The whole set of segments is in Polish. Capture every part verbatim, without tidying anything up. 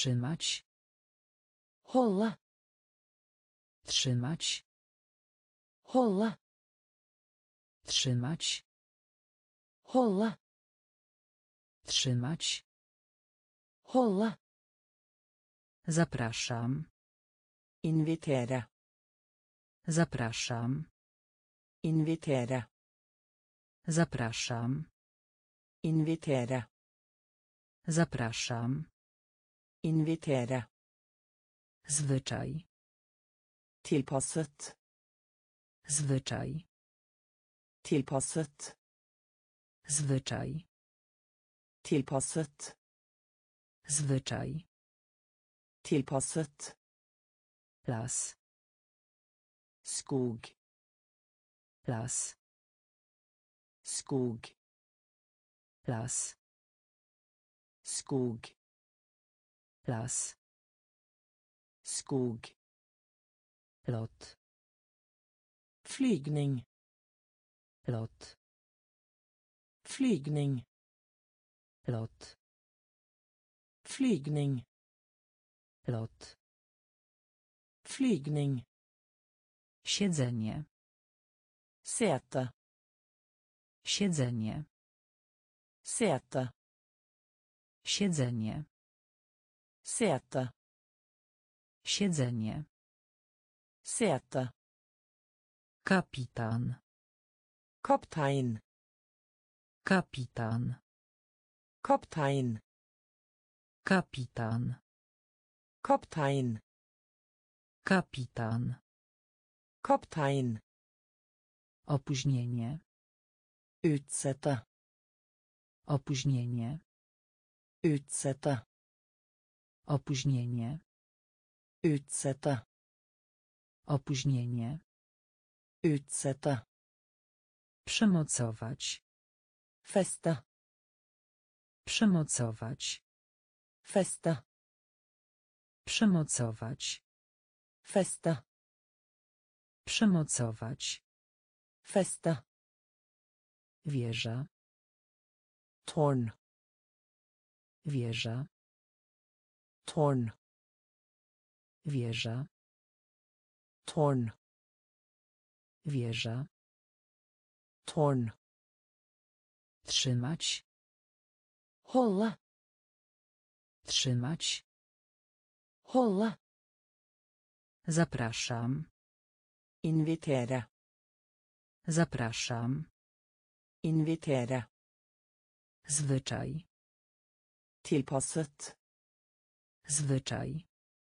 Trzymać. Hålla. Trzymać. Hålla. Trzymać. Hålla. Trzymać. Hålla. Zapraszam. Invitera. Zapraszam. Invitera. Zapraszam. Invitera. Zapraszam. Invitera. Zwyczaj. Tilpasset. Zwyczaj. Tilpasset. Zwyczaj. Tilpasset. Zwyczaj. Tilpasset. Las. Skog. Las. Skog. Las. Skog. Las. Skog. Lot. Flygning. Lot. Flygning. Lot. Flygning. Lot. Flygning. Siedzenie. Säte. Siedzenie. Säte. Siedzenie. Säte. Siedzenie. Säte. Kapitan. Kaptein. Kapitan. Kaptein. Kapitan. Kaptein. Kapitan. Kaptein. Opóźnienie. Utsette. Opóźnienie. Utsette. Opóźnienie. Utsette. Opóźnienie. Utsette. Przemocować. Festa. Przemocować. Festa. Przemocować. Festa. Przemocować. Festa. Wieża. Torn. Wieża. Torn. Wieża. Torn. Wieża. Torn. Trzymać. Hålla. Trzymać. Hålla. Zapraszam. Invitera. Zapraszam. Invitera. Zwyczaj. Tilpasset. Zwyczaj.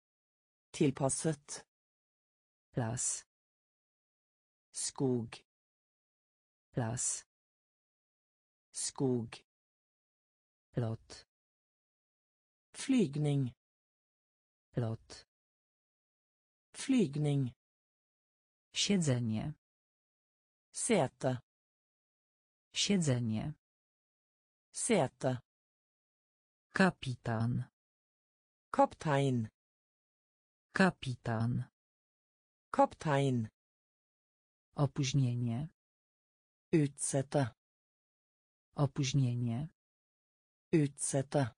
Tilpasset. Las. Skog. Las. Skog. Lot. Flygning. Lot. Flygning. Siedzenie. Säte. Siedzenie. Säte. Kapitan. Kaptein. Kapitan. Kaptein. Opóźnienie. Utsette. Opóźnienie. Utsette.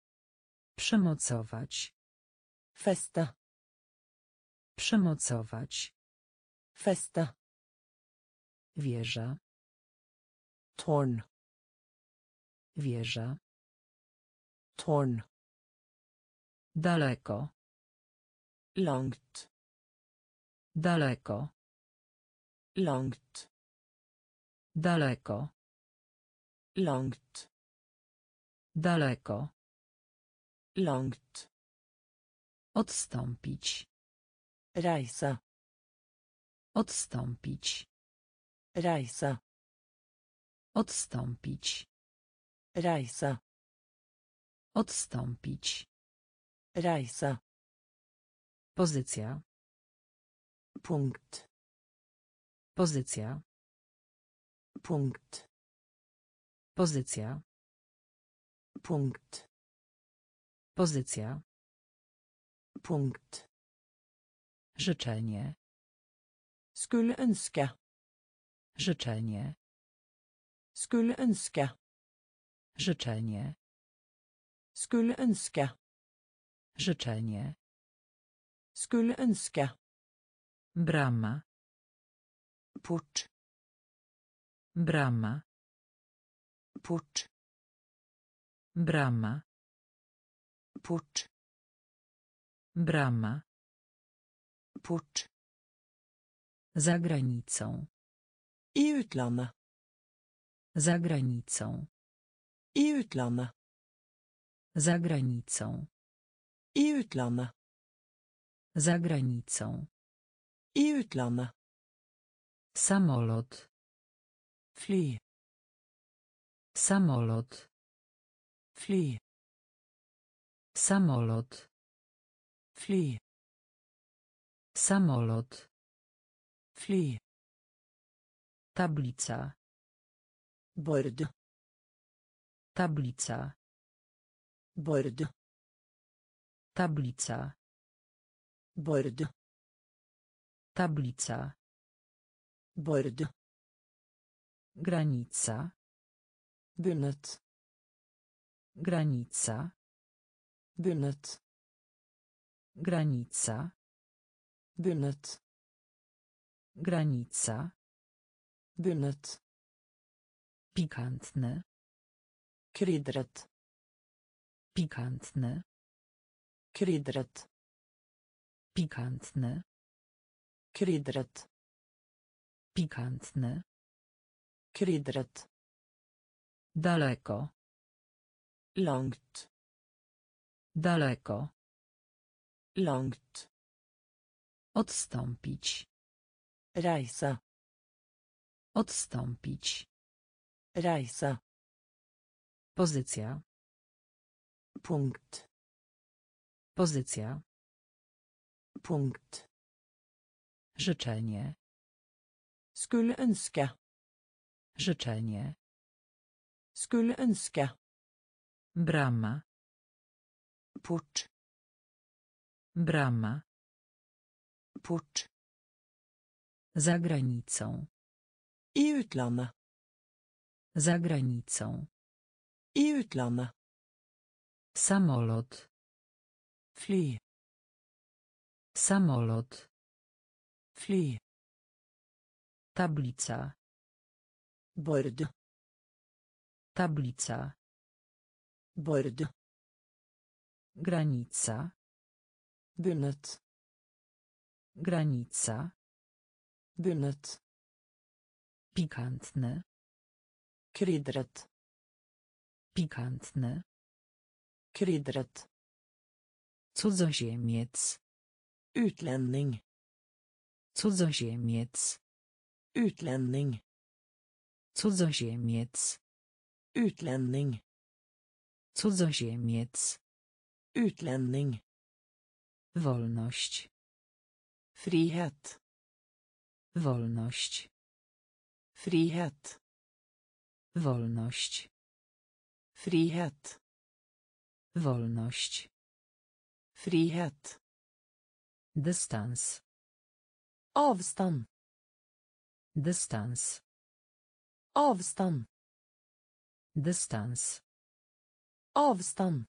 Przemocować. Festa. Przemocować. Festa. Wieża. Torn. Wieża. Torn. Daleko. Langt. Daleko. Langt. Daleko. Langt. Daleko. Langt. Odstąpić. Reise. Odstąpić. Reise. Odstąpić. Reise. Odstąpić. Reise. Pozycja. Punkt. Pozycja. Punkt. Pozycja. Punkt. Pozycja. Punkt. Życzenie. Skulle ønske. Życzenie. Skulle ønske. Życzenie. Skulle ønske. Życzenie. Skulle ønske. Brama. Port. Brama. Port. Brama. Port. Brama. Port. Za granicą. I utlandet. Za granicą. I utlandet. Za granicą. I utlandet. Za granicą. I utlandet. Samolot. Fly. Samolot. Fly. Samolot. Fly. Samolot. Fly. Tablica. Bord. Tablica. Bord. Tablica. Bord. Tablica. Bord. Granica. Bundet. Granica. Bundet. Granica. Bundet. Granica. Bundet. Pikantne. Krydret. Pikantne. Krydret. Pikantne. Krydret. Pikantne. Krydret. Daleko. Langt. Daleko. Langt. Odstąpić. Reise. Odstąpić. Reise. Pozycja. Punkt. Pozycja. Punkt. Życzenie. Skulle ønske. Życzenie. Skulle ønske. Brama. Port. Brama. Port. Za granicą. I utlandet. Za granicą. I utlandet. Samolot. Fly. Samolot. Fly. Tablica. Bord. Tablica. Bord. Granica. Bundet. Granica. Bundet. Pikantne. Krydret. Pikantne. Krydret. Cudzoziemiec. Utlending. Cudzoziemiec. Utlending. Cudzoziemiec. Utlending. Cudzoziemiec. Utlending. Wolność. Frihet. Wolność. Frihet. Wolność. Frihet. Wolność. Frihet. Dystans. Avstand. Dystans. Avstand. Dystans. Avstand.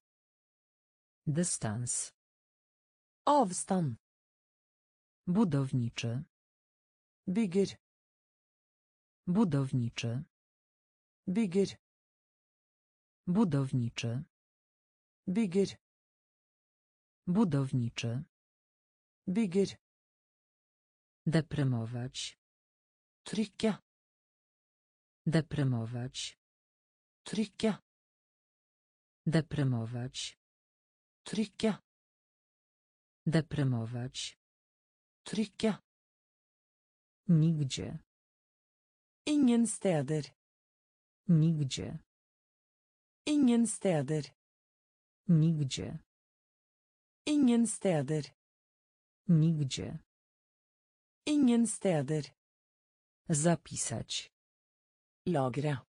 Dystans. Avstand. Budowniczy. Bygger. Budowniczy. Bygger. Budowniczy. Bygger. Budowniczy. Bygger. Deprymować. Trycka. Deprymować. Trycka. Deprymować. Trycka. Deprymować. Trycka. Nigdzie. Ingen steder. Nigdzie. Ingen steder. Nigdzie. Ingen steder. Nigdzie. Ingen steder. Zapisać. Lagra.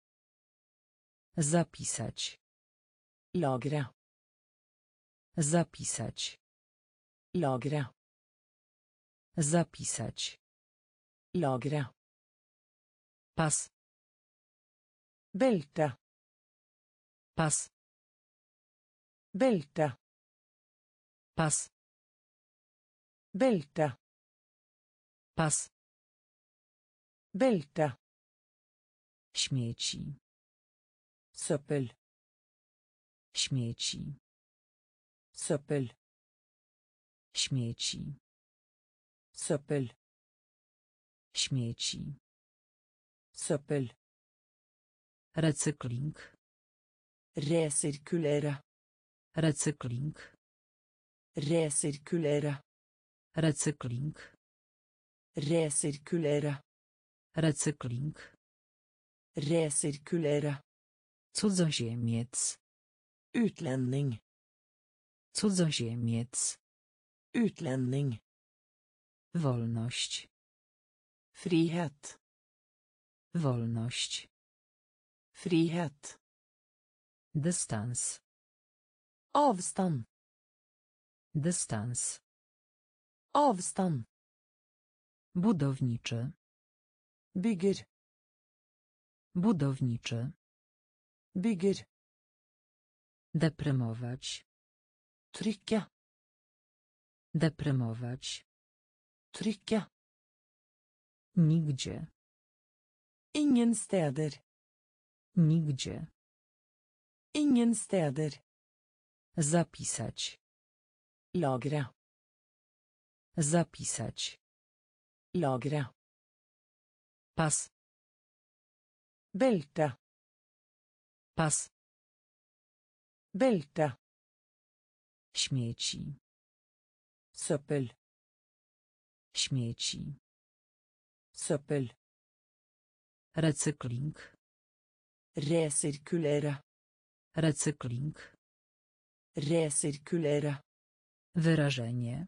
Zapisać. Lagra. Zapisać. Lagra. Zapisać. Lagra. Pas. Bälte. Pas. Bälte. Pas. Bälte. Pas. Bälte. Śmieci. Söppel. Śmieci. Söppel. Śmieci. Söppel. Śmieci. Söppel. Recykling. Recirkulera. Recykling. Recirkulera. Recykling. Recirkulera. Recykling. Recirkulera. Cudzoziemiec. Utlänning. Cudzoziemiec. Utlänning. Wolność. Frihet. Wolność. Frihet. Dystans. Avstånd. Dystans. Avstånd. Budowniczy. Bygger. Budowniczy. Bygger. Deprymować. Trycka. Deprymować. Trycka. Nigdzie. Ingen steder. Nigdzie. Ingen steder. Zapisać. Lagra. Zapisać. Lagra. Pas. Bälte. Pas. Bälte. Śmieci. Söppel. Śmieci. Söppel. Recykling. Recirkulera. Recykling. Recirkulera. Wyrażenie.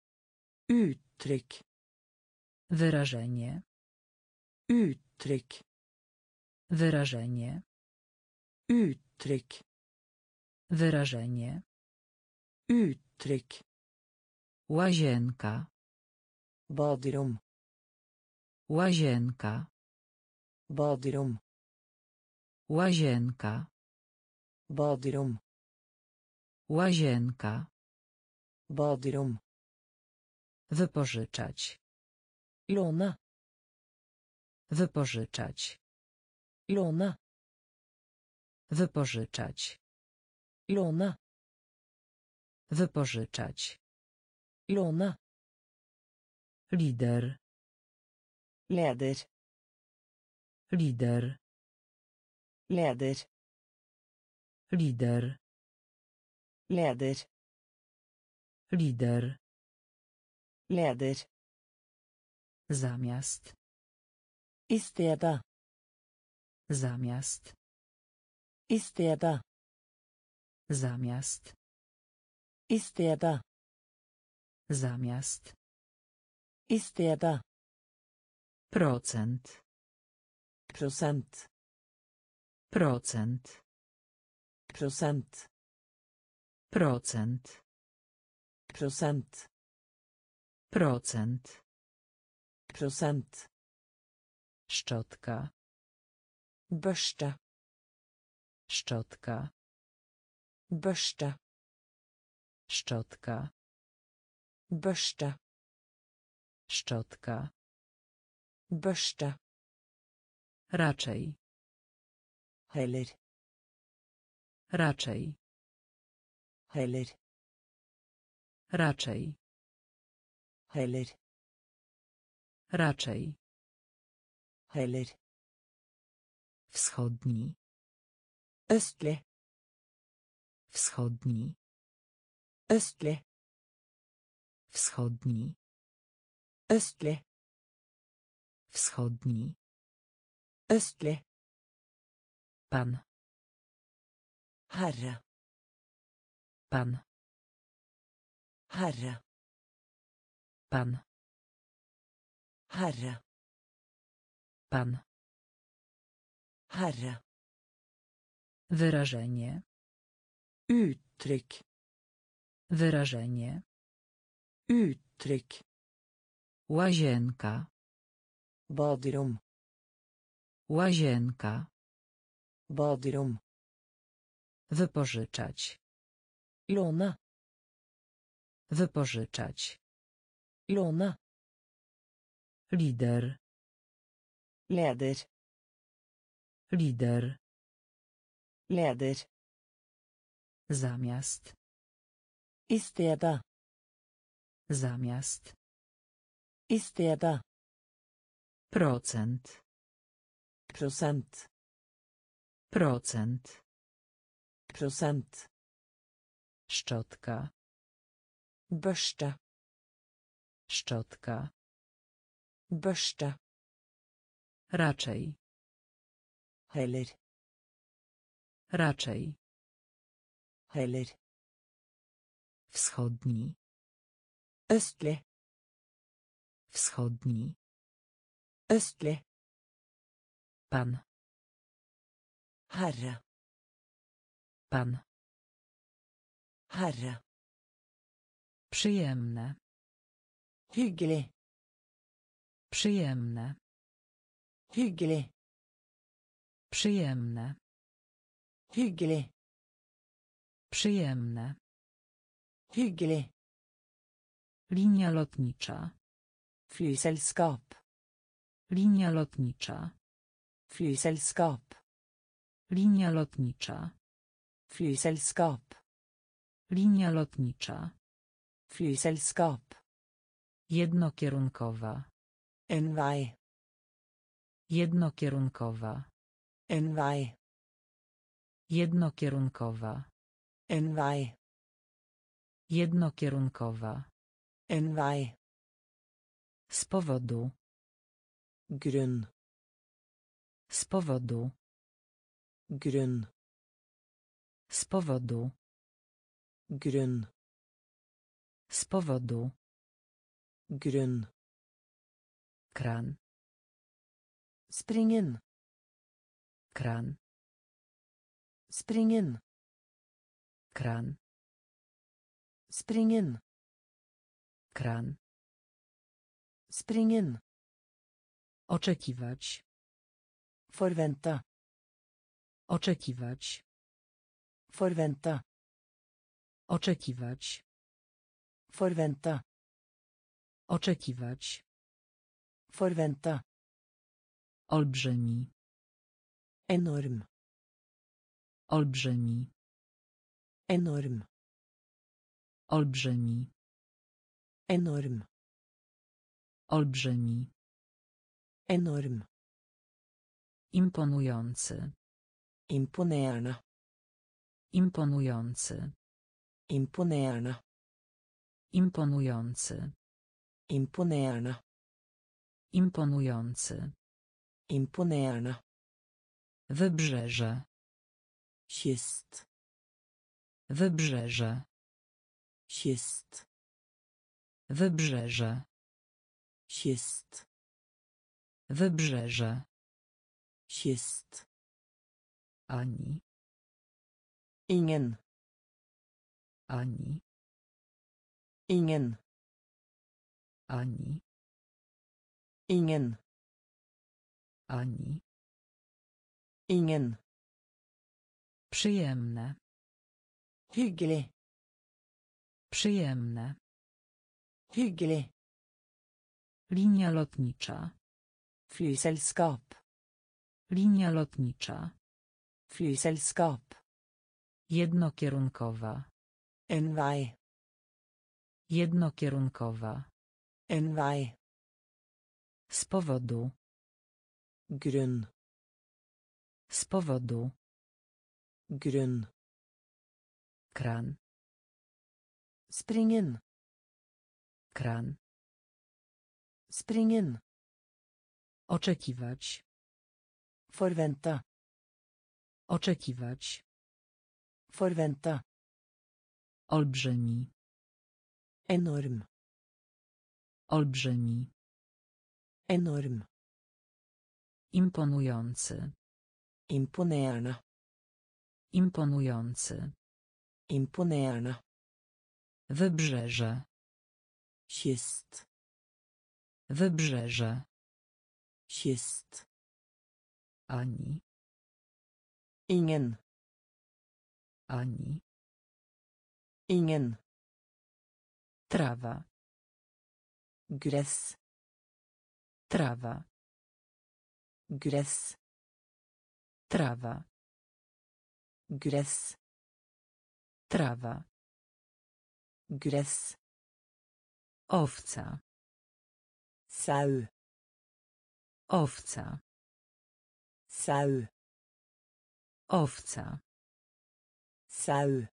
Uttryck. Wyrażenie. Uttryck. Wyrażenie. Uttryck. Wyrażenie. Uttryck. Łazienka. Badrum. Łazienka. Badrum. Łazienka. Badrum. Łazienka. Badrum. Wypożyczać. Låna. Wypożyczać. Låna. Wypożyczać. Låna. Wypożyczać. Låna. Lider. Leder. Lider. Leder. Lider. Leder. Lider. Leder. Zamiast. Isteden. Zamiast. Isteden. Zamiast. Isteden. Zamiast. Isteden. Procent. Procent. Procent. Procent. Procent. Procent. Procent. Procent. Szczotka. Børste. Szczotka. Børste. Szczotka. Børste. Szczotka. Børste. Raczej. Heller. Raczej. Heller. Raczej. Heller. Raczej. Heller. Wschodni. Östlig. Wschodni. Östlig. Wschodni. Östlig. Wschodni. Östlig. Pan. Herre. Pan. Herre. Pan. Herre. Pan. Herre. Wyrażenie. Uttryck. Wyrażenie. Uttryck. Łazienka. Badrum. Łazienka. Badrum. Wypożyczać. Låna. Wypożyczać. Låna. Lider. Leder. Lider. Leder. Zamiast. I stedet. Zamiast. I stedet. Procent. Prosent. Procent. Prosent. Szczotka. Børste. Szczotka. Børste. Raczej. Heller. Raczej. Heller. Wschodni. Østlig. Wschodni. Østlig. Pan. Herre. Pan. Herre. Przyjemne. Hyggelig. Przyjemne. Hyggelig. Przyjemne. Hyggelig. Przyjemne. Hyggelig. Linia lotnicza. Flyselskap. Linia lotnicza. Flyselskap. Linia lotnicza. Flyselskap. Linia lotnicza. Flyselskap. Jednokierunkowa. En vei. Jednokierunkowa. En vei. Jednokierunkowa. En vei. Jednokierunkowa. En vei. Z powodu. Grunn. Z powodu. Grunn. Z powodu. Grunn. Z powodu. Grunn. Kran. Springen. Kran. Springen. Kran. Springen. Kran. Springen. Oczekiwać. Forvente. Oczekiwać. Forvente. Oczekiwać. Forvente. Oczekiwać. Forvente. Olbrzymi. Enorm. Olbrzymi. Enorm. Olbrzymi. Enorm. Olbrzymi. Enorm. Imponujący. Imponerende. Imponujący. Imponerende. Imponujący. Imponerende. Imponujący. Imponerende. Wybrzeże. Kyst. Wybrzeże. Kyst. Wybrzeże. Kyst. Wybrzeże. Kyst. Ani. Ingen. Ani. Ingen. Ani. Ingen. Ani. Ingen. Przyjemne. Hyggelig. Przyjemne. Hyggelig. Linia lotnicza. Flyselskap. Linia lotnicza. Flyselskap. Jednokierunkowa. En vei. Jednokierunkowa. En vei. Z powodu. Grunn. Z powodu. Grunn. Kran. Springen. Kran. Springen. Oczekiwać. Forvente. Oczekiwać. Forvente. Olbrzymi. Enorm. Olbrzymi. Enorm. Imponujący. Imponerende. Imponujący. Imponerende. Wybrzeże. Kyst. Wybrzeże. Kyst. Ani. Ingen. Ani. Ingen. Trawa. Gress. Trawa. Gress. Trawa. Gress. Trawa. Gress. Owca. Sau. Owca. Sau. Owca. Sau.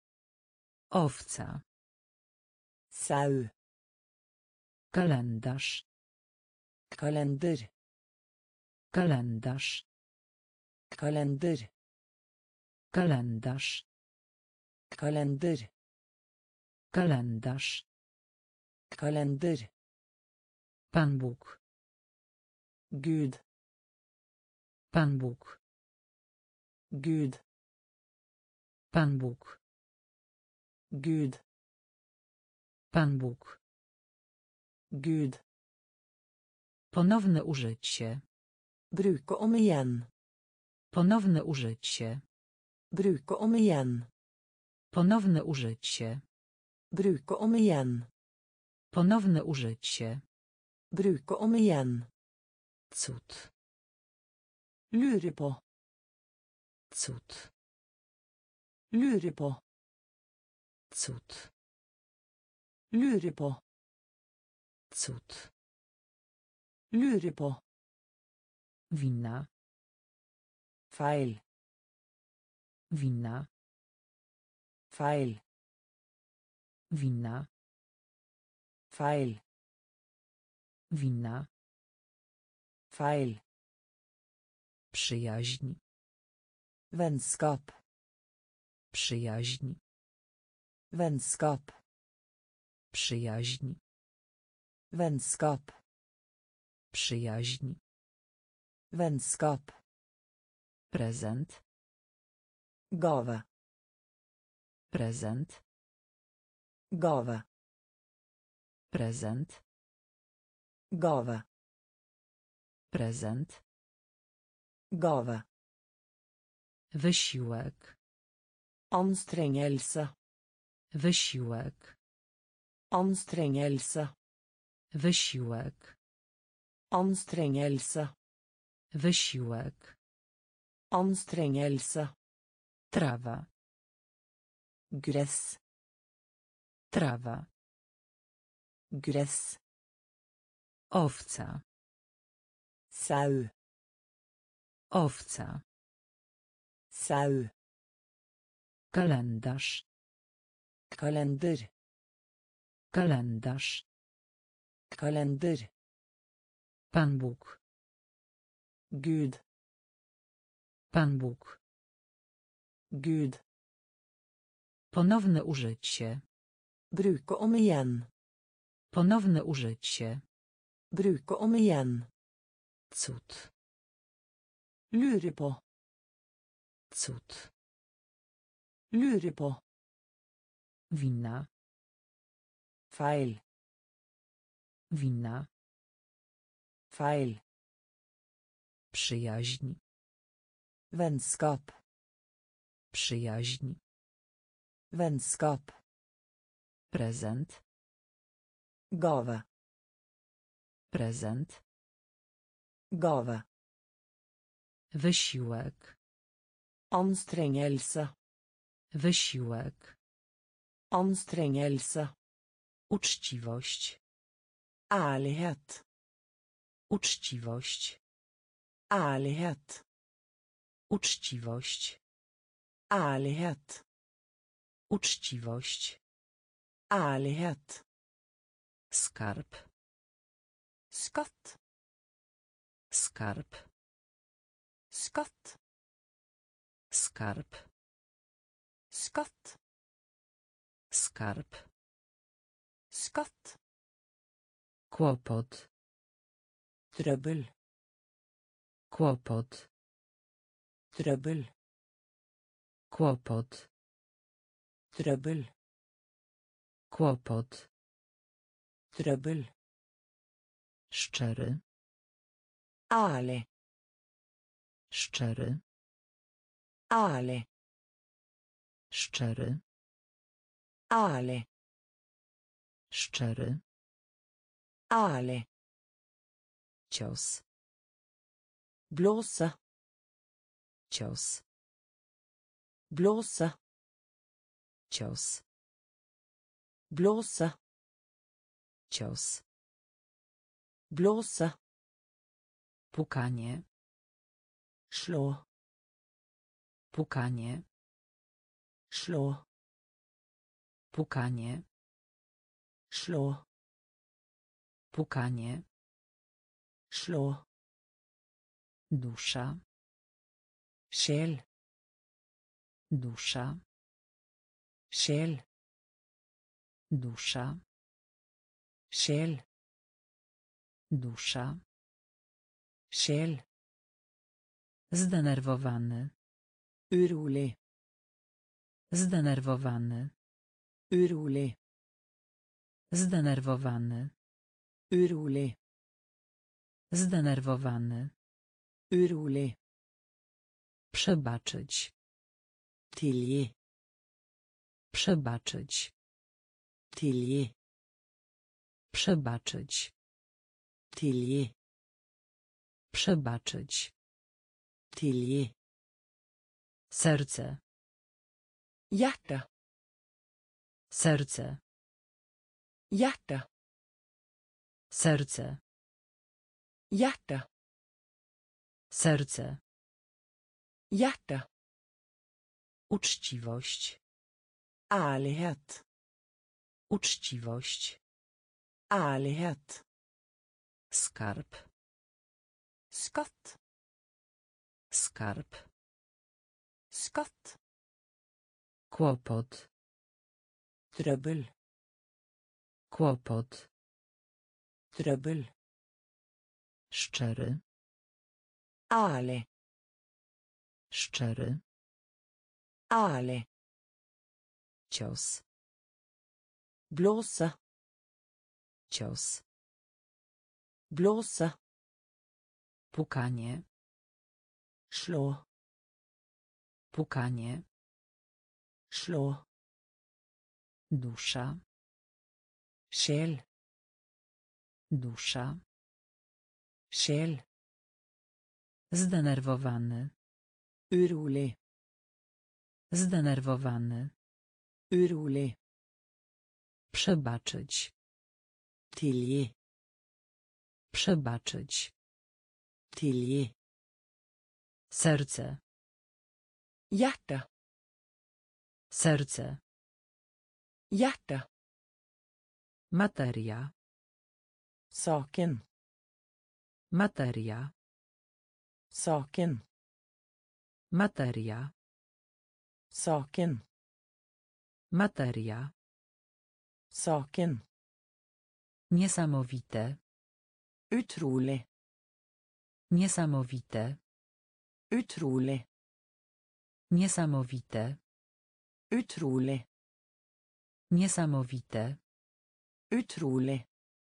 Owca. Sau. Kalendarz. Kalender. Kalendarz. Kalender. Kalendarz. Kalender. Kalendarz. Kalender. Pan Bóg. Gud. Pan Bóg. Gud. Pan Bóg. Gud. Pan Bóg. Gud. Ponowne użycie. Bruke om igjen. Ponowne użycie. Bruke om igjen. Ponowne użycie. Bruke om igjen. Ponowne użycie. Bruke om igjen. Cud. Lure på. Cud. Lure på. Cud. Lure på. Cud. Lure på. Winna. Feil. Winna. Feil. Winna. Feil. Winna. Feil. Przyjaźń. Vennskap. Przyjaźń. Vennskap. Przyjaźń. Vennskap. Przyjaźń. Vennskap. Prezent. Gave. Prezent. Gave. Prezent. Gave. Prezent. Gave. Wysiłek. Anstrengelse. Wysiłek. Anstrengelse. Wysiłek. Anstrengelse. Wysiłek. Anstrengelse. Trawa. Gress. Trawa. Gress. Owca. Sau. Owca. Sau. Kalendarz. Kalender. Kalendarz. Kalender. Pan Bóg. Gud. Pan Bóg. Gud. Ponowne użycie. Bruke om igjen. Ponowne użycie. Bruke om igjen. Cud. Lure på. Cud. Lure på. Winna. Feil. Winna. Feil. Przyjaźń. Vennskap. Przyjaźń. Vennskap. Prezent. Gave. Prezent. Gave. Wysiłek. Anstrengelse. Wysiłek. Anstrengelse. Uczciwość. Ærlighet. Uczciwość. Ærlighet. Uczciwość. Ærlighet. Uczciwość. Ærlighet. Skarb. Skatt. Skarb. Skatt. Skarb. Skatt. Skarb. Skatt. Kłopot. Trøbbel. Kłopot. Trøbbel. Kłopot. Trøbbel. Kłopot. Trøbbel. Szczery. Ærlig. Szczery. Ærlig. Szczery. Ærlig. Szczery. Ærlig. Cios. Blåse. Cios. Blåse. Cios. Blåse. Cios. Blåse. Pukanie. Slå. Pukanie. Slå. Pukanie. Slå. Pukanie. Slå. Dusza. Sjel. Dusza. Sjel. Dusza. Sjel. Dusza. Sjel. Zdenerwowany. Urolig. Zdenerwowany. Urolig. Zdenerwowany. Urolig. Zdenerwowany. Urolig. Przebaczyć. Tilgi. Przebaczyć. Tilgi. Przebaczyć. Tilgi. Przebaczyć. Tilgi. Serce. Hjärta. Serce. Hjärta. Serce. Hjärta. Serce. Hjärta. Uczciwość. Ärlighet. Uczciwość. Ärlighet. Skarb. Skatt. Skarb. Skatt. Kłopot. Trøbbel. Kłopot. Trøbbel. Szczery. Ærlig. Szczery. Ærlig. Cios. Blåse. Cios. Blåse. Pukanie. Slå. Pukanie. Slå. Dusza. Sjel. Dusza. Sjel. Zdenerwowany. Urolig. Zdenerwowany. Urolig. Przebaczyć. Tilgi. Przebaczyć. Tilgi. Serce. Hjärta. Serce. Hjärta. Materia. Saken. Materia. Saken. Materia. Saken. Materia. Saken. Niesamowite. Utrolig. Niesamowite. Utrolig. Niesamowite. Utrolig. Niesamowite. Utrolig.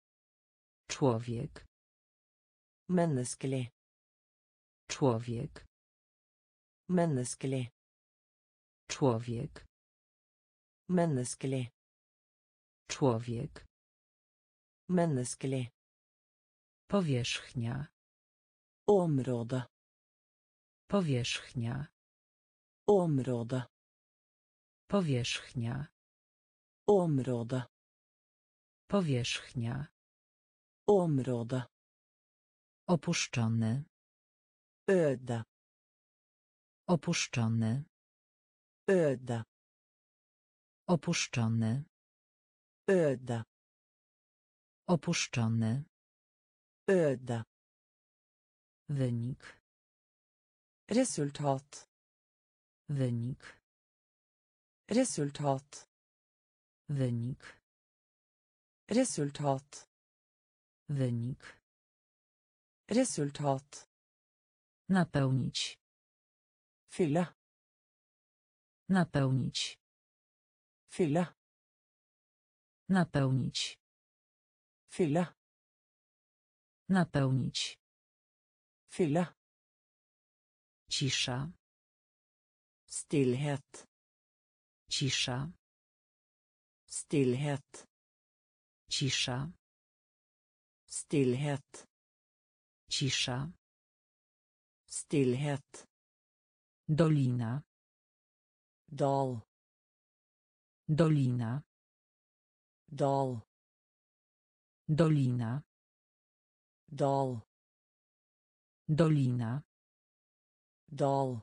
Człowiek. Menneskelig. Człowiek. Menneskelig. Człowiek. Menneskelig. Człowiek. Menneskelig. Powierzchnia. Område. Powierzchnia. Område. Powierzchnia. Område. Powierzchnia. Område. Opuszczony. Öde. Opuszczony. Öde. Opuszczony. Öde. Opuszczony. Öde. Wynik. Resultat. Wynik. Resultat. Wynik. Resultat. Wynik. Resultat. Napełnić. Fylle. Napełnić. Fylle. Napełnić. Fylle. Napełnić. Fylle. Cisza. Stillhet. Cisza. Stillhet. Cisza. Stillhet. Cisza. Stillhet. Dolina. Dal. Dolina. Dal. Dolina. Dal. Dolina. Dal.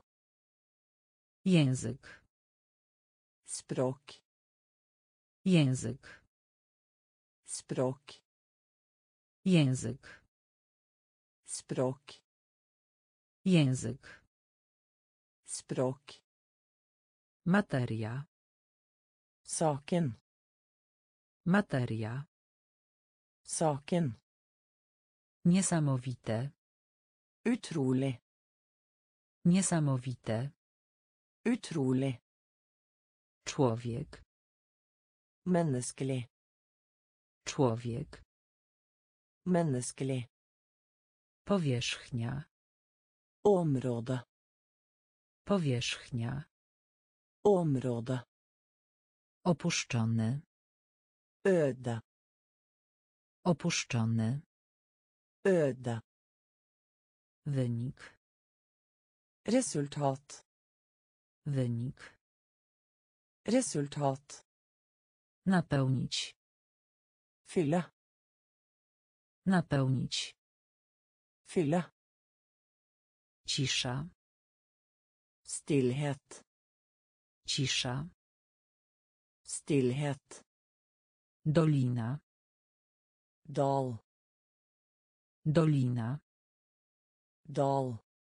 Język. Språk. Język. Språk. Język. Språk. Język. Språk. Materia. Saken. Materia. Saken. Niesamowite. Utrolig. Niesamowite. Utrolig. Człowiek. Menneskelig. Człowiek. Menneskelig. Powierzchnia. Område. Powierzchnia. Område. Opuszczony. Öde. Opuszczony. Öde. Wynik. Resultat. Wynik. Resultat. Napełnić. Fylle. Napełnić. Fylle. Cisza. Stillhet. Cisza. Stillhet. Dolina. Dal. Dolina. Dal.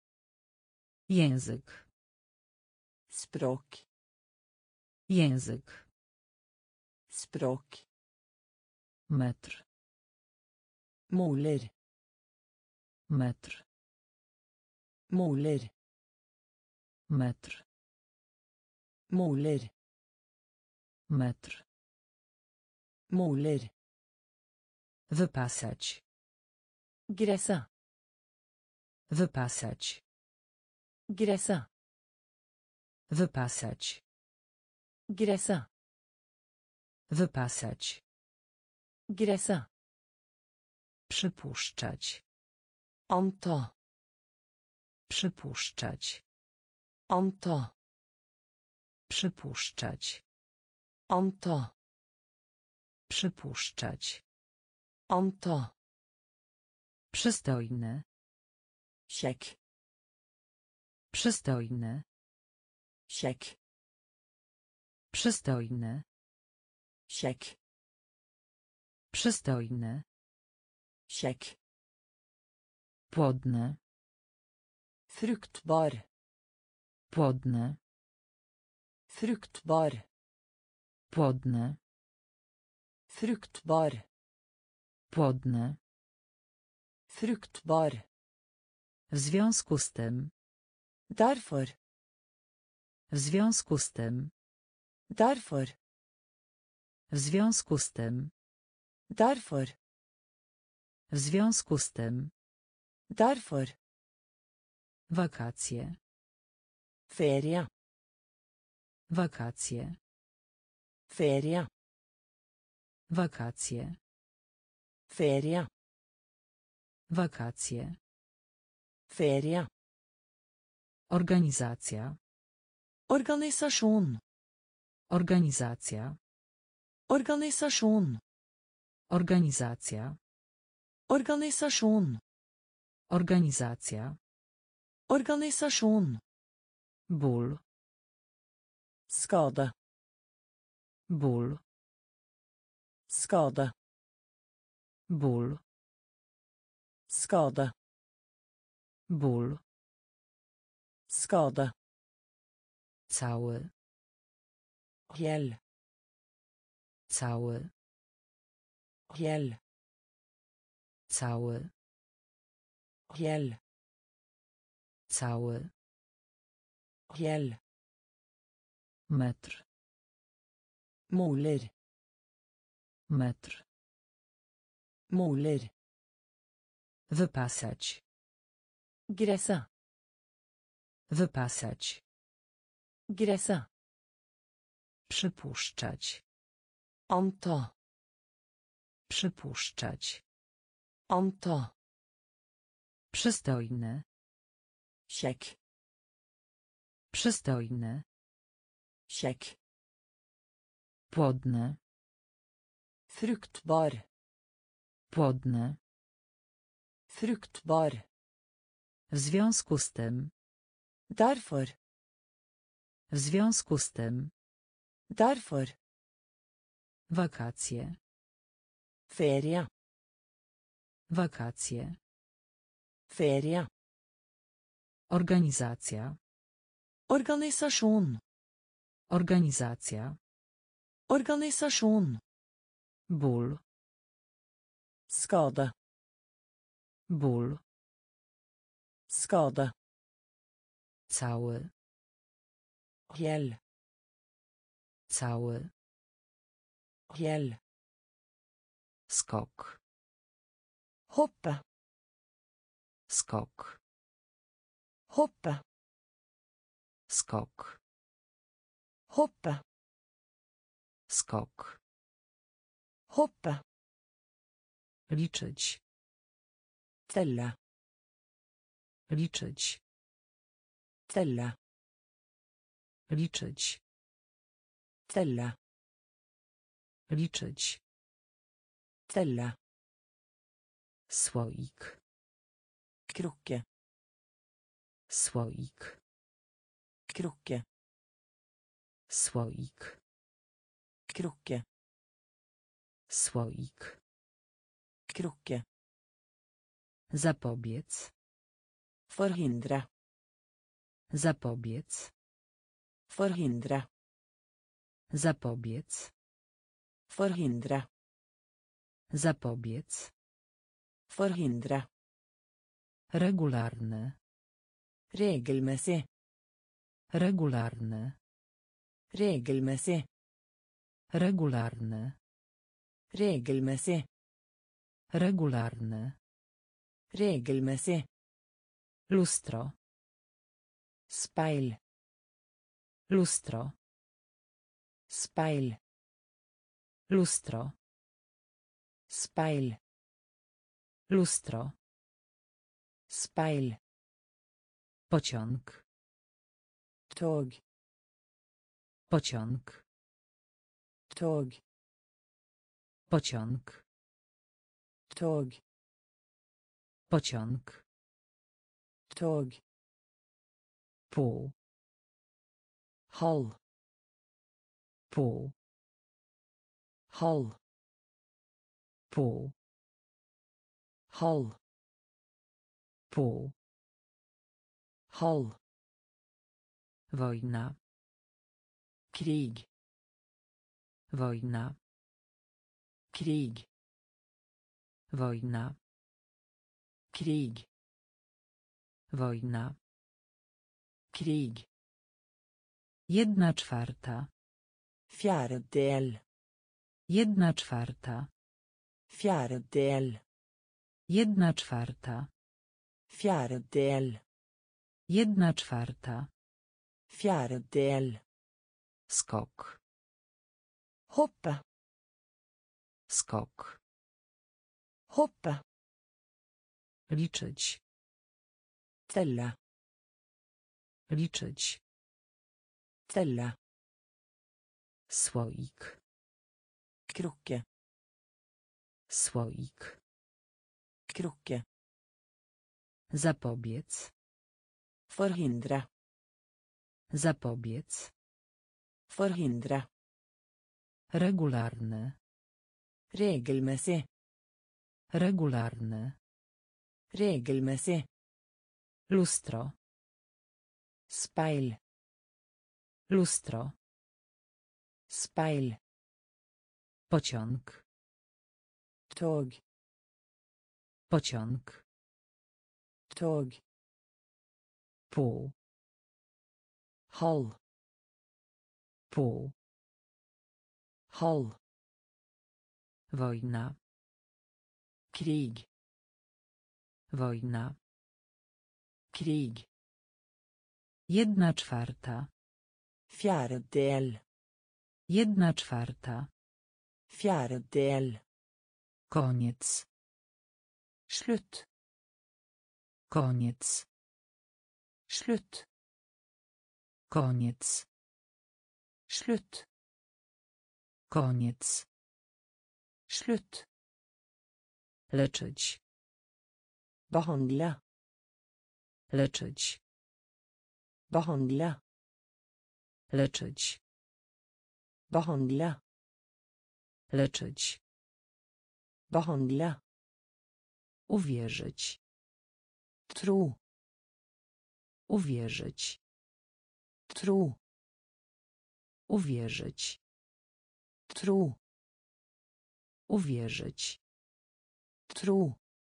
Język. Språk. Język. Språk. Metr. Moler. Metr. Moler. Metr. Moler. Metr. Moler. Wypasać. Gressa. Wypasać. Gressa. Wypasać. Gressa. Wypasać. Gressa. Przypuszczać. Anta. Przypuszczać. Anta. Przypuszczać. Anta. Przypuszczać. Anta. Przystojny. Check. Przystojny. Check. Przystojny. Check. Przystojny. Check. Płodny. Fruktbar. Płodny. Fruktbar. Płodny. Fruktbar. Płodny. Fruktbar. W związku z tym. Därför. W związku z tym. Därför. W związku z tym. Därför. W związku z tym. Därför. Wakacje. Ferie. Wakacje. Ferie. Wakacje. Ferie. Wakacje. Ferie. Organizacja. Organisasjon. Organizacja. Organisasjon. Organizacja. Organisasjon. Organizacja. Organisasjon. Ból. Skade. Ból. Skade. Ból. Skade. Ból. Skade. Cały. Hel. Cały. Hel. Cały. Hel. Cały. Hel. Metr. Moler. Metr. Moler. Wypasać. Gressa. Wypasać. Gressa. Przypuszczać. Anta. Przypuszczać. Anta. Przystojny. Kjekk. Przystojny. Kjekk. Płodny. Fruktbar. Płodny. Fruktbar. W związku z tym. Derfor. W związku z tym. Derfor. Wakacje. Ferie. Wakacje. Ferie. Organizacja. Organisasjon. Organizacja. Organisasjon. Ból. Skade. Ból. Skade. Cały. Hel. Cały. Hel. Skok. Hoppe. Skok. Hoppe. Skok. Hoppe. Skok. Hoppe. Liczyć. Telle. Liczyć. Telle. Liczyć. Telle. Liczyć. Telle. Słoik. Krukke. Słoik. Krukke. Słoik. Krukke. Słoik. Krukke. Zapobiec. Forhindre. Zapobiec. Forhindre. Zapobiec. Forhindre. Zapobiec. Forhindre. Regularny. Regelmessig. Regularny. Regelmessig. Regularny. Regelmessig. Regularny. Regelmessig. Lustro. Speil. Lustro. Speil. Lustro. Speil. Lustro. Speil. Pociąg. Tog. Pociąg. Tog. Pociąg. Tog. Pociąg. Tog. Pół. Halv. Pół. Halv. Pół. Halv. Pół. Halv. Wojna. Krig. Wojna. Krig. Wojna. Krig. Wojna. Krig. Jedna czwarta. Fjerdedel. Jedna czwarta. Fjerdedel. Jedna czwarta. Fjerdedel. Jedna czwarta. Fjerdedel. Skok. Hoppe. Skok. Hoppe. Liczyć. Telle. Liczyć. Telle. Słoik. Krukke. Słoik. Krukke. Zapobiec. Forhindre. Zapobiec. Forhindre. Regularny. Regelmessig. Regularny. Regelmessig. Lustro. Speil. Lustro. Speil. Pociąg. Tog. Pociąg. Tog. Pół. Halv. Pół. Halv. Wojna. Krig. Wojna. Krig. Jedna czwarta. Fjerdedel. Jedna czwarta. Fjerdedel. Koniec. Slutt. Koniec. Slutt. Koniec. Slutt. Koniec. Slutt. Leczyć. Behandle. Leczyć. Behandle. Leczyć. Behandle. Leczyć. Behandle. Uwierzyć. Tro. Uwierzyć. Tro. Uwierzyć. Tro. Uwierzyć. Tro.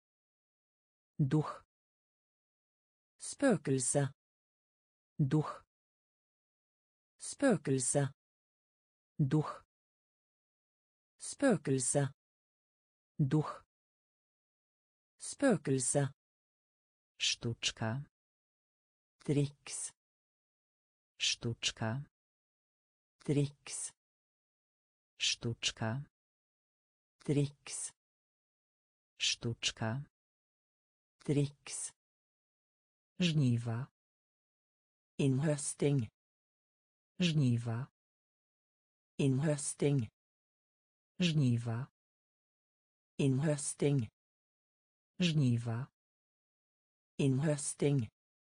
Duch. Spøkelse. Duch. Spøkelse. Duch. Spøkelse. Duch. Spøkelse. Sztuczka. Triks. Sztuczka. Triks. Sztuczka. Triks. Sztuczka. Triks. Żniwa. Innhøsting. Żniwa. Innhøsting. Żniwa. Innhøsting. Żniwa. Innhøsting.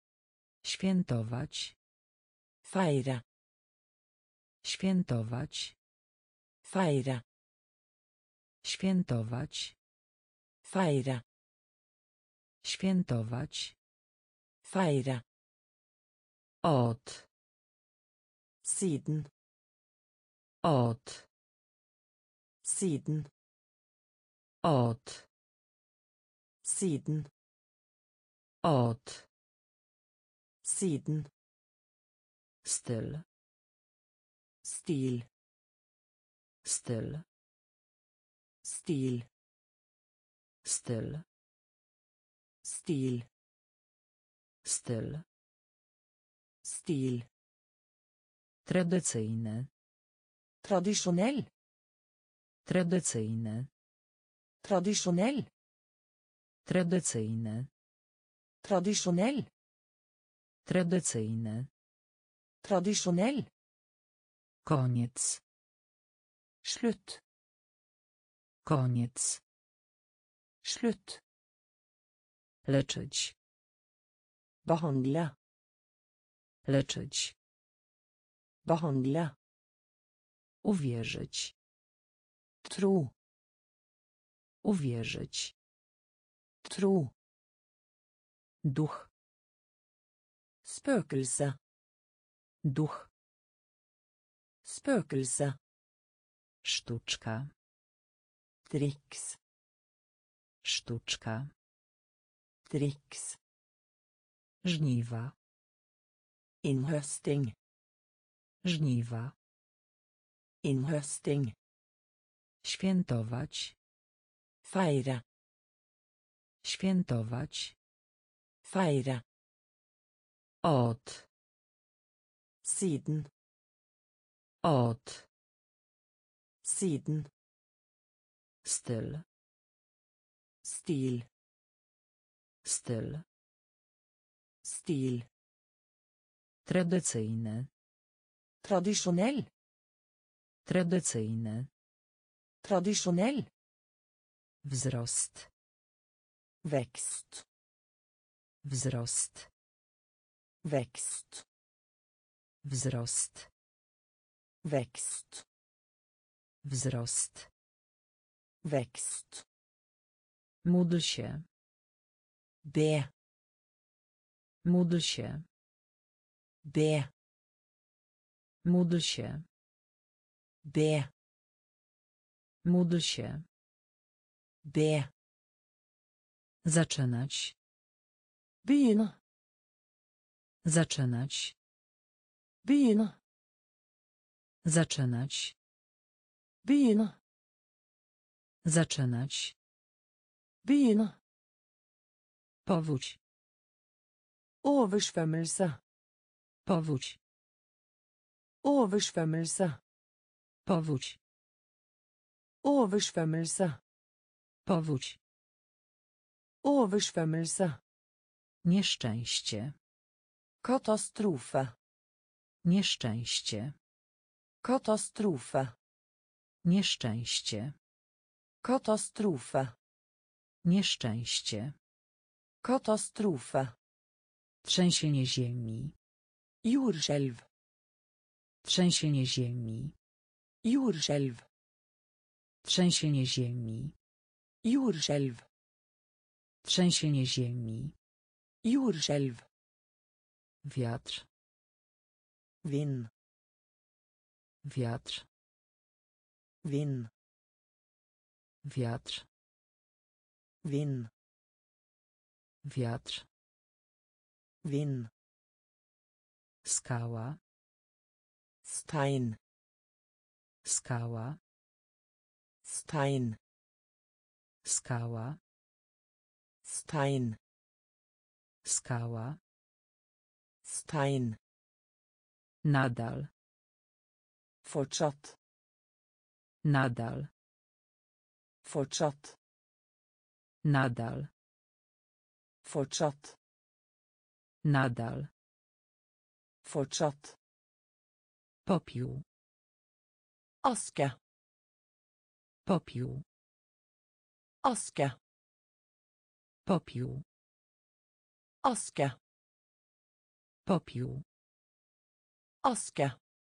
Świętować. Feire. Świętować. Feire. Świętować. Feire. Świętować. Feire. Od. Siden. Od. Siden. Od. Siden. Od. Siden. Styl. Stil. Styl. Stil. Styl. Stil. Styl. Stil. Tradycyjny. Tradisjonell. Tradycyjny. Tradisjonell. Tradycyjny. Tradisjonell. Tradycyjny. Tradisjonell. Koniec. Slutt. Koniec. Slutt. Leczyć. Behandle. Leczyć. Behandle. Uwierzyć. Tro. Uwierzyć. Tro. Duch. Spøkelse. Duch. Spøkelse. Sztuczka. Triks. Sztuczka. Triks. Żniwa. Innhøsting. Żniwa. Innhøsting. Świętować. Feire. Świętować. Feire. Od. Siden. Od. Siden. Styl. Stil. Styl. Stil. Tradycyjny. Tradisjonell. Tradycyjny. Tradisjonell. Wzrost. Vekst. Wzrost. Vekst. Wzrost. Vekst. Wzrost. Vekst. Módl się. Be. Módl się. Be. Módl się. Be. Módl się. Be. Zaczynać. Begynne. Zaczynać. Begynne. Zaczynać. Begynne. Zaczynać. Begynne. Powódź. Oversvømmelse. Powódź. Oversvømmelse. Powódź. Oversvømmelse. Powódź. Oversvømmelse. Nieszczęście. Katastrofe. Nieszczęście. Katastrofe. Nieszczęście. Katastrofe. Nieszczęście. Katastrofe. Trzęsienie ziemi. Jordskjelv. Trzęsienie ziemi. Jordskjelv. Trzęsienie ziemi. Jordskjelv. Trzęsienie ziemi. Jordskjelv. Wiatr. Vind. Wiatr. Vind. Wiatr. Vind. Wiatr. Vind. Skała. Stein. Skała. Stein. Skała. Stein. Skała. Stein. Nadal. Fortsatt. Nadal. Fortsatt. Nadal. Fortsatt. Nadal. Fortsatt. Popiół. Aske. Popiół. Aske. Popiół. Aske. Popiół. Aske.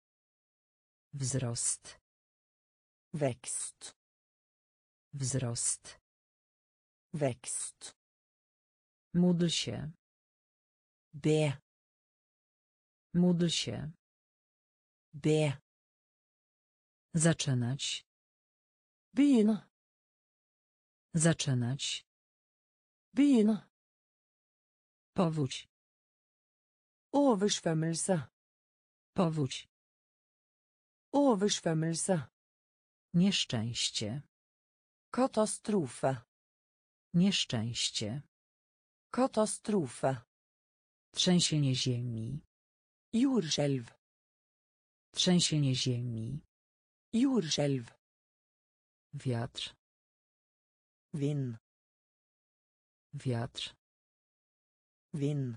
Wzrost. Växt. Wzrost. Växt. Módl się. Be. Módl się. Be. Zaczynać. Begynne. Zaczynać. Begynne. Powódź. Oversvømmelse. Powódź. Oversvømmelse. Nieszczęście. Katastrofe. Nieszczęście. Katastrofe. Trzęsienie ziemi. Jordskjelv. Trzęsienie ziemi. Jordskjelv. Wiatr. Vind. Wiatr. Vind.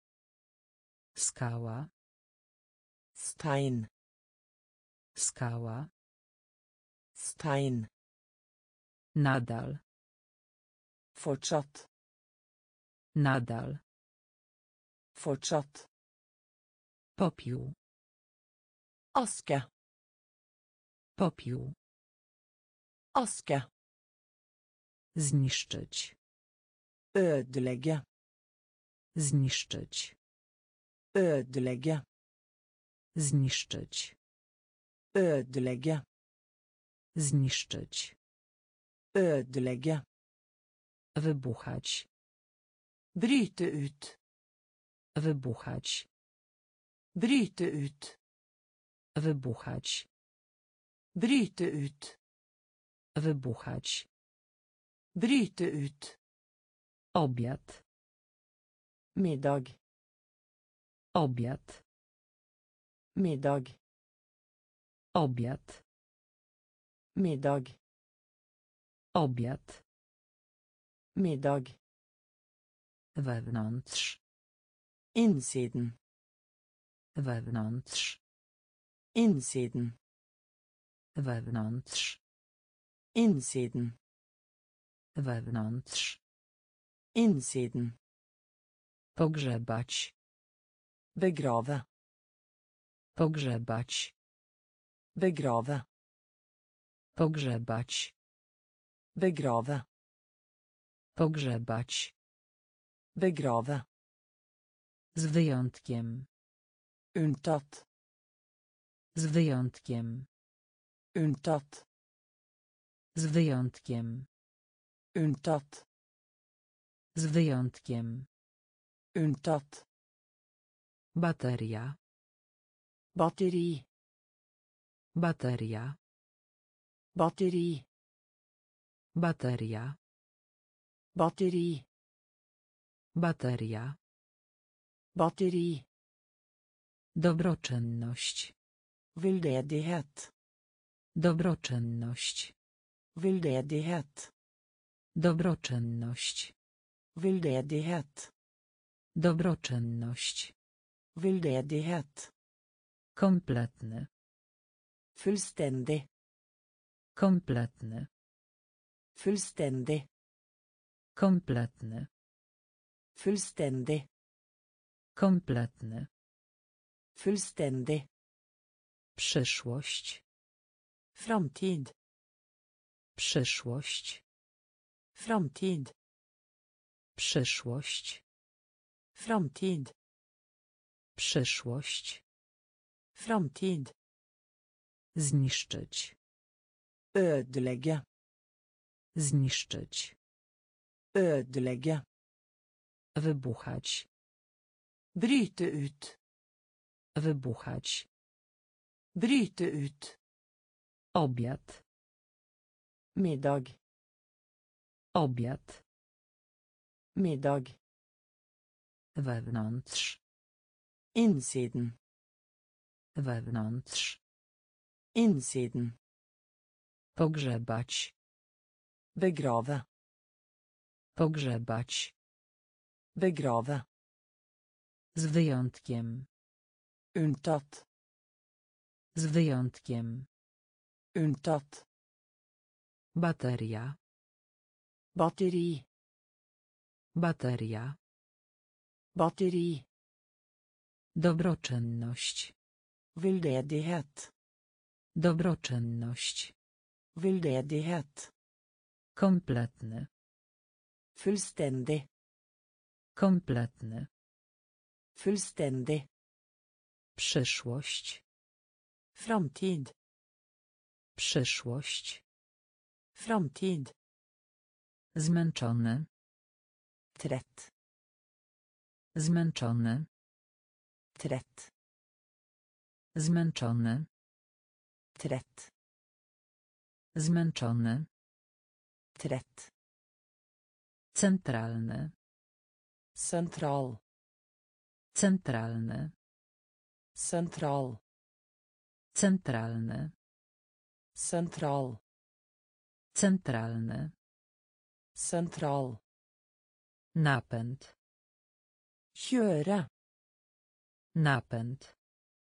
Skała. Stein. Skała. Stein. Nadal. Fortsatt. Nadal. Fortsatt. Popiół. Aske. Popiół. Aske. Zniszczyć. Ødelegge. Zniszczyć. Ødelegge. Zniszczyć. Ødelegge. Zniszczyć. Ødelegge. Wybuchać. Bryte ut. Wybuchać. Bryte ut. Wybuchać. Bryte ut. Wybuchać. Bryte ut. Obiad. Middag. Obiad. Middag. Obiad. Middag. Obiad. Middag. Wewnątrz. Innsiden. Wewnątrz. Innsiden. Wewnątrz. Innsiden. Wewnątrz. Innsiden. Pogrzebać. Begrave. Pogrzebać. Begrave. Pogrzebać. Begrave. Pogrzebać. Begrave. Z wyjątkiem. Unntatt. Z wyjątkiem. Unntatt. Z wyjątkiem. Unntatt. Z wyjątkiem. Unntatt. Bateria. Batteri. Bateria. Batteri. Bateria. Batteri. Bateria. Batteri. Dobroczynność. Veldedighet. Dobroczynność. Veldedighet. Dobroczynność. Veldedighet. Dobroczynność. Veldedighet. Kompletny. Fullstendig. Kompletny. Fullstendig. Kompletny. Fullstendig. Kompletny. Fullstendig. Przyszłość. Framtid. Przyszłość. Framtid. Przyszłość. Framtid. Przyszłość. Framtid. Zniszczyć. Ödelägga. Zniszczyć. Ödelägga. Wybuchać. Bryte ut. Wybuchać. Bryte ut. Obiad. Middag. Obiad. Middag. Wewnątrz. Insiden. Wewnątrz. Insiden. Pogrzebać. Begrave. Pogrzebać. Begrave. Z wyjątkiem. Unntatt. Z wyjątkiem. Unntatt. Bateria. Batteri. Bateria. Batteri. Dobroczynność. Veldedighet. Dobroczynność. Veldedighet. Kompletny. Fullstendig. Kompletny. Fullstendig. Przyszłość. Framtid. Przyszłość. Framtid. Zmęczony. Trett. Zmęczony. Trett. Zmęczony. Trett. Zmęczony. Trett. Centralny. Central. Centralny. Central. Centralny. Central. Centralny. Central. Napęd. Kjøre. Napęd.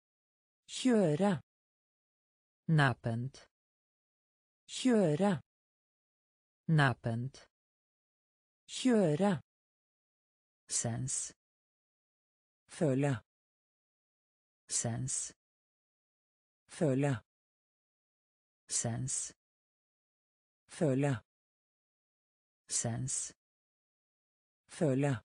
Kjøre. Napęd. Kjøre. Napęd. Kjøre. Sens. Føle. Sens. Føle. Sens. Føle. Sens. Føle.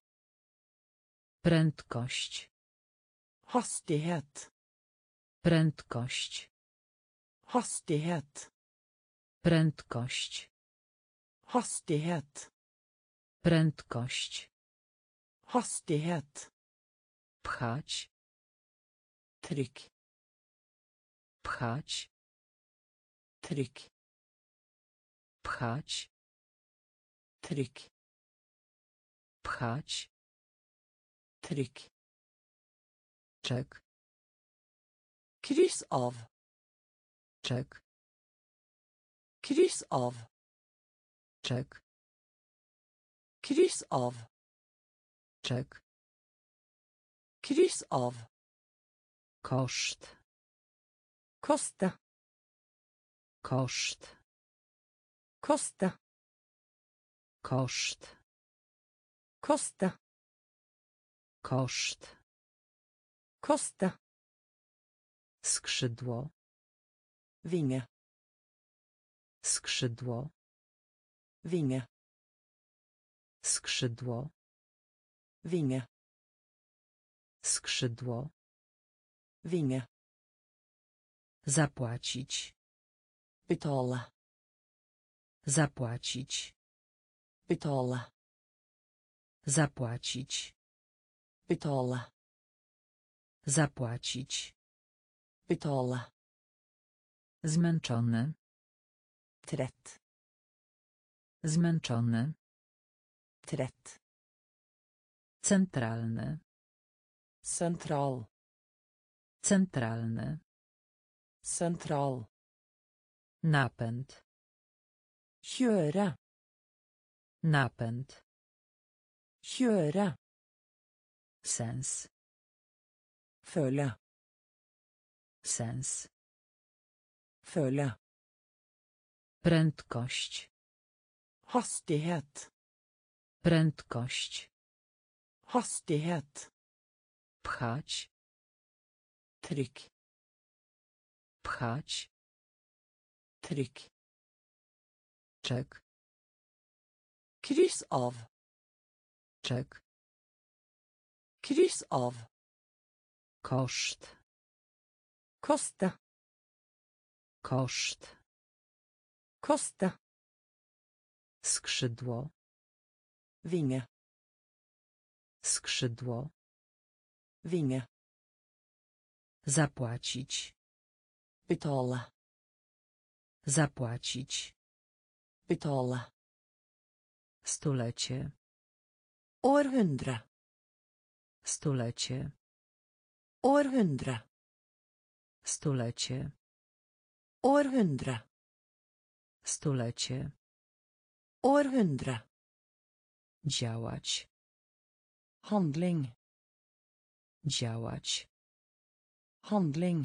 Prędkość. Hastighet. Prędkość. Hastighet. Prędkość. Hastighet. Prędkość. Hastighet. Pchać. Trykk. Pchać. Trykk. Pchać. Trykk. Pchać. Trykk. Czek. Kryss av. Czek. Kryss av. Czek. Kryss av. Czek. Kryss av. Koszt. Koste. Koszt. Koste. Koszt. Koste. Koszt. Koste. Skrzydło. Vinge. Skrzydło. Vinge. Skrzydło. Vinge. Skrzydło. Vinge. Zapłacić. Betale. Zapłacić. Betale. Zapłacić. Betale. Zapłacić. Betale. Zmęczony. Trett. Zmęczony. Trett. Centralny. Central. Centralny. Central. Napęd. Kjøre. Napęd. Kjøre. Sens. Føle. Sens. Føle. Prędkość. Hastighet. Prędkość. Hastighet. Pchać. Trykk. Pchać. Trykk. Czek. Kryss av. Czek. Kryss av. Koszt. Koste. Koszt. Koste. Skrzydło. Vinge. Skrzydło. Vinge. Zapłacić. Betale. Zapłacić. Betale. Stulecie. Århundre. Stulecie. Århundre. Stulecie. Århundre. Stulecie. Århundre. Działać. Handling. Działać. Handling.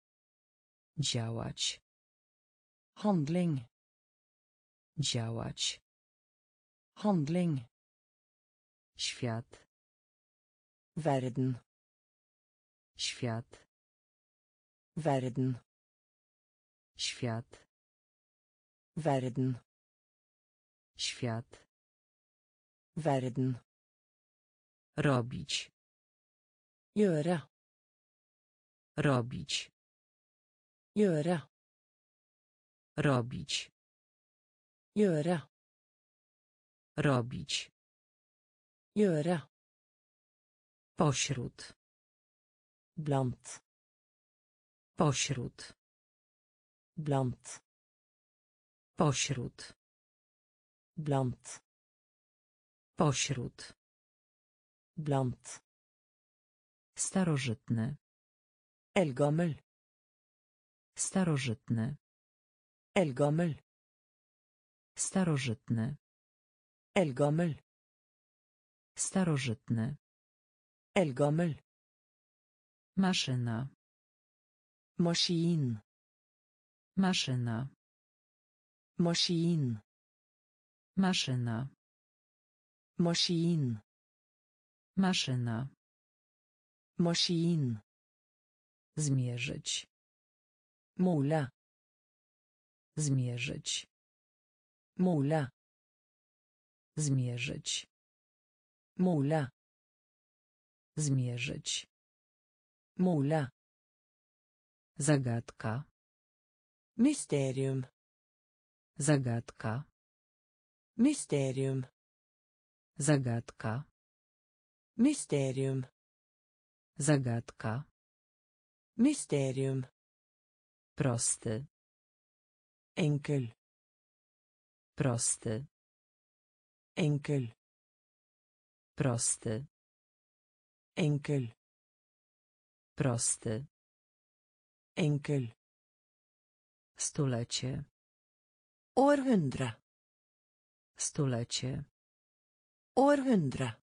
Działać. Handling. Działać. Handling. Świat. Verden. Świat. Verden. Świat. Verden. Świat. Verden. Robić. Gjøre. Robić. Gjøre. Robić. Gjøre. Robić. Gjøre. Pośród. Blant. Pośród. Blant. Pośród. Blant. Pośród. Blant. Starożytny. Eldgammel. Starożytny. Eldgammel. Starożytny. Eldgammel. Starożytny. Eldgammel. Maszyna. Maskin. Maszyna. Maskin. Maszyna. Maskin. Maszyna. Maskin. Zmierzyć. Måle. Zmierzyć. Måle. Zmierzyć. Måle. Zmierzyć. Måle. Zagadka. Mysterium. Zagadka. Mysterium. Zagadka. Mysterium. Zagadka. Mysterium. Prosty. Enkel. Prosty. Enkel. Prosty. Enkel. Prosty. Enkel. Stulecie. Århundre. Stulecie. Århundre.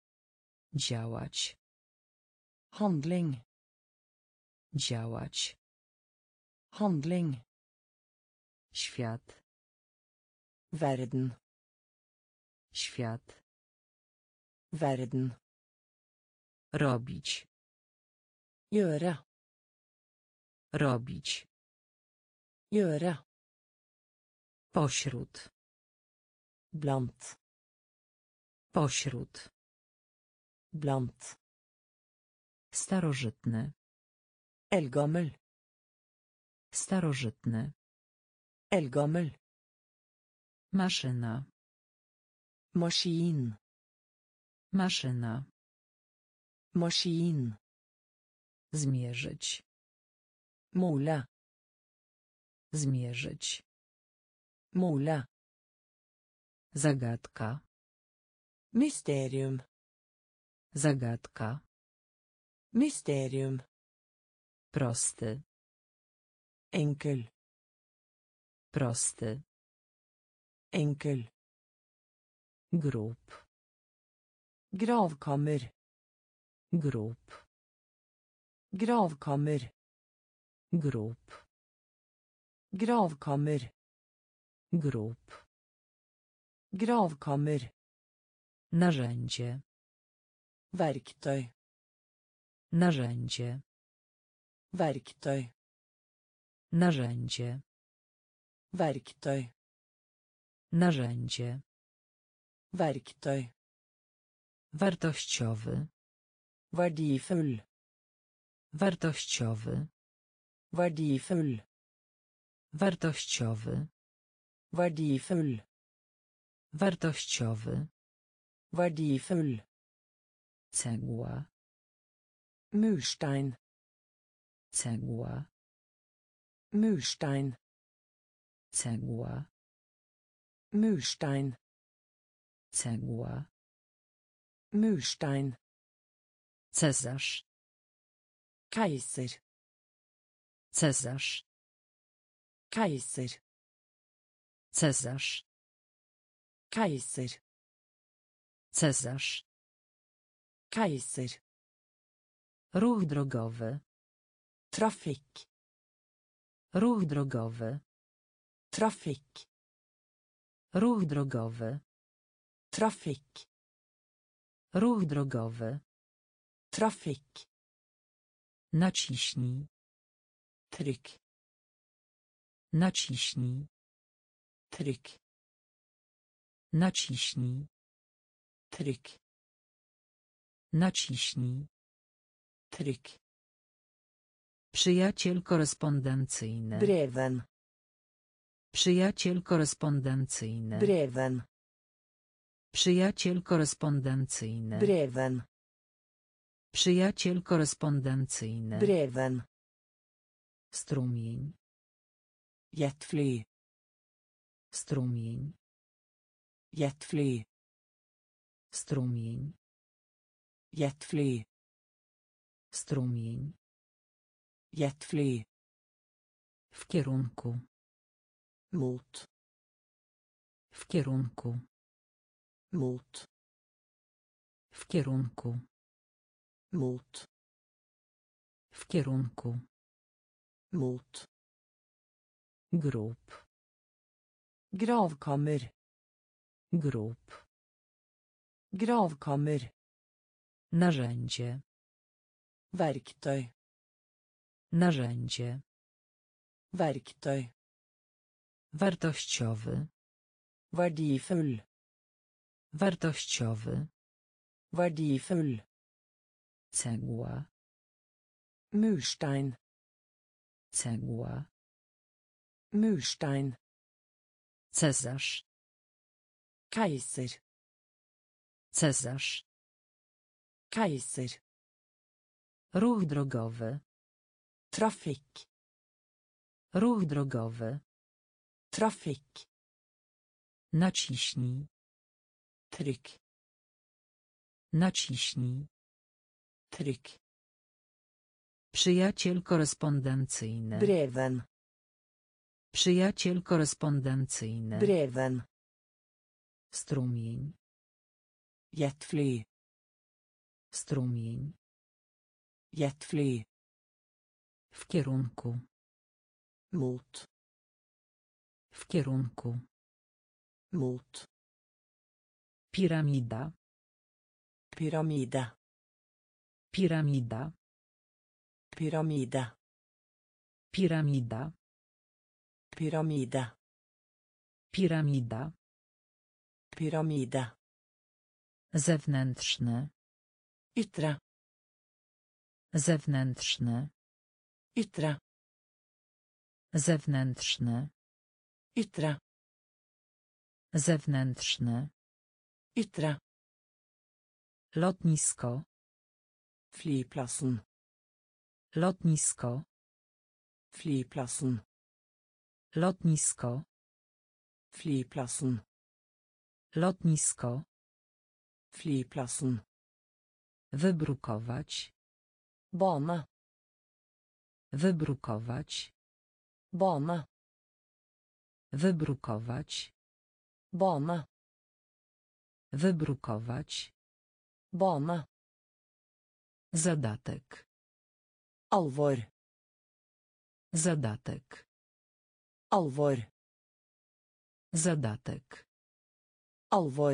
Działać. Handling. Działać. Handling. Świat. Verden. Świat. Verden. Robić. Gjøre. Robić. Gjøre. Pośród. Blant. Pośród. Blant. Starożytny. Eldgammel. Starożytny. Eldgammel. Maszyna. Maskin. Maszyna. Maskin. Zmierzyć. Måle. Zmierzyć. Måle. Zagadka. Mysterium. Zagadka. Mysterium. Prosty. Enkel. Prosty. Enkel. Grop. Gravkammer. Grop. Gravkammer. Grop. Gravkammer. Grop. Gravkammer. Narzędzie. Verktøy. Narzędzie. Verktøy. Narzędzie. Verktøy. Narzędzie. Verktøy. Wartościowy. Verdifull. Wartościowy. Verdifull. Wartościowy. Verdifull. Wartościowy. Verdifull. Cegła. Murstein. Cegła. Murstein. Cegła. Murstein. Cegła. Murstein. Cesarz. Keiser. Cesarz. Keiser. Cesarz. Keiser. Cesarz. Keiser. Ruch drogowy. Trafikk. Ruch drogowy. Trafikk. Ruch drogowy. Trafikk. Ruch drogowy. Trafikk. Naciśnij. Trykk. Naciśnij. Trykk. Naciśnij. Trykk. Naciśnij. Trykk. Przyjaciel korespondencyjny. Breven. Przyjaciel korespondencyjny. Breven. Przyjaciel korespondencyjny. Breven. Przyjaciel korespondencyjny. Breven. Strumień. Jetfly. Strumień. Jetfly. Strumień. Jetfly. Strumień. Jetfly. W kierunku. Mot. W kierunku. Mot. W kierunku. Mot. W kierunku. Mot. Grop. Gravkammer. Grop. Gravkammer. Narzędzie. Verktøy. Narzędzie. Verktøy. Wartościowy. Verdifull. Wartościowy. Verdifull. Cegła. Murstein. Cegła. Murstein. Cesarz. Keiser. Cesarz. Keiser. Ruch drogowy. Trafikk. Ruch drogowy. Trafikk. Naciśnij. Trykk. Naciśnij. Trykk. Przyjaciel korespondencyjny. Breven. Przyjaciel korespondencyjny. Breven. Strumień. Jetfly. Strumień. Jetfly. W kierunku. Mot. W kierunku. Mot. Piramida. Pyramide. Piramida. Pyramide. Piramida. Pyramide. Piramida. Pyramide. Zewnętrzny. Ytre. Zewnętrzny. Ytre. Zewnętrzny. Ytre. Zewnętrzny. Ytre. Lotnisko. Flyplassen. Lotnisko. Flyplassen. Lotnisko. Flyplassen. Lotnisko. Flyplassen. Wybrukować. Bane. Wybrukować. Bane. Wybrukować. Bane. Wybrukować. Bane. Zadatek. Alvor. Zadatek. Alvor. Zadatek. Alvor.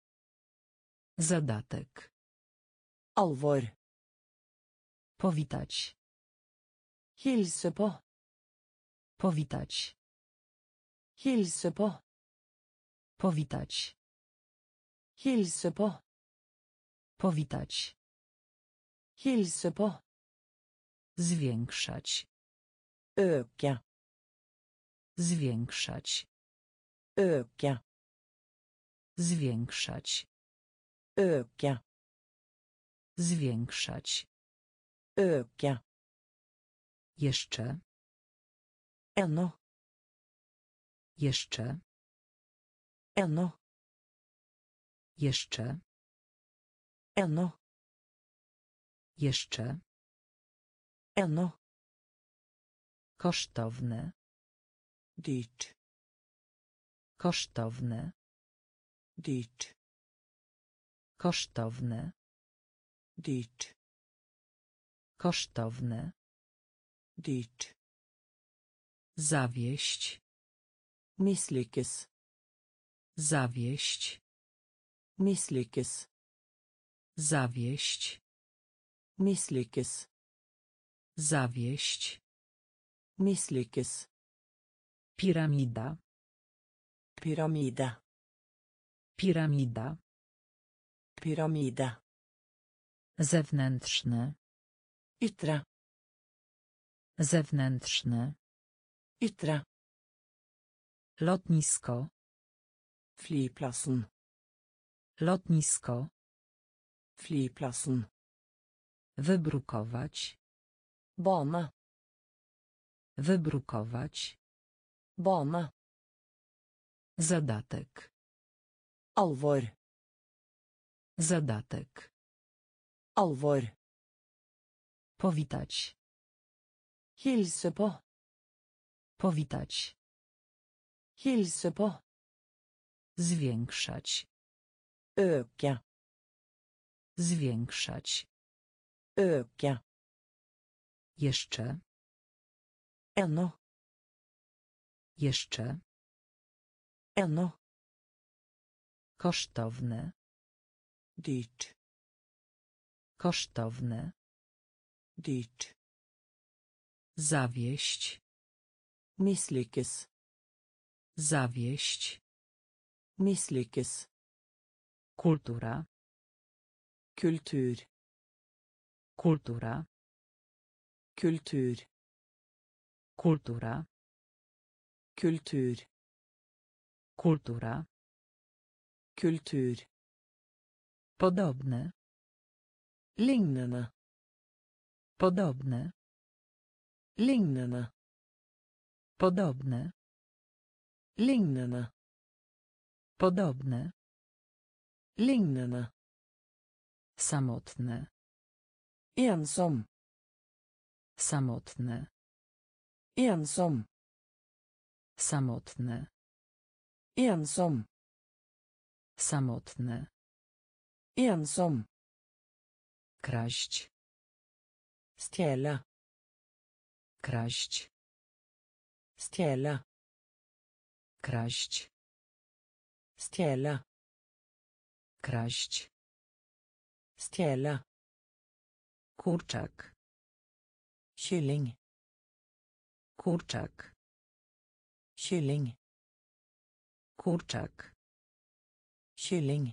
Zadatek. Alvor. Powitać. Hilse på. Powitać. Hilse på. Powitać. Hilse på. Powitać. Hilse på. Zwiększać. Øke. Zwiększać. Øke. Zwiększać. Øke. Zwiększać. Øke. Jeszcze. Ennå. Jeszcze. Ennå. Jeszcze. Ennå. Jeszcze. Ennå. Kosztowne. Dyrt. Kosztowne. Dyrt. Kosztowne. Dyrt. Kosztowne. Dyrt. Zawieść. Misslyckas. Zawieść. Misslyckas. Zawieść. Misslyckas. Zawieść. Misslyckas. Piramida. Pyramida. Piramida. Pyramida. Zewnętrzne. Yttre. Zewnętrzne. Yttre. Lotnisko. Flyplassen. Lotnisko. Flyplassen. Wybrukować. Bane. Wybrukować. Bane. Zadatek. Alvor. Zadatek. Alvor. Powitać. Hilse på. Powitać. Hilse på. Zwiększać. Øke. Zwiększać. Øke. Jeszcze. Ennå. Jeszcze. Ennå. Kosztowne. Dyrt. Kosztowne. Dyrt. Zawieść. Misslyckas. Zawieść. Misslyckas. Kultura. Kultur. Kultura. Kultur. Kultura. Kultur. Kultura. Kultur. Podobne. Lignende. Podobne. Lignende. Podobne. Lignende. Podobne. Lignende. Samotne. Ensom. Samotne. Ensom. Samotne. Ensom. Samotne. Ensom. Kraść. Stjäla. Kraść. Stjäla. Kraść. Stjäla. Kraść. Stjäla. Kurczak. Kylling. Kurczak. Kylling. Kurczak. Kylling.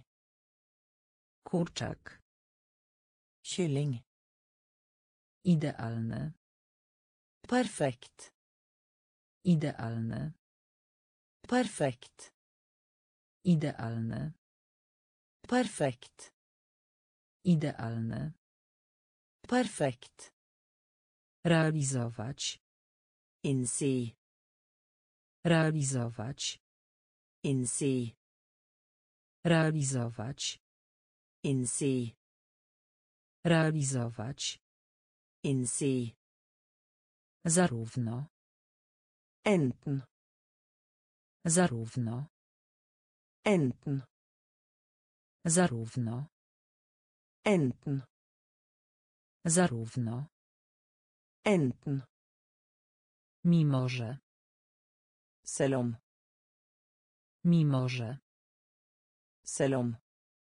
Kurczak. Kylling. Idealne. Perfekt. Idealne. Perfekt. Idealne. Perfekt. Idealne. Perfekt. Realizować. Inse. Realizować. Inse. Realizować. Inse. Realizować. Inse. Zarówno. Enten. Zarówno. Enten. Zarówno. Enten. Zarówno. Enten. Mimo że. Selv om. Mimo że. Selv om.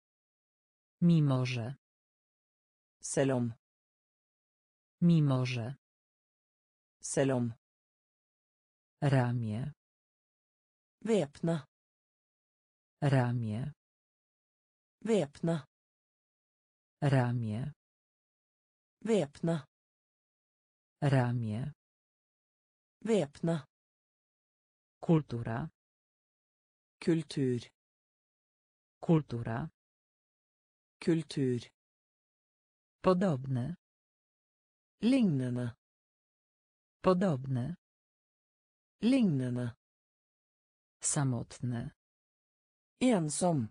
Mimo że. Selv om. Mimo że. Selv om. Ramię. Væpna. Ramię. Væpna. Ramię. Væpna. Ramię. Væpna. Kultura. Kultur. Kultura. Kultur. Podobne. Lignende. Podobne. Lignende. Samotne. Ensom.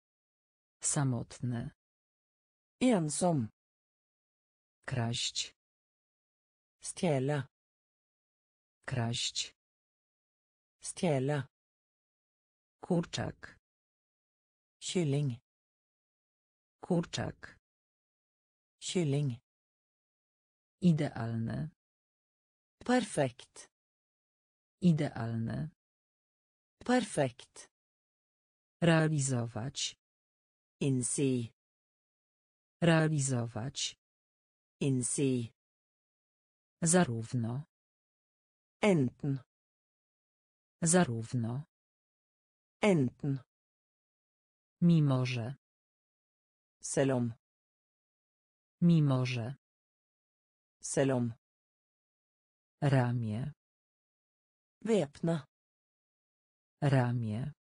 Samotne. Ensom. Kraść. Stjäla. Kraść. Stjäla. Kurczak. Kylling. Kurczak. Kylling. Idealne. Perfekt. Idealne. Perfekt. Realizować. Inse. Realizować. Inse. Zarówno. Enten. Zarówno. Enten. Mimo że. Selv om. Mimo że. Selv om. Ramię. Væpna. Ramię.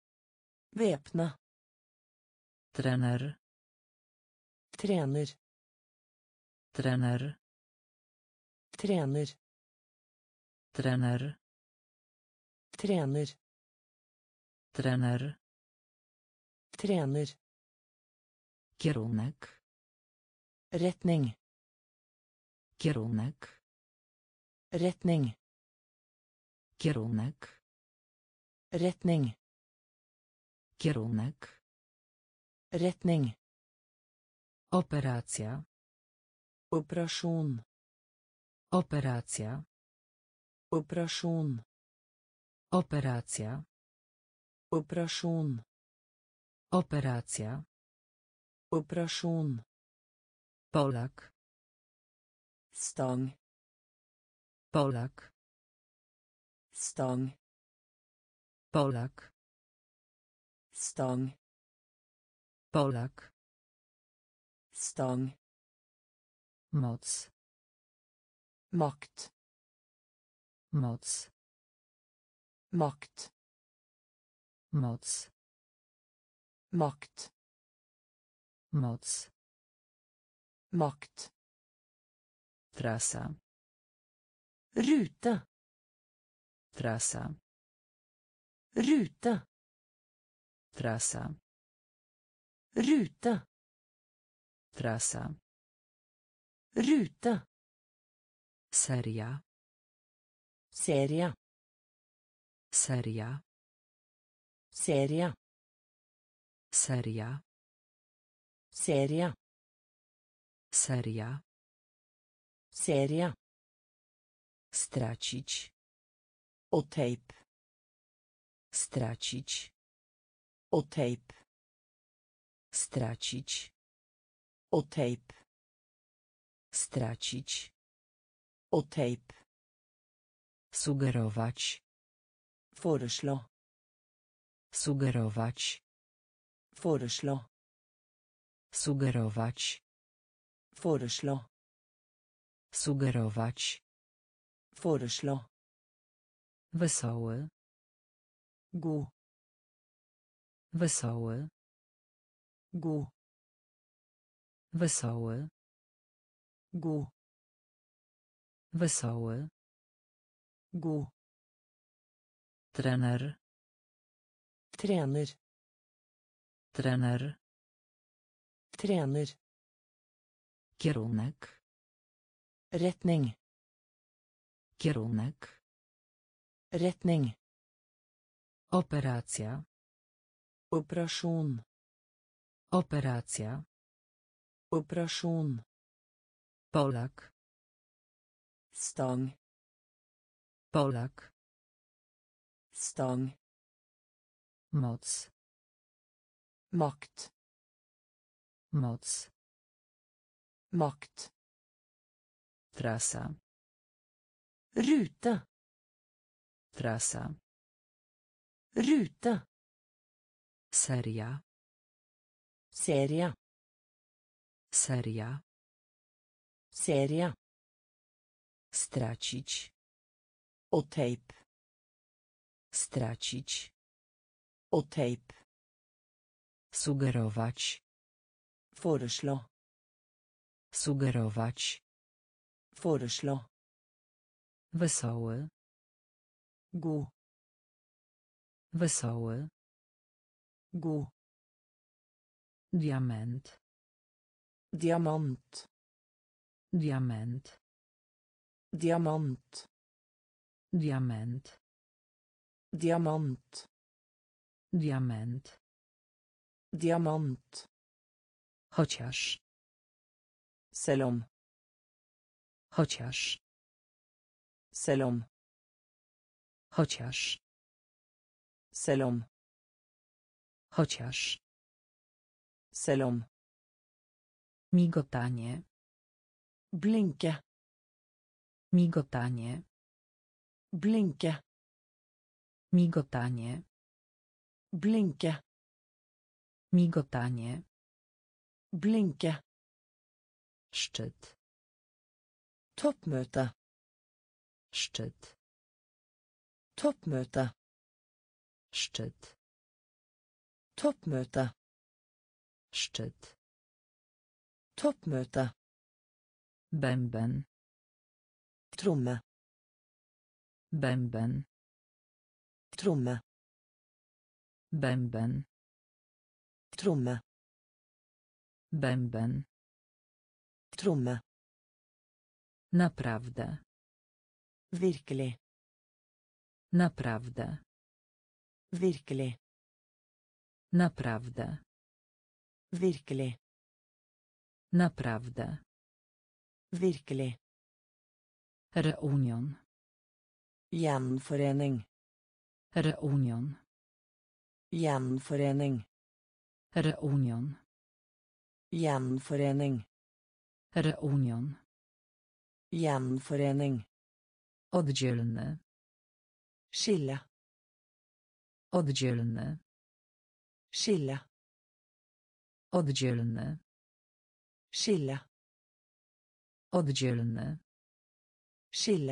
Væpna. Trener. Trener. Trener. Trener. Trener. Trener. Trener. Trener. Kierunek. Retning. Kierunek. Retning. Kierunek. Retning. Kierunek. Retning. Operacja. Operasjon. Operacja. Operasjon. Operacja. Operasjon. Operacja. Operasjon. Polak. Stang. Polak. Stang. Polak. Stang. Polak. Stang. Moc. Makt. Moc. Makt. Moc. Makt. Moc. Makt. Trasa. Rute. Trasa. Rute. Trasa. Rute. Trasa. Rute. Seria. Serie. Seria. Serie. Seria. Serie. Seria. Serie. Stracić. O tape. Stracić. O tape. Stracić. O tape. Stracić. O tape. Sugerować. Foreslå. Sugerować. Foreslå. Sugerować. Foreslå. Sugerować. Foreslå. Wesoły. God. Wesoły. God. Wesoły. God. Wesoły. God. Trener. Trener. Trener. Trener. Kierunek. Retning. Kierunek. Operacja. Operasjon. Polak. Stang. Polak. Stang. Moc. Makt. Moc. Makt. Trasa. Rute. Trasa. Rute. Seria. Serie. Seria. Serie. Stracić. Og tape. Stracić. Og tape. Sugerować. Foreslå. Sugerować. Foreslå. Wesoły. God. Wesoły. God. Diament. Diamant. Diament. Diamant. Diament. Diamant. Diament. Diamant. Chociaż. Selv om. Chociaż. Selv om. Chociaż. Selv om. Chociaż. Selv om. Migotanie. Blinke. Migotanie. Blinke. Migotanie. Blinke. Migotanie. Blinke. Szczyt. Toppmøte. Szczyt. Toppmøte. Szczyt. Toppmøte. Szczyt. Toppmøte. Bęben. Tromme. Bęben. Tromme. Bęben. Tromme. Bęben. Tromme. Naprawdę. Virkelig. Naprawdę. Virkelig. Naprawdę. Virkelig. Naprawdę. Virkelig. Reunion. Gjenforening. Reunion. Gjenforening. Reunion. Gjenforening. Reunion. Gjenforening. Oddzielny. Skille. Oddzielny. Skille. Oddzielny. Skille. Oddzielny. Skille.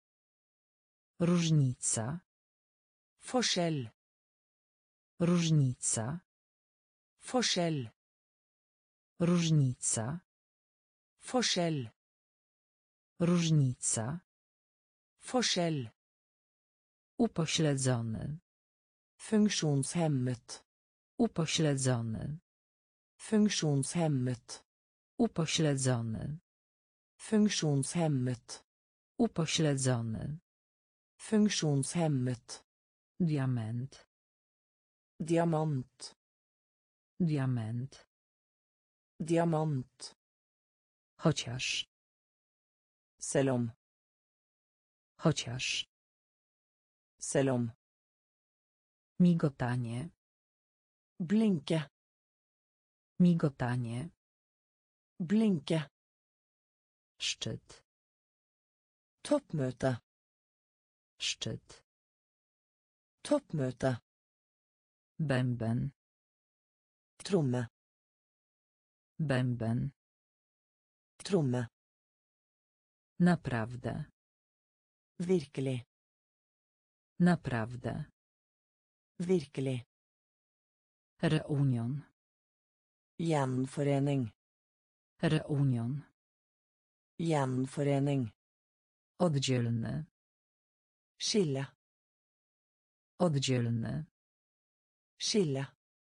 Różnica. Forskjell. Różnica. Forskjell. Różnica. Forskjell. Różnica. Forskjell. Upośledzony. Funksjonshemmet. Upośledzony. Funksjonshemmet. Upośledzony. Funksjonshemmet. Upośledzony. Funksjonshemmet. Diament. Diamant. Diament. Diamant. Chociaż. Selv om. Chociaż. Selv om. Migotanie. Blinke. Migotanie. Blinke. Szczyt. Toppmøte. Szczyt. Toppmøte. Bęben. Tromme. Bęben. Tromme. Naprawdę. Virkelig. Naprawdę. Virkelig. Reunion. Gjenforening. Reunion. Gjenforening. Oddzielny. Skille. Oddzielny. Skille.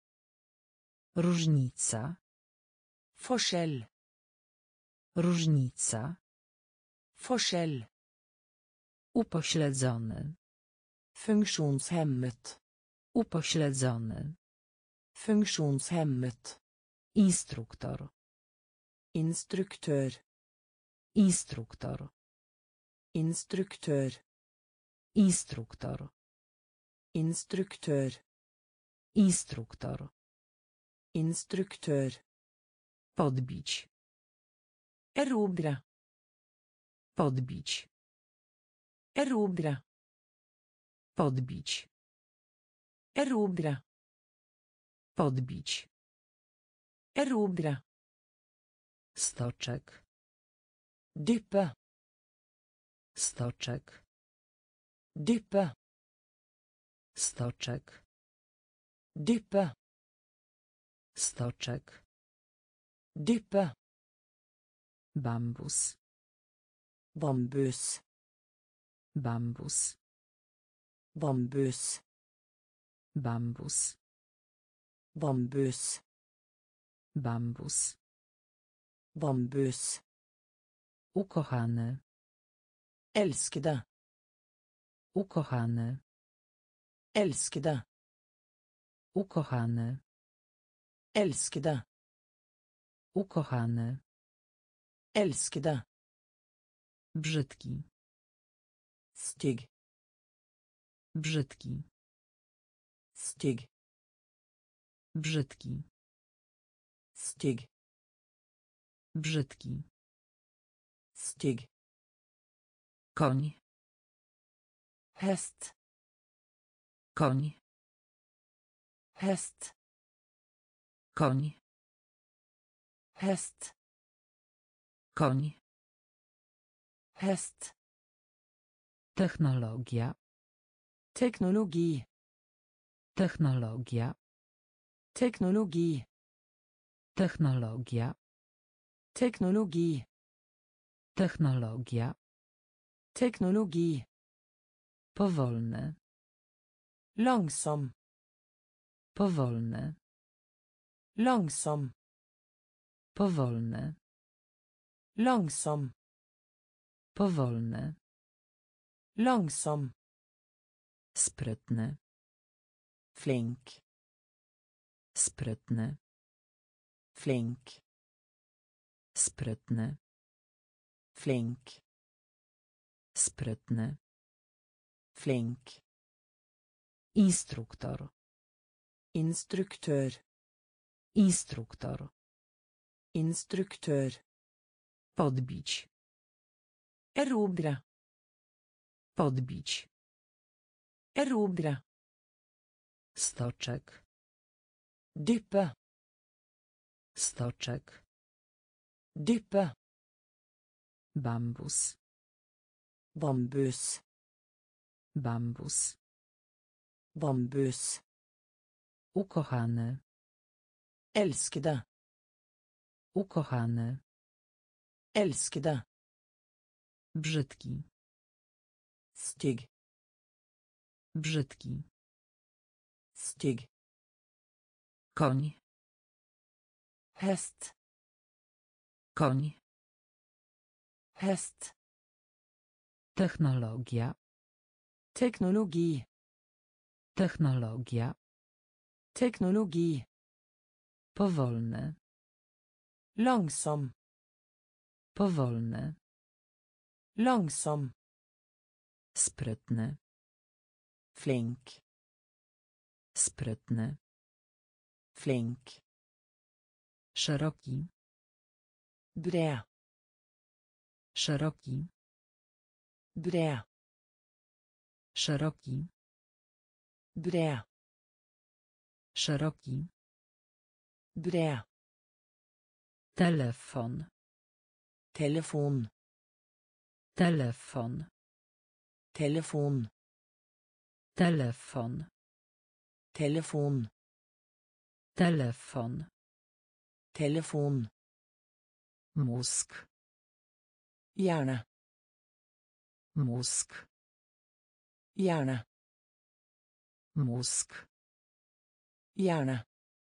Różnica. Forskjell. Różnica. Forskjell. Upośledzony. Funksjonshemmet. Upośledzony. Funksjonshemmet. Instruktor. Instruktør. Instruktor. Instruktør. Instruktor. Instruktør. Instruktor. Instruktør. Podbić. Erobre. Podbić. Erobre. Podbić. Erobre. Podbić. Erobre. Stoczek. Dyppe. Stoczek. Dyppe. Stoczek. Dyppe. Stoczek. Dyppe. Bambus. Bambus. Bambus. Bambus. Bambus. Bambus. Bambus. Bambus. Ukochany. Elskede. Ukochany. Elskede. Ukochany. Elskede. Ukochany. Elskede. Brzydki. Stygg. Brzydki. Stygg. Brzydki. Stygg. Brzydki. Stygg. Koń. Häst. Koń. Häst. Koń. Häst. Koń. Häst. Technologia. Teknologi. Technologia. Teknologi. Technologia. Teknologi. Technologia. Teknologi. Powolny. Langsom. Powolny. Langsom. Powolny. Langsom. Powolny. Langsom. Sprytny. Flink. Sprytny. Flink. Sprytny. Flink. Sprytny. Flink. Instruktor. Instruktør. Instruktor. Instruktør. Podbić. Erobre. Podbić. Erobre. Stoczek. Dyppe. Stoczek. Dyppe. Bambus. Bambus. Bambus. Bambus. Ukochany. Elskede. Ukochany. Elskede. Brzydki. Stygg. Brzydki. Stygg. Koń. Häst. Koń. Häst. Technologia. Teknologi. Technologia. Teknologi. Powolny. Langsom. Powolny. Langsom. Sprytny. Flink. Sprytny. Flink. Szeroki. Bred. Szeroki. Bred. Szeroki. Bred. Szeroki. Bred. Telefon. Telefon. Telefon. Telefon. Telefon. Telefon. Telefon. Telefon. Mózg. Hjärna. Mózg. Hjärna. Mózg. Hjärna.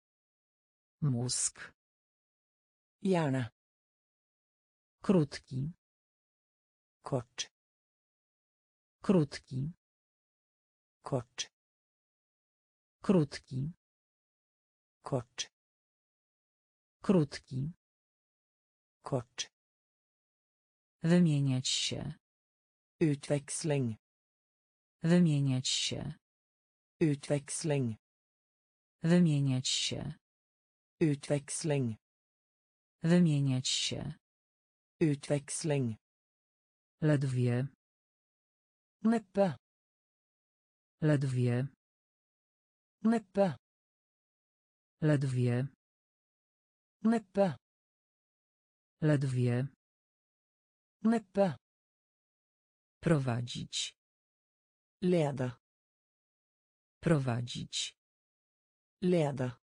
Mózg. Hjärna. Krótki. Kort. Krótki. Kort. Krótki. Kort. Krótki. Kort. Wymieniać się. Utväxling. Wymieniać się. Utväxling. Wymieniać się. Utväxling. Wymieniać się. Utväxling. Ledwie. Neppe. Ledwie. Neppe. Ledwie. Neppe. Ledwie. Neppe. Prowadzić. Leda. Prowadzić. Leda.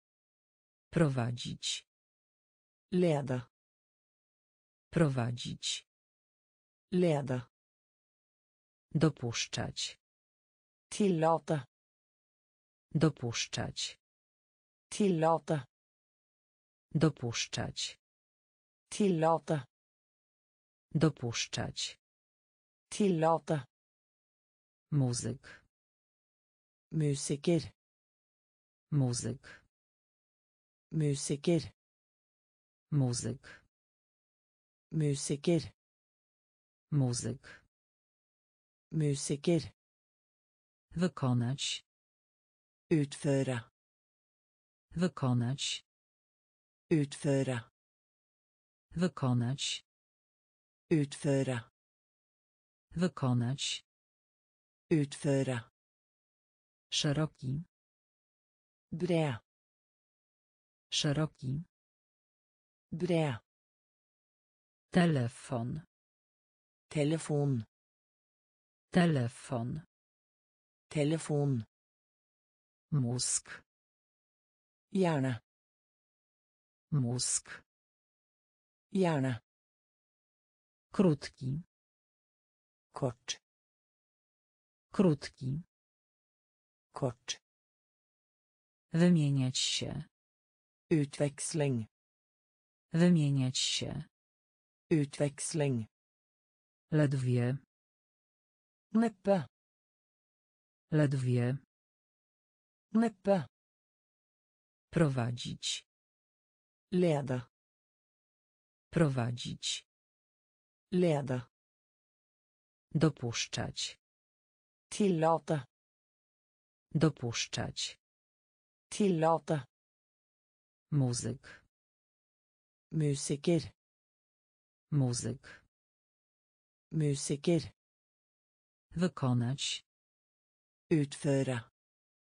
Prowadzić. Leda. Prowadzić. Leda. Dopuszczać. Tillåta. Dopuszczać. Tillåta. Dopuszczać. Tillåta. Dopuszczać. Tillåta. Muzyk. Musiker. Muzyk. Musiker. Muzyk. Musiker. Muzyk. Musiker. Wykonać. Utföra. Wykonać. Utföra. Wykonać. Utföra. Wykonać. Utföra. Szeroki. Bred. Szeroki. Bred. Telefon. Telefon. Telefon. Telefon. Mózg. Hjärna. Mózg. Hjärna. Krótki. Kort. Krótki. Kort. Wymieniać się. Utväxling. Wymieniać się. Utväxling. Ledwie. Neppe. Ledwie. Neppe. Prowadzić. Leda. Prowadzić. Leda. Dopuszczać. Tillåta. Dopuszczać. Tillåta. Muzyk. Musiker. Muzyk. Musiker. Wykonać. Utföra.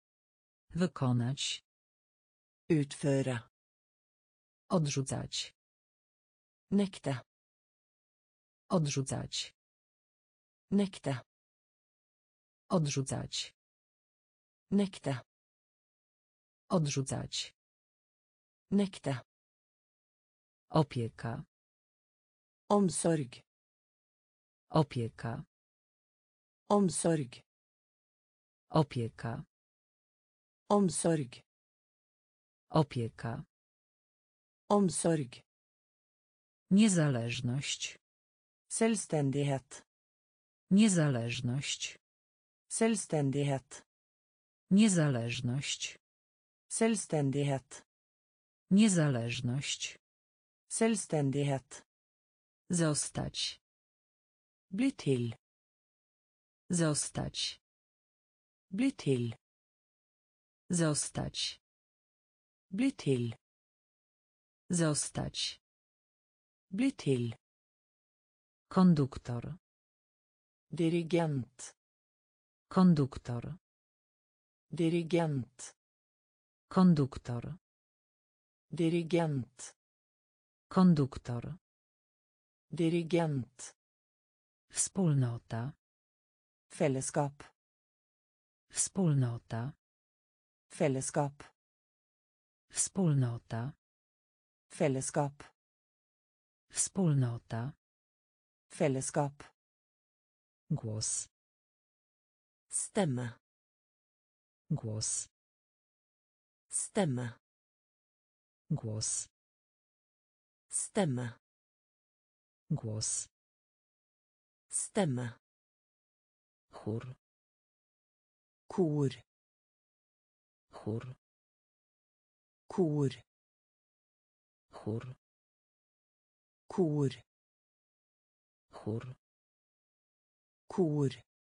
Wykonać. Utföra. Odrzucać. Nekta. Odrzucać. Nekta. Odrzucać. Nekta. Odrzucać. Nekta. Opieka. Omsorg. Opieka. Omsorg. Opieka. Omsorg. Opieka. Omsorg. Niezależność. Selvständighet. Niezależność. Selvständighet. Niezależność. Selvständighet. Niezależność. Selvständighet. Zostać. Bli till. Zostać. Bli till. Zostać. Bli till. Zostać. Bli till. Konduktor. Dirigent. Konduktor. Dirigent. Konduktor. Dirigent. Konduktor. Dirigent. Wspólnota. Fellesskap. Wspólnota. Fellesskap. Wspólnota. Fellesskap. Wspólnota. Fellesskap. Głos. Stemme. Głos. Stemme. Głos. Stemme. Głos. Stemme. Chór. Kor. Chór. Kor. Chór. Kor. Chór. Kor.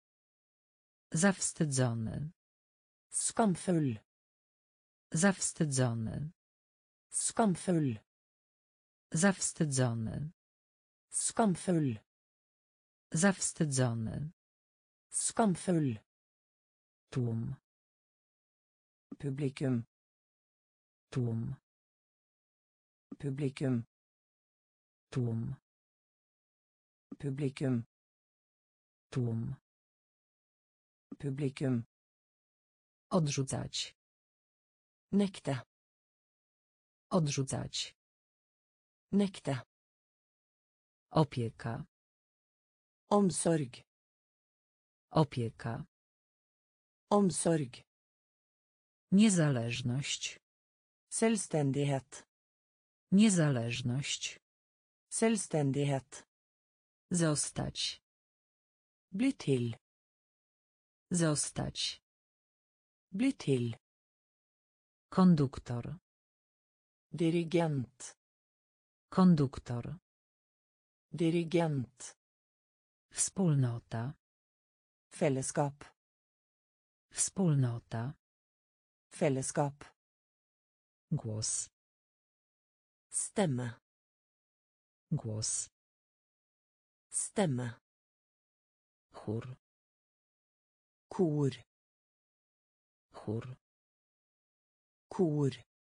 Zawstydzony. Skamfull. Zawstydzony. Skamfull. Zawstydzony. Skamfull. Zawstydzony. Skamfull. Tłum. Publikum. Tłum. Publikum. Tłum. Publikum. Tłum. Publikum. Odrzucać. Nekta. Odrzucać. Nekta. Opieka. Omsorg. Opieka. Omsorg. Niezależność. Selvstendighet. Niezależność. Selvstendighet. Zostać. Bli til. Zostać. Bli til. Konduktor. Dirigent. Konduktor. Dirigent. Wspólnota. Fellesskap. Wspólnota. Fellesskap. Głos. Stemme. Głos. Stemme. Chór. Kor. Chór. Kor.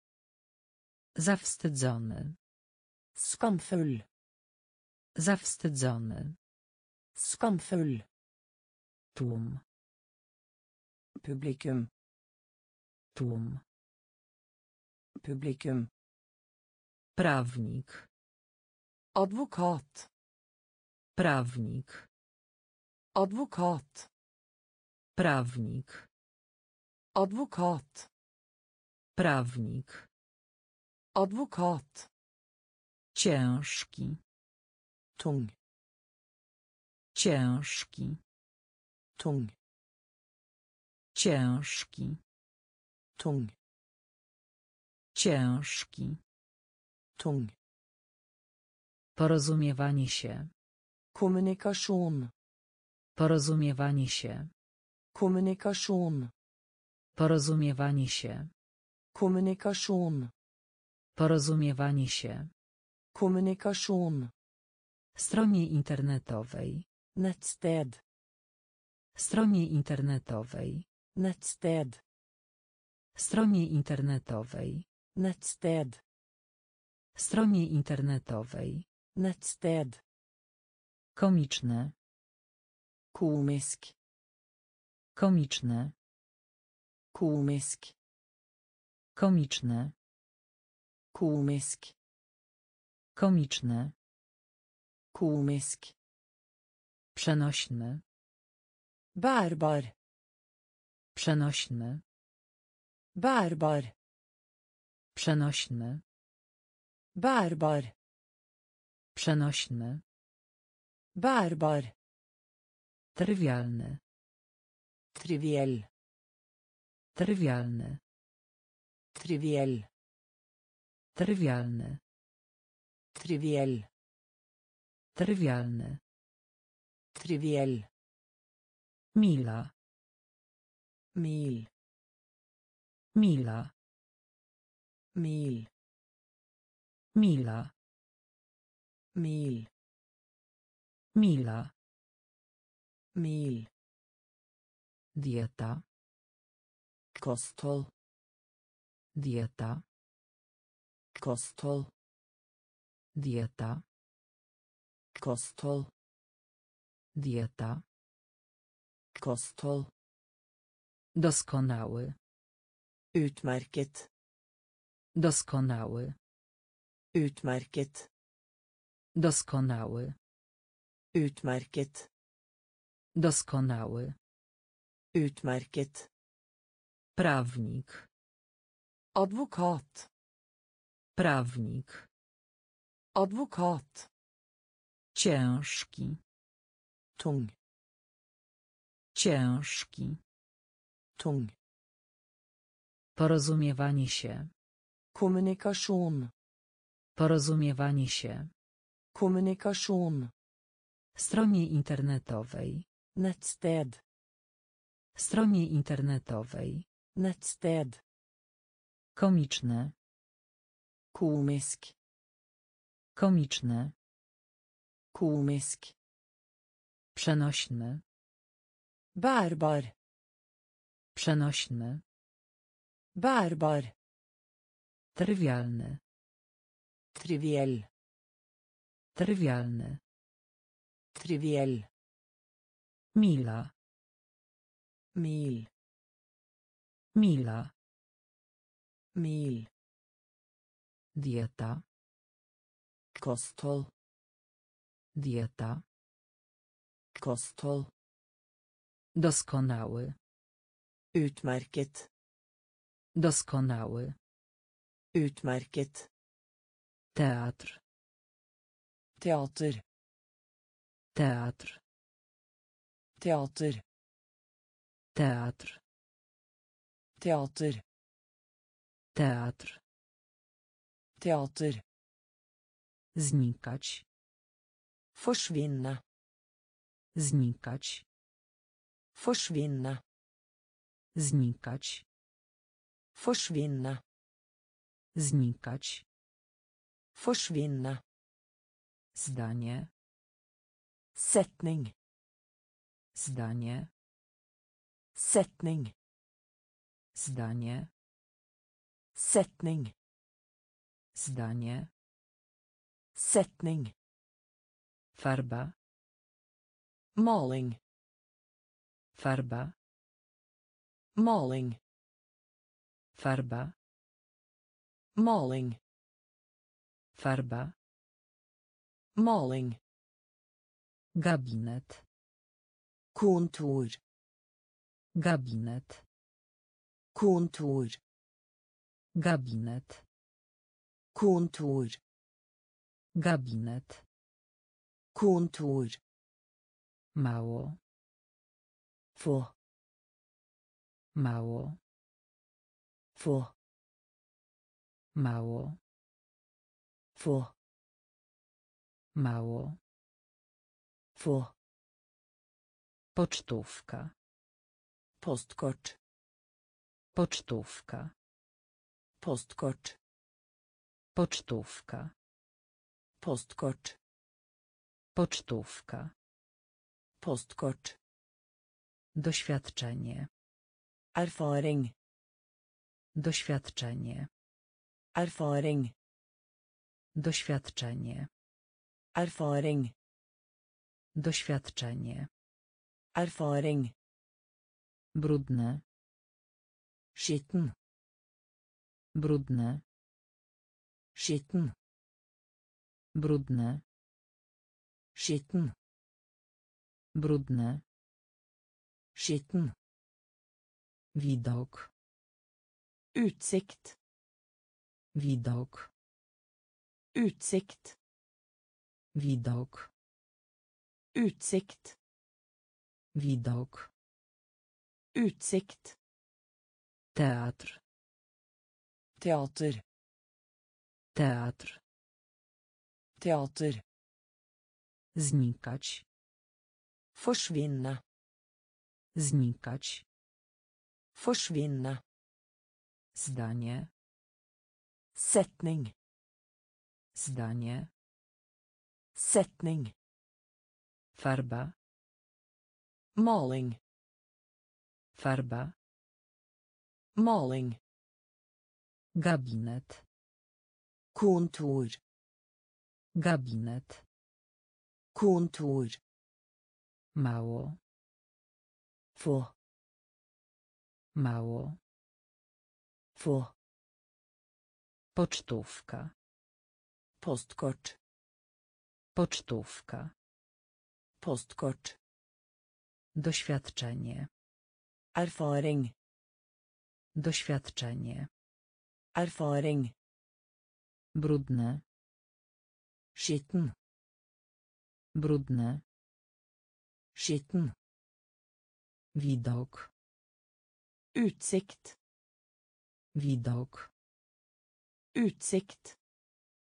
Zawstydzony. Skamfull. Zawstydzony. Skamfull. Tłum. Publikum. Tłum. Publikum. Prawnik. Advokat. Prawnik. Advokat. Prawnik. Advokat. Prawnik. Advokat. Ciężki. Tung. Ciężki. Tung. Ciężki. Tung. Ciężki. Tung. Porozumiewanie się. Kommunikasjon. Porozumiewanie się. Kommunikasjon. Porozumiewanie się. Kommunikasjon. Porozumiewanie się. Kommunikasjon. Stronie internetowej. Nettsted. Stronie internetowej. Nettsted. Stronie internetowej. Nettsted. Stronie internetowej. Nettsted. Komiczne. Komisk. Komiczne. Komisk. Komiczne. Komisk. Komiczne. Komisk. Przenośne. Bärbar. Przenośne. Bärbar. Przenośne. Bärbar. Przenośne. Bärbar. Trywialne. Triviell. Trywialne. Triviell. Trywialne. Triviell. Trywialne. Triviell. Mila. Mil. Mila. Mil. Mila. Mil. Mila. Mil. Dieta. Kosthold. Dieta. Kosthold. Dieta. Kosthold. Dieta. Kosthold. Doskonały. Utmärket. Doskonały. Utmärket. Doskonały. Utmärket. Doskonały. Utmärket. Prawnik. Advokat. Prawnik. Advokat. Ciężki. Tung. Ciężki. Tung. Porozumiewanie się. Kommunikasjon. Porozumiewanie się. Kommunikasjon. Stronie internetowej. Nettsted. Stronie internetowej. Nettsted. Komiczne. Komisk. Komiczne. Komisk. Przenośny. Bärbar. Przenośny. Bärbar. Trywialny. Triviell. Trywialny. Triviell. Mila. Mil. Mila. Mil. Dieta. Kosthold. Dieta. Kosthold. Doskonały. Utmärket. Doskonały. Utmärket. Teatr. Teater. Teatr. Teater. Teatr. Teater. Teatr. Teater. Znikać. Forsvinne. Znikać. Forsvinne. Znikać. Forsvinne. Znikać. Forsvinne. Zdanie. Setning. Zdanie. Setning. Zdanie. Setning. Zdanie. Setning. Farba. Maling. Farba. Maling. Farba. Maling. Farba. Maling. Gabinet. Kontor. Gabinet. Kontor. Gabinet. Kontor. Gabinet. Kontor. Mało. Få. Mało. Få. Mało. Få. Mało. Få. Pocztówka. Postkort. Pocztówka. Postkort. Pocztówka. Postkort. Pocztówka. Postkort. Doświadczenie. Erfaring. Doświadczenie. Erfaring. Doświadczenie. Erfaring. Doświadczenie. Erfaring. Brudne. Skitten. Brudne. Skitten. Brudne. Skitten. Brudne. Skitten. Widok. Utsikt. Widok. Utsikt. Widok. Utsikt. Widok. Utsikt. Teatr. Teater. Teatr. Teater. Znikać. Forsvinne. Znikać. Forsvinne. Zdanie. Setning. Zdanie. Setning. Farba. Maling. Farba. Maling. Gabinet. Kontor. Gabinet. Kontor. Mało. Få. Mało. Få. Pocztówka. Postkort. Pocztówka. Postkort. Doświadczenie. Erfaring. Doświadczenie. Erfaring. Brudne. Skitten. Brudne. Skitten. Widok. Utsikt. Widok. Utsikt.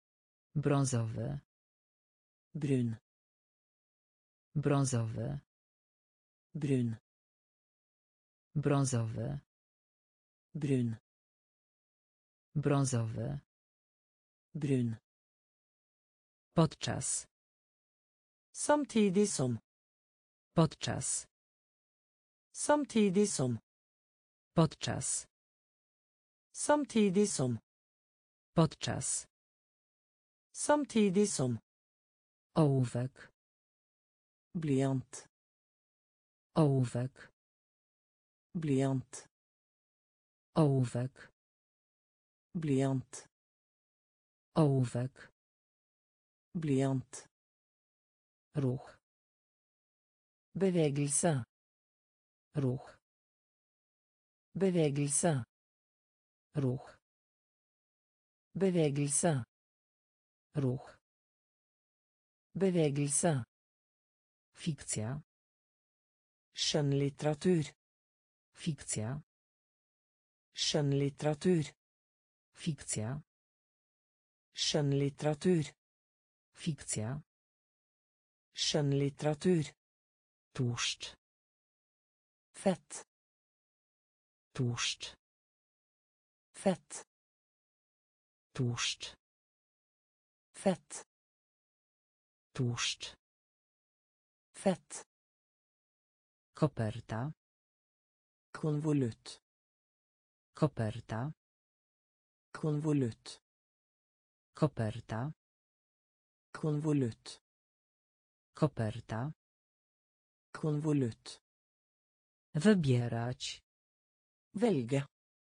Brązowy. Brun. Brązowy. Brun. Brązowy. Brun. Brązowy. Brun. Podczas. Samtidig som. Podczas. Samtidig som. Podczas. Samtidig som. Podczas. Samtidig som. Ołówek. Blyant. Ołówek. Blyant. Ołówek. Blyant. Ołówek. Blyant. Ruch. Bevegelse. Ruch. Bevegelse. Ruch. Bevegelse. Ruch. Bevegelse. Fikcja. Skjønnlitteratur. Fikcja. Skjønnlitteratur. Fikcja. Skjønnlitteratur. Fikcja. Skjønnlitteratur. Tłuszcz. Fett. Tłuszcz. Fett. Tłuszcz. Fett. Tłuszcz. Fett. Koperta. Konvolutt. Koperta. Konvolutt. Koperta. Konvolutt. Koperta. Konvolutt. Wybierać. Velge.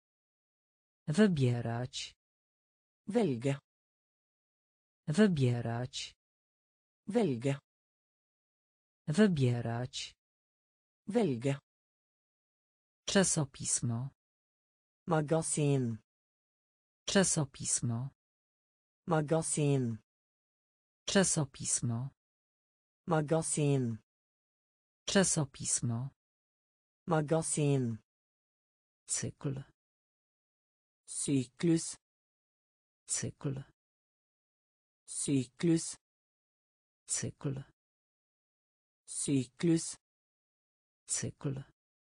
Wybierać. Velge. Wybierać. Velge. Wybierać. Velge. Czasopismo. Magasin. Czasopismo. Magasin. Czasopismo. Magasin. Czasopismo. Magasin. Cykl. Syklus. Cykl. Syklus. Cykl. Syklus. Cykl.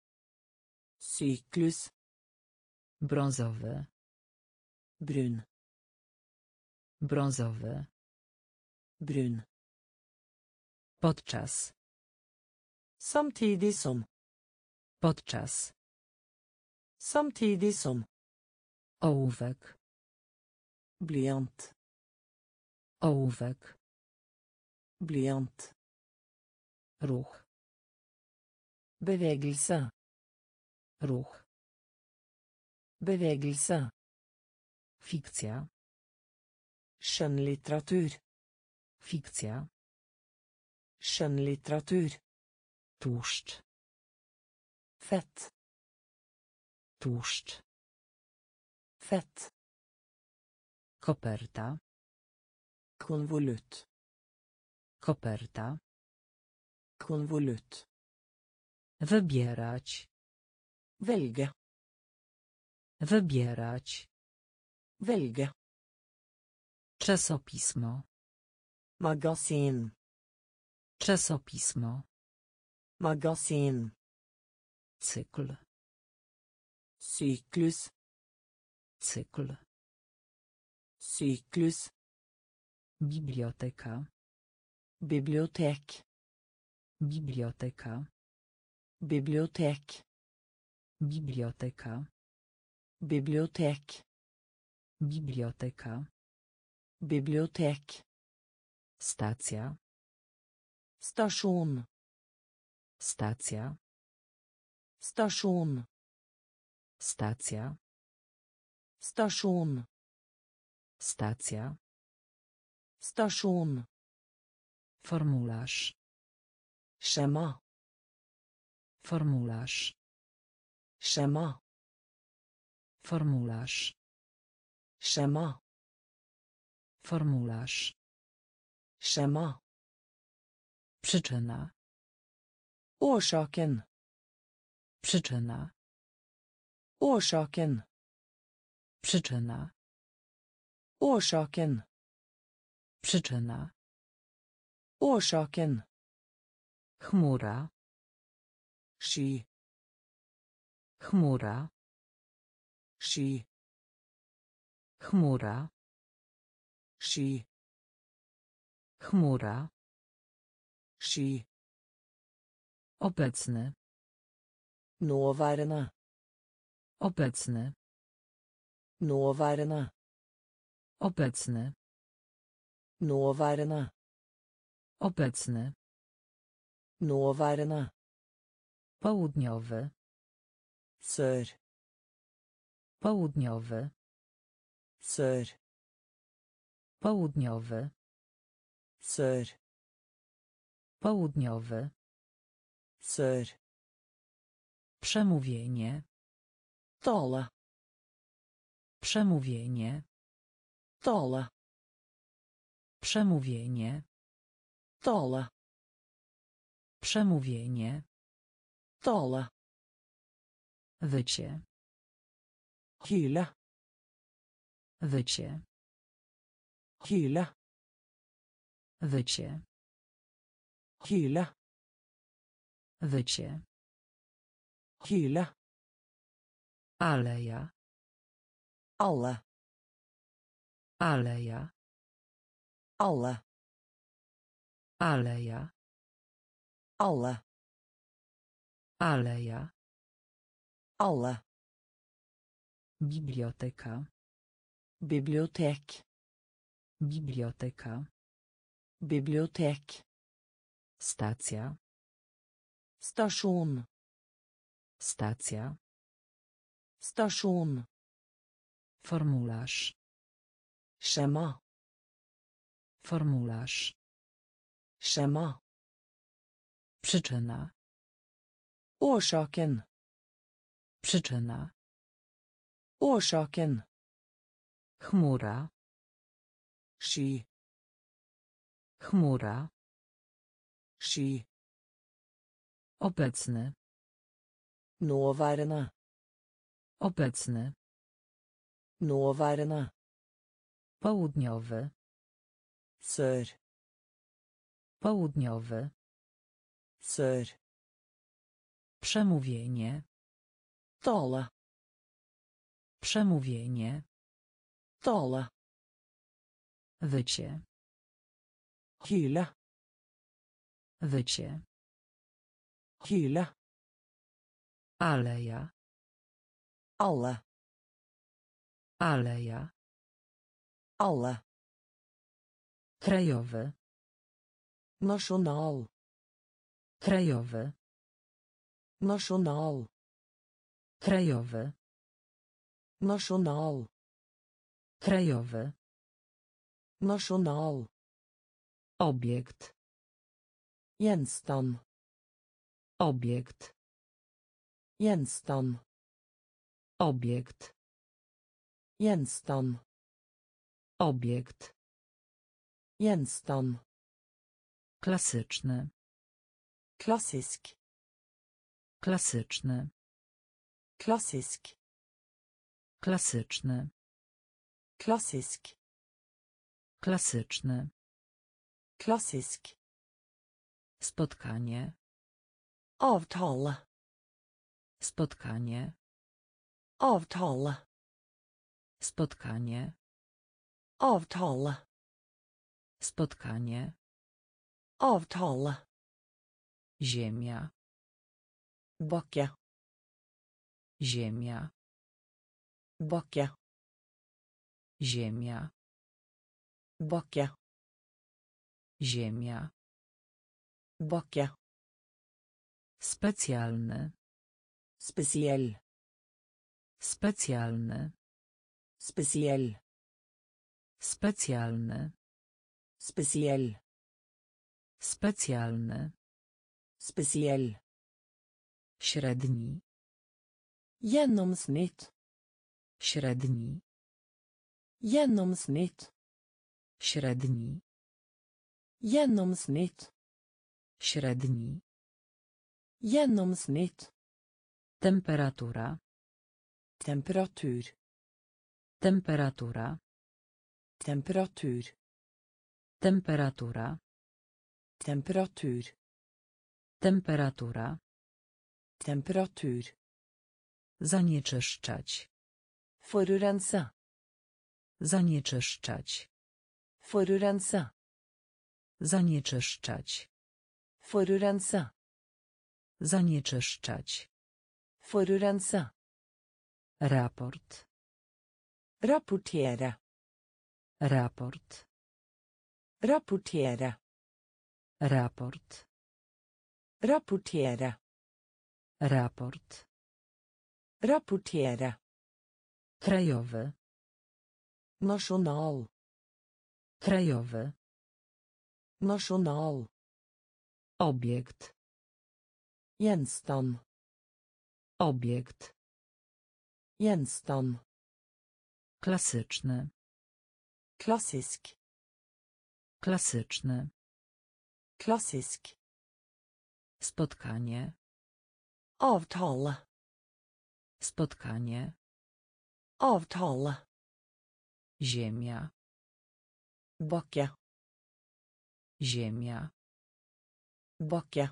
Syklus. Brązowy. Brun. Brązowy. Brun. Podczas. Samtidig som. Podczas. Samtidig som. Ołówek. Blyant. Ołówek. Blyant. Ruch. Bevegelse. Ruch. Bevegelse. Fikcja. Skjønnlitteratur. Fikcja. Skjønnlitteratur. Tłuszcz. Fett. Tłuszcz. Fett. Koperta. Konvolutt. Koperta. Konvolutt. Wybierać. Velge. Wybierać. Velge. Czasopismo. Magasin. Czasopismo. Magasin. Cykl. Syklus. Cykl. Syklus. Biblioteka. Bibliotek. Biblioteka. Bibliotek. Biblioteka. Bibliotek. Biblioteka. Bibliotek. Stacja. Stasjon. Stacja. Stasjon. Stacja. Stasjon. Stacja. Stasjon. Formularz. Skjema. Formularz. Skjema. Formularz. Skjema. Formularz. Skjema. Przyczyna. Årsaken. Przyczyna. Årsaken. Przyczyna. Årsaken. Przyczyna. Årsaken. Chmura. Sky. Chmura. Sky. Chmura. Sky. Chmura. Sky. Obecny. Nåværende. Obecny. Nåværende. Obecny. Nåværende. Obecny. Nåværende. Południowy. Sør. Południowy. Sør. Południowy. Sør. Południowy. Sør. Przemówienie. Tale. Przemówienie. Tale. Przemówienie. Tale. Przemówienie. Tale. Wycie. Hyle. Wycie. Hyle. Wycie. Hyle. Wycie. Hyle. Aleja. Alle. Aleja. Alle. Aleja. Alle. Aleja. Alle. Biblioteka. Bibliotek. Biblioteka. Bibliotek. Stacja. Stasjon. Stacja. Stasjon. Formularz. Skjema. Formularz. Skjema. Przyczyna. Årsaken. Przyczyna. Årsaken. Chmura. Sky. Chmura. Sky. Obecny. Nåværende. Obecny. Nåværende. Południowy. Sør. Południowy. Sør. Przemówienie. Tale. Przemówienie. Tale. Wycie. Hyle. Wycie. Hyle. Aleja. Alle. Aleja. Alle. Krajowy. Nasjonal. Krajowy. Nasjonal. Krajowy. Nasjonal. Krajowy. Nasjonal. Obiekt. Gjenstand. Obiekt. Gjenstand. Obiekt. Gjenstand. Obiekt. Gjenstand. Klasyczny. Klassisk. Klasyczny. Klassisk. Klasyczny. Klassisk. Klasyczny. Klassisk. Spotkanie. Avtale. Spotkanie. Avtale. Spotkanie. Avtale. Spotkanie. Avtale. Ziemia. Bakke. Ziemia. Bakke. Ziemia. Bakke. Ziemia. Bakke. Specjalny. Spesiell. Specjalny. Spesiell. Specjalny. Spesiell. Specjalny. Spesiell. Średni. Gjennomsnitt. Średni. Gjennomsnitt. Średni. Gjennomsnitt. Średni. Gjennomsnitt. Temperatura. Temperatur. Temperatura. Temperatur. Temperatura. Temperatur. Temperatura. Temperatur. Zanieczyszczać. Forurensa. Zanieczyszczać. Forurensa. Zanieczyszczać. Forurensa. Zanieczyszczać. Forurensa. Raport. Rapportera. Raport. Rapportera. Raport. Rapportera. Raport. Rapportera. Krajowy. National. Krajowy. National. Obiekt. Gjenstand. Obiekt. Gjenstand. Klasyczny. Klassisk. Klasyczny. Klassisk. Spotkanie. Avtale. Spotkanie. Avtale. Ziemia. Bakke. Ziemia. Bakke.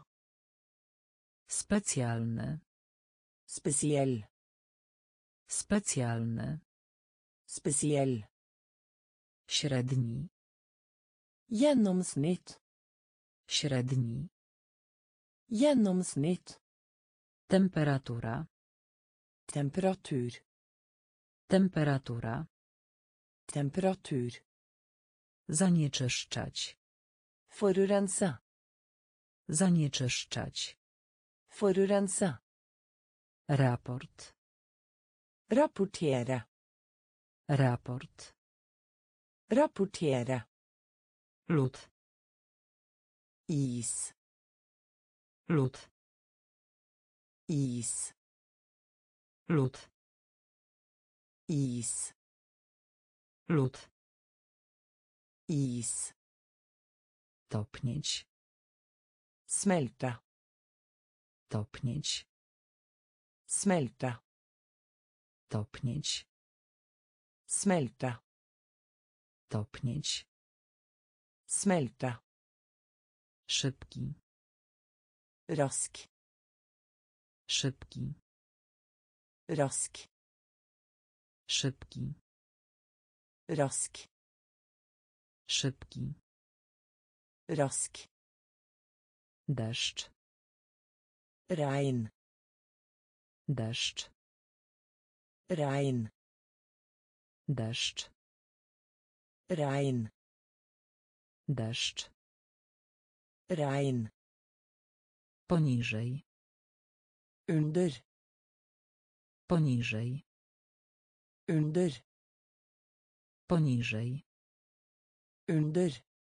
Specjalny. Spesiell. Specjalny. Spesiell. Średni. Gjennomsnitt. Średni. Gjennomsnitt. Temperatura. Temperatur. Temperatura. Temperatur. Zanieczyszczać. Forurensa. Zanieczyszczać. Forurensa. Raport. Rapportera. Raport. Rapportera. Lód. Is. Lód. Is. Lód. Is. Lód. Is. Topnieć. Smelta. Topnieć. Smelta. Topnieć. Smelta. Topnieć. Smelta. Szybki. Rask. Szybki. Rask. Szybki. Rask. Szybki. Rask. Deszcz. Regn. Deszcz. Regn. Deszcz. Regn. Deszcz. Regn. Poniżej. Under. Poniżej. Under. Poniżej. Under.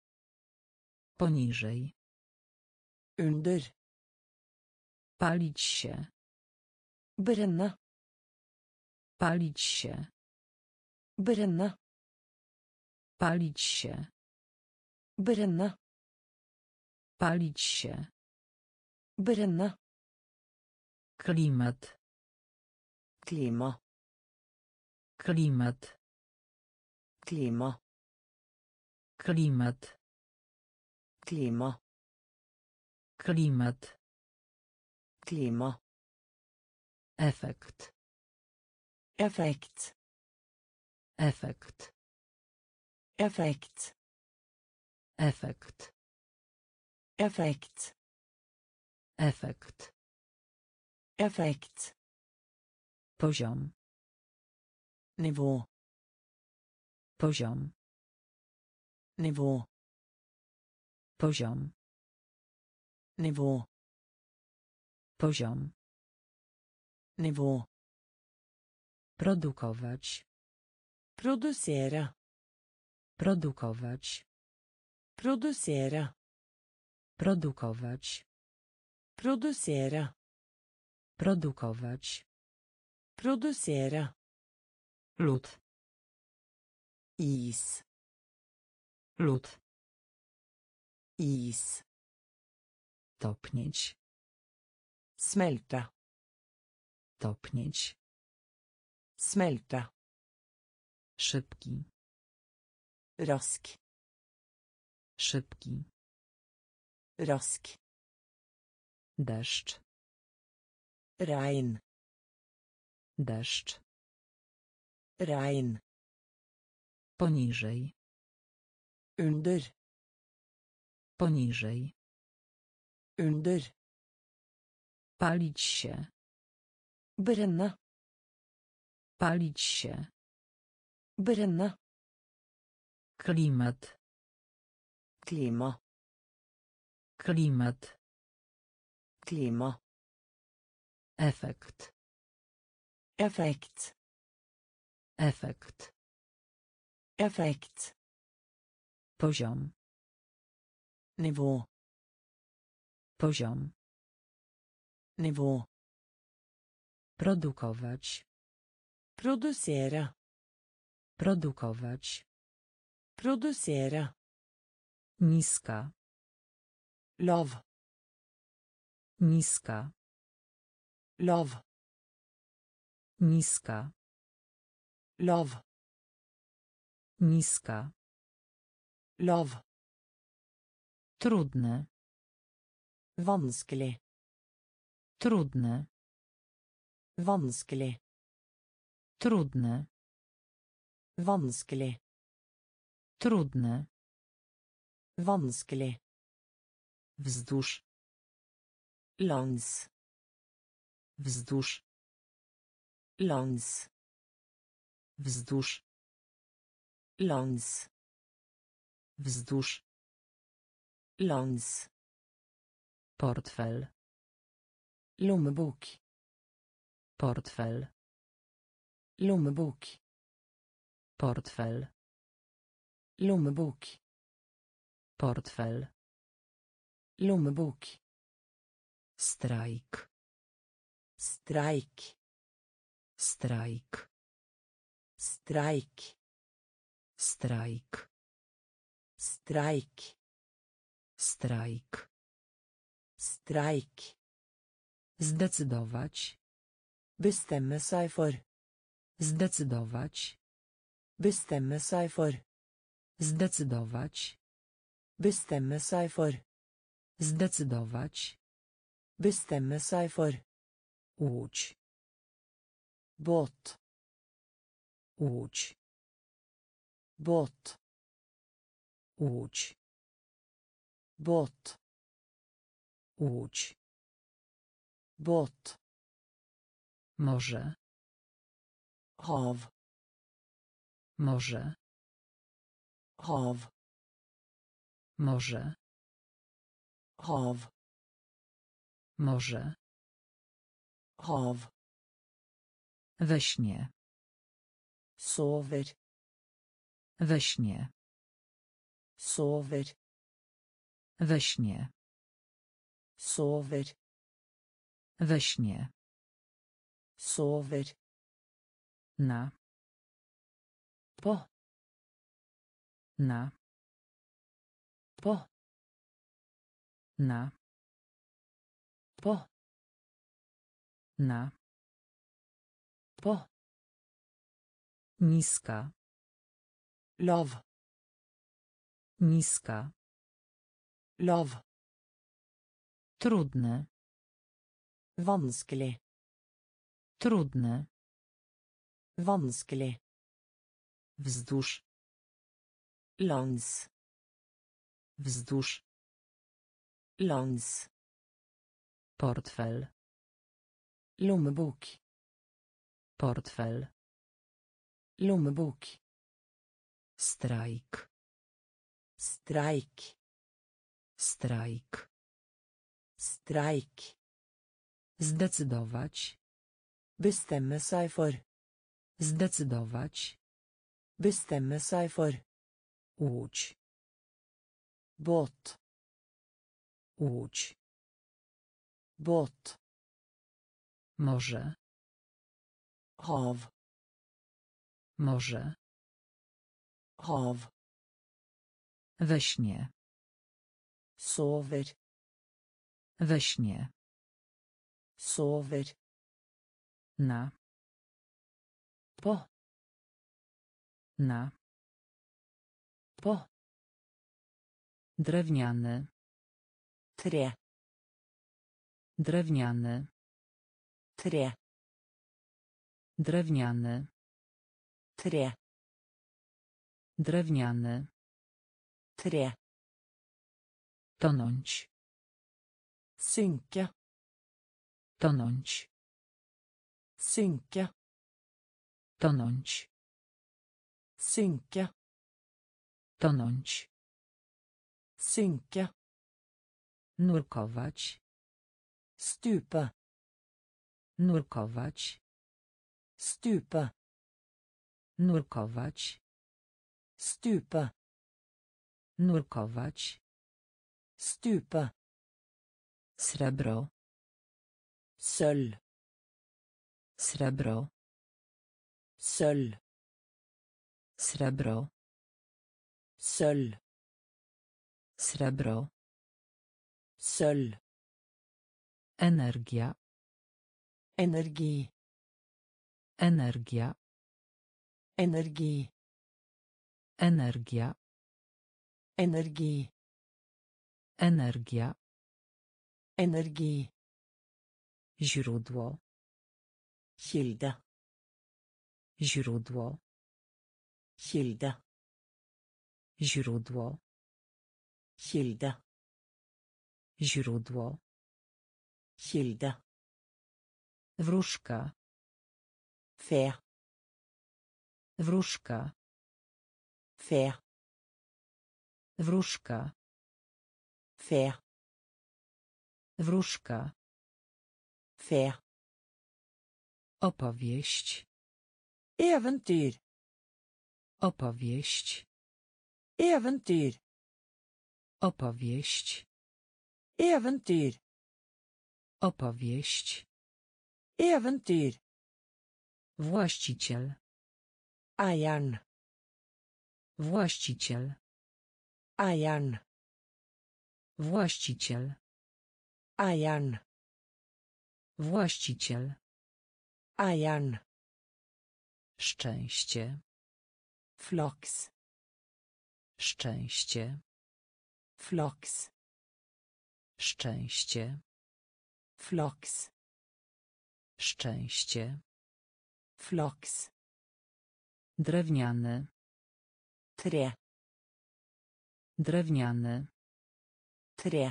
Poniżej. Under. Palić się. Bränna. Palić się. Bränna. Palić się. Bränna. Palić się. Bränna. Klimat. Klima. Klimat. Klima. Klimat. Klima. Klimat. Klima. Efekt. Effekt. Efekt. Effekt. Efekt. Effekt. Efekt. Effekt. Poziom. Nivå. Poziom. Nivå. Poziom. Nivå. Poziom. Nivå. Produkować. Producera. Produkować. Producera. Produkować. Producera. Produkować. Producera. Lód. Is. Lód. Is. Topnieć. Smelta. Topnieć. Smelta. Szybki. Rask. Szybki. Rask. Deszcz. Regn. Deszcz. Regn. Poniżej. Under. Poniżej. Under. Palić się. Bränna. Palić się. Bränna. Klimat. Klima. Klimat. Klima. Efekt. Effekt. Efekt. Effekt. Poziom. Nivå. Poziom. Nivå. Produkować. Producera. Produkować. Producera. Niska. Lav. Niska. Lav. Niska. Lav. Niska. Lav. Trudne. Vanskelig. Trudne. Vanskelig. Trudne. Vanskelig. Trudne. Vanskelig. Wzdłuż. Langs. Wzdłuż. Langs. Wzdłuż. Langs. Wzdłuż. Langs. Portfel. Lommebok. Portfel. Lommebok. Portfel. Lommebok. Portfel. Lommebok. Strajk. Streik. Strajk. Streik. Strajk. Streik. Strajk. Streik. Zdecydować. Bestemme seg for. Zdecydować. Bestemme seg for. Zdecydować. Bestemme seg for. Zdecydować. Bestemme seg for. Łódź. Båt. Łódź. Båt. Łódź. Båt. Łódź. Båt. Morze. Hav. Morze. Hav. Morze. Hav. Morze. Hav. We śnie. Sover. We śnie. Sover. We śnie. Sover. We śnie. Sover. Na. På. Na. På. Na. På. Na. På. Niska. Lav. Niska. Lav. Trudne. Vanskelig. Trudne. Vanskelig. Wzdłuż. Langs. Wzdłuż. Langs. Portfel. Lommebok. Portfel. Lommebok. Strajk. Streik. Strajk. Streik. Zdecydować. Bestemme seg for. Zdecydować. Bestemme seg for. Łódź. Båt. Łódź. Båt. Morze. Hav. Morze. Hav. We śnie. Sover. We śnie. Sover. Na. På. Na. På. Drewniany. Tre. Drewniany. Tre. Drewniany. Tre. Drewniany. Tre. Tonąć. Synke. Tonąć. Synke. Tonąć. Synke. Tonąć. Synke. Nurkować. Stupa. Nurkować. Stupa. Nurkować. Stupa. Nurkować. Stupa. Srebro. Sølv. Srebro. Sølv. Srebro. Sølv. Srebro. Sølv. Energia. Energi. Energia. Energi. Energia. Energi. Energia. Energi. Źródło. Kilde. Źródło. Kilde. Źródło. Kilde. Źródło. Kilde. Wróżka. Fe. Wróżka. Fe. Wróżka. Fe. Wróżka. Fe. Opowieść. Eventyr. Opowieść. Eventyr. Opowieść. Eventyr. Opowieść. Eventyr. Właściciel. Eieren. Właściciel. Eieren. Właściciel. Eieren. Właściciel. Eieren. Szczęście. Flaks. Szczęście. Flaks. Szczęście. Flaks. Szczęście. Flaks. Drewniany. Tre. Drewniany. Tre.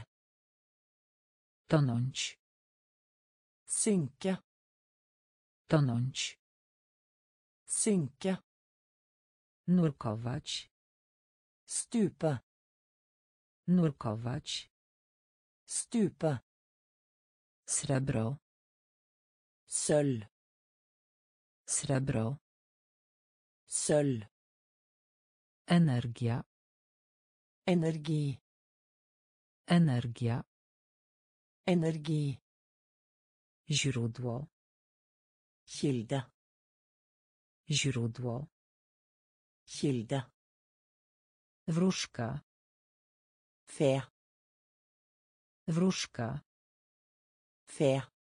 Tonąć. Synke. Tonąć. Synke. Nurkować. Stupa. Nurkować. Stupa. Srebro. Sølv. Srebro. Sølv. Energia. Energi. Energia. Energi. Źródło. Kilde. Źródło. Kilde. Wróżka. Fe. Wróżka. Fe.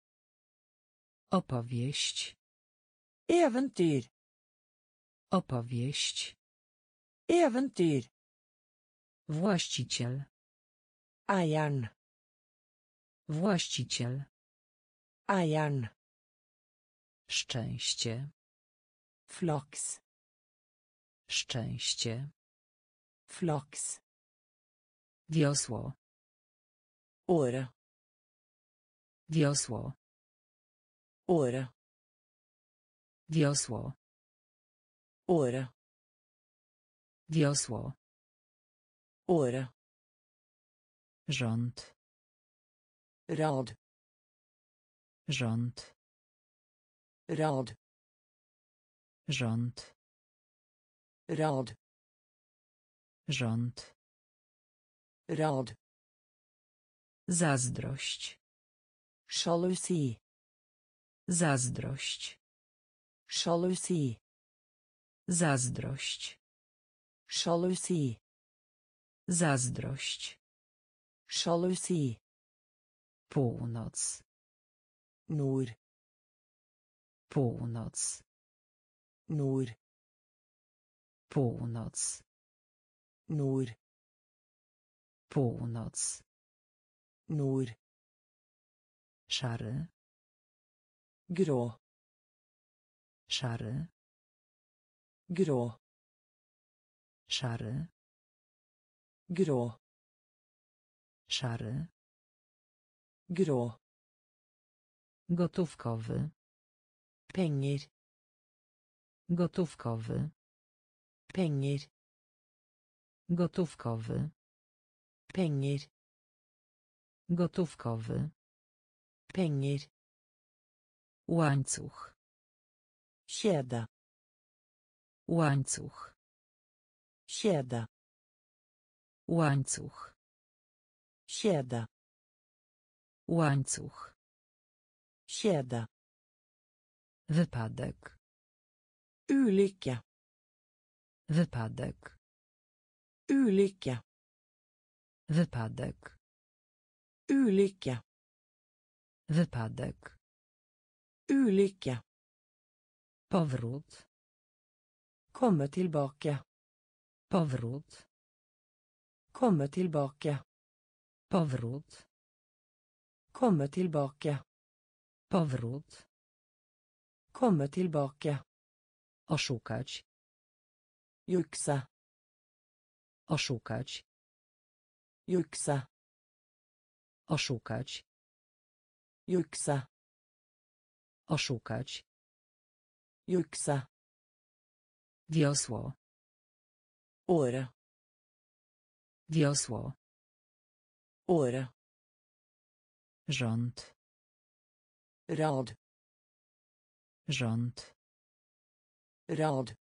Opowieść. Eventyr. Opowieść. Eventyr. Właściciel. Eieren. Właściciel. Eieren. Szczęście. Flaks. Szczęście. Flaks. Wiosło. Åre. Wiosło. Åre. Wiosło. Åre. Wiosło. Åre. Rząd. Rad. Rząd. Rad. Rząd. Rad. Rząd. Rad. Zazdrość. Jalousie. Zazdrość. Jalousie. Zazdrość. Jalousie. Zazdrość. Jalousie. Północ. Nord. Północ. Nord. Północ. Nord. Północ. Nord. Szary. Grå. Szary. Grå. Szary. Grå. Szary. Grå. Gotówkowy. Penger. Gotówkowy. Penger. Gotówkowy. Penger. Gotówkowy. Penger. Łańcuch. Kjede. Łańcuch. Kjede. Łańcuch. Kjede. Łańcuch. Kjede. Wypadek. Ulykke. Wypadek. Ulykke. Wypadek. Ulykke. Wypadek. Ulykke. Powrót. Komme tilbake. Powrót. Komme tilbake. Powrót. Komme tilbake. Powrót. Komme tilbake. Oszukać. Jukse. Oszukać. Jukse. Oszukać. Jukse. Oszukać. Jukse. Wiosło. Åre. Wiosło. Åre. Rząd. Rad. Rząd. Rad.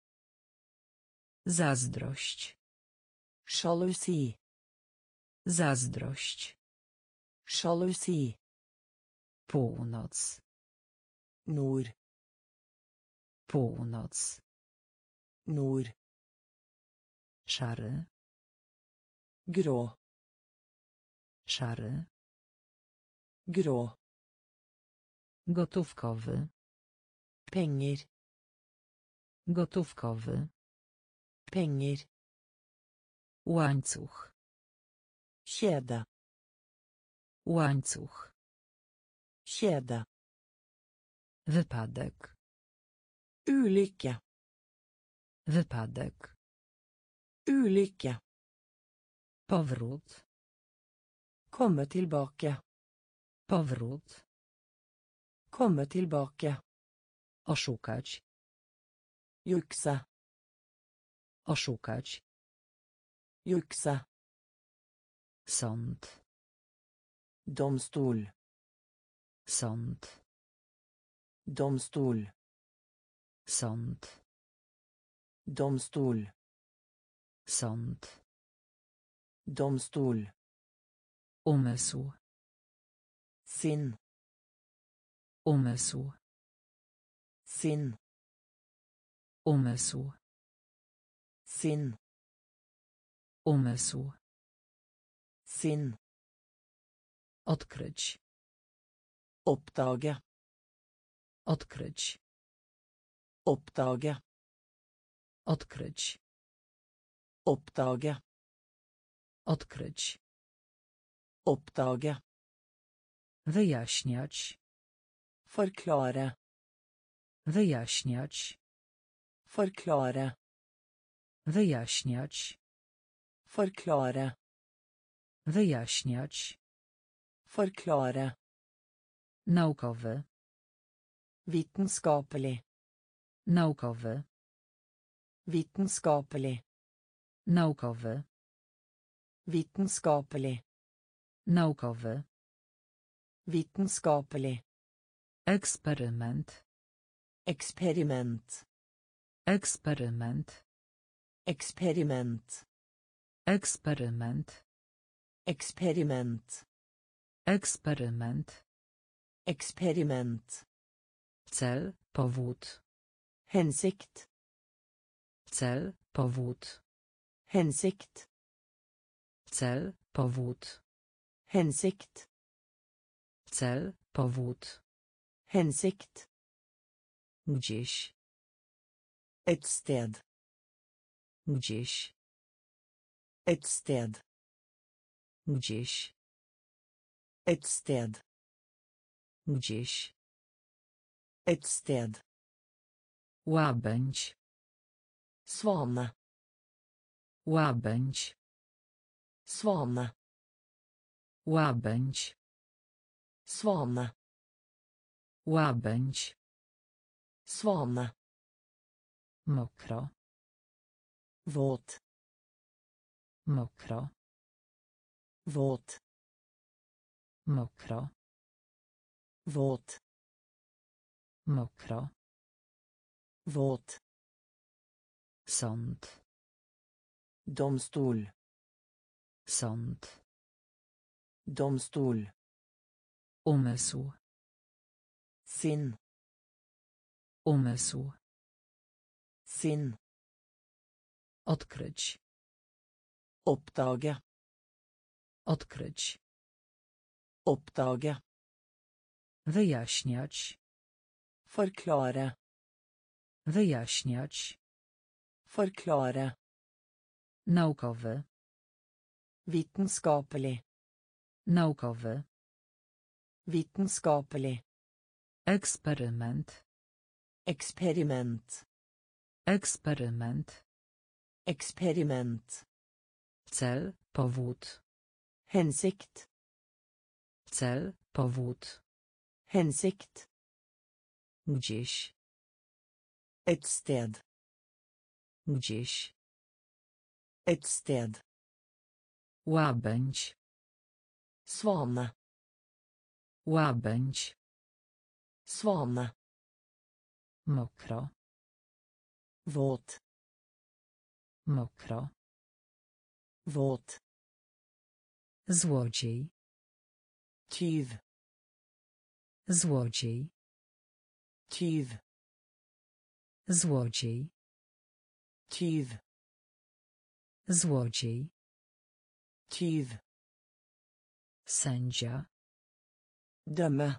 Zazdrość. Sjalusi. Zazdrość. Sjalusi. Północ. Nord. Północ. Nord. Szary. Grå. Szary. Grå. Gotówkowy. Penger. Gotówkowy. Penger. Łańcuch. Kjede. Łańcuch. Kjede. Wypadek. Ulykke. Wypadek. Ulykke. Powrót. Komme tilbake. Powrót. Komme tilbake. Oszukać. Jukse. Oszukać. Jukse. Sąd. Domstol. Sąd. Domstol. Sąd. Domstol. Sąd. Domstol. Umysł. Sinn. Umysł. Sinn. Umysł. Sinn. Umysł. Sinn. Odkryć. Oppdage. Odkryć. Oppdage. Odkryć. Oppdage. Odkryć. Oppdage. Wyjaśniać. Forklare. Wyjaśniać. Forklare. Wyjaśniać. Forklare. Wyjaśniać. Forklare. Naukowy. Vitenskapelig. Naukowy. Vitenskapelig. Naukowy. Vitenskapelig. Naukowy. Vitenskapelig. Eksperyment. Eksperiment. Eksperyment. Eksperiment. Eksperyment. Eksperiment. Eksperyment. Eksperiment. Cel, powód. Hensikt. Cel, powód. Hensikt. Cel, powód. Hensikt. Cel, powód. Hensikt. Gdzieś. Et sted. Gdzieś. Et sted. Gdzieś. Et sted. Gdzieś. Et sted. Łabędź. Svane. Łabędź. Svane. Łabędź. Svane. Łabędź. Svane. Mokro. Våt. Mokro. Våt. Mokro. Våt. Mokro. Våt. Sąd. Domstol. Sąd. Domstol. Umysł. Sinn. Umysł. Sinn. Odkryć. Oppdage. Odkryć. Oppdage. Wyjaśniać. Forklare. Wyjaśniać. Forklare. Naukowy. Vitenskapelig. Naukowy. Vitenskapelig. Eksperyment. Eksperiment. Eksperyment. Eksperiment. Cel, powód. Hensikt. Cel, powód. Hensikt. Gdzieś. Et sted. Gdzieś. Et sted. Łabędź. Svane. Łabędź. Svane. Mokro. Våt. Mokro. Våt. Złodziej. Tyv. Złodziej. Tyv. Złodziej. Tyv. Złodziej. Tyv. Sędzia. Dømme.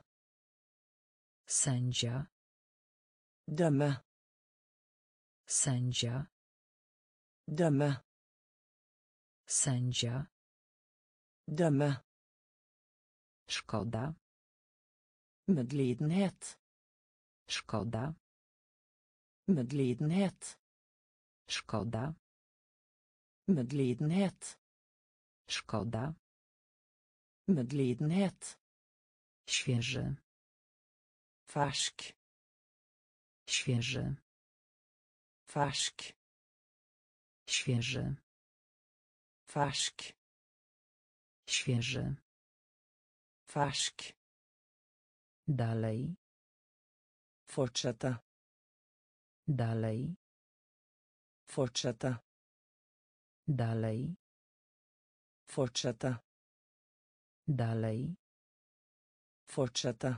Sędzia. Dømme. Sędzia. Dømme. Sędzia. Dømme. Szkoda. Medlidenhet. Szkoda. Medlidenhet. Szkoda. Medlidenhet. Szkoda. Medlidenhet. Świeży. Fersk. Świeży. Fersk. Świeży. Fersk. Świeży. Fersk. Dalej. Fortsette. Dalej. Fortsette. Dalej. Fortsette. Dalej. Fortsette.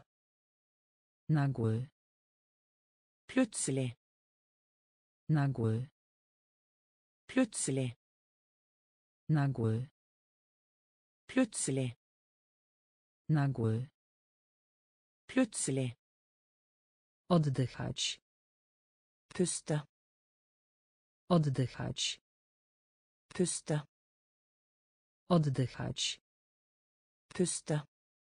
Nagły. Plutselig. Nagły. Plutselig. Nagły. Plutselig. Nagły. Plutselig. Oddychać. Puste. Oddychać. Puste. Oddychać. Puste.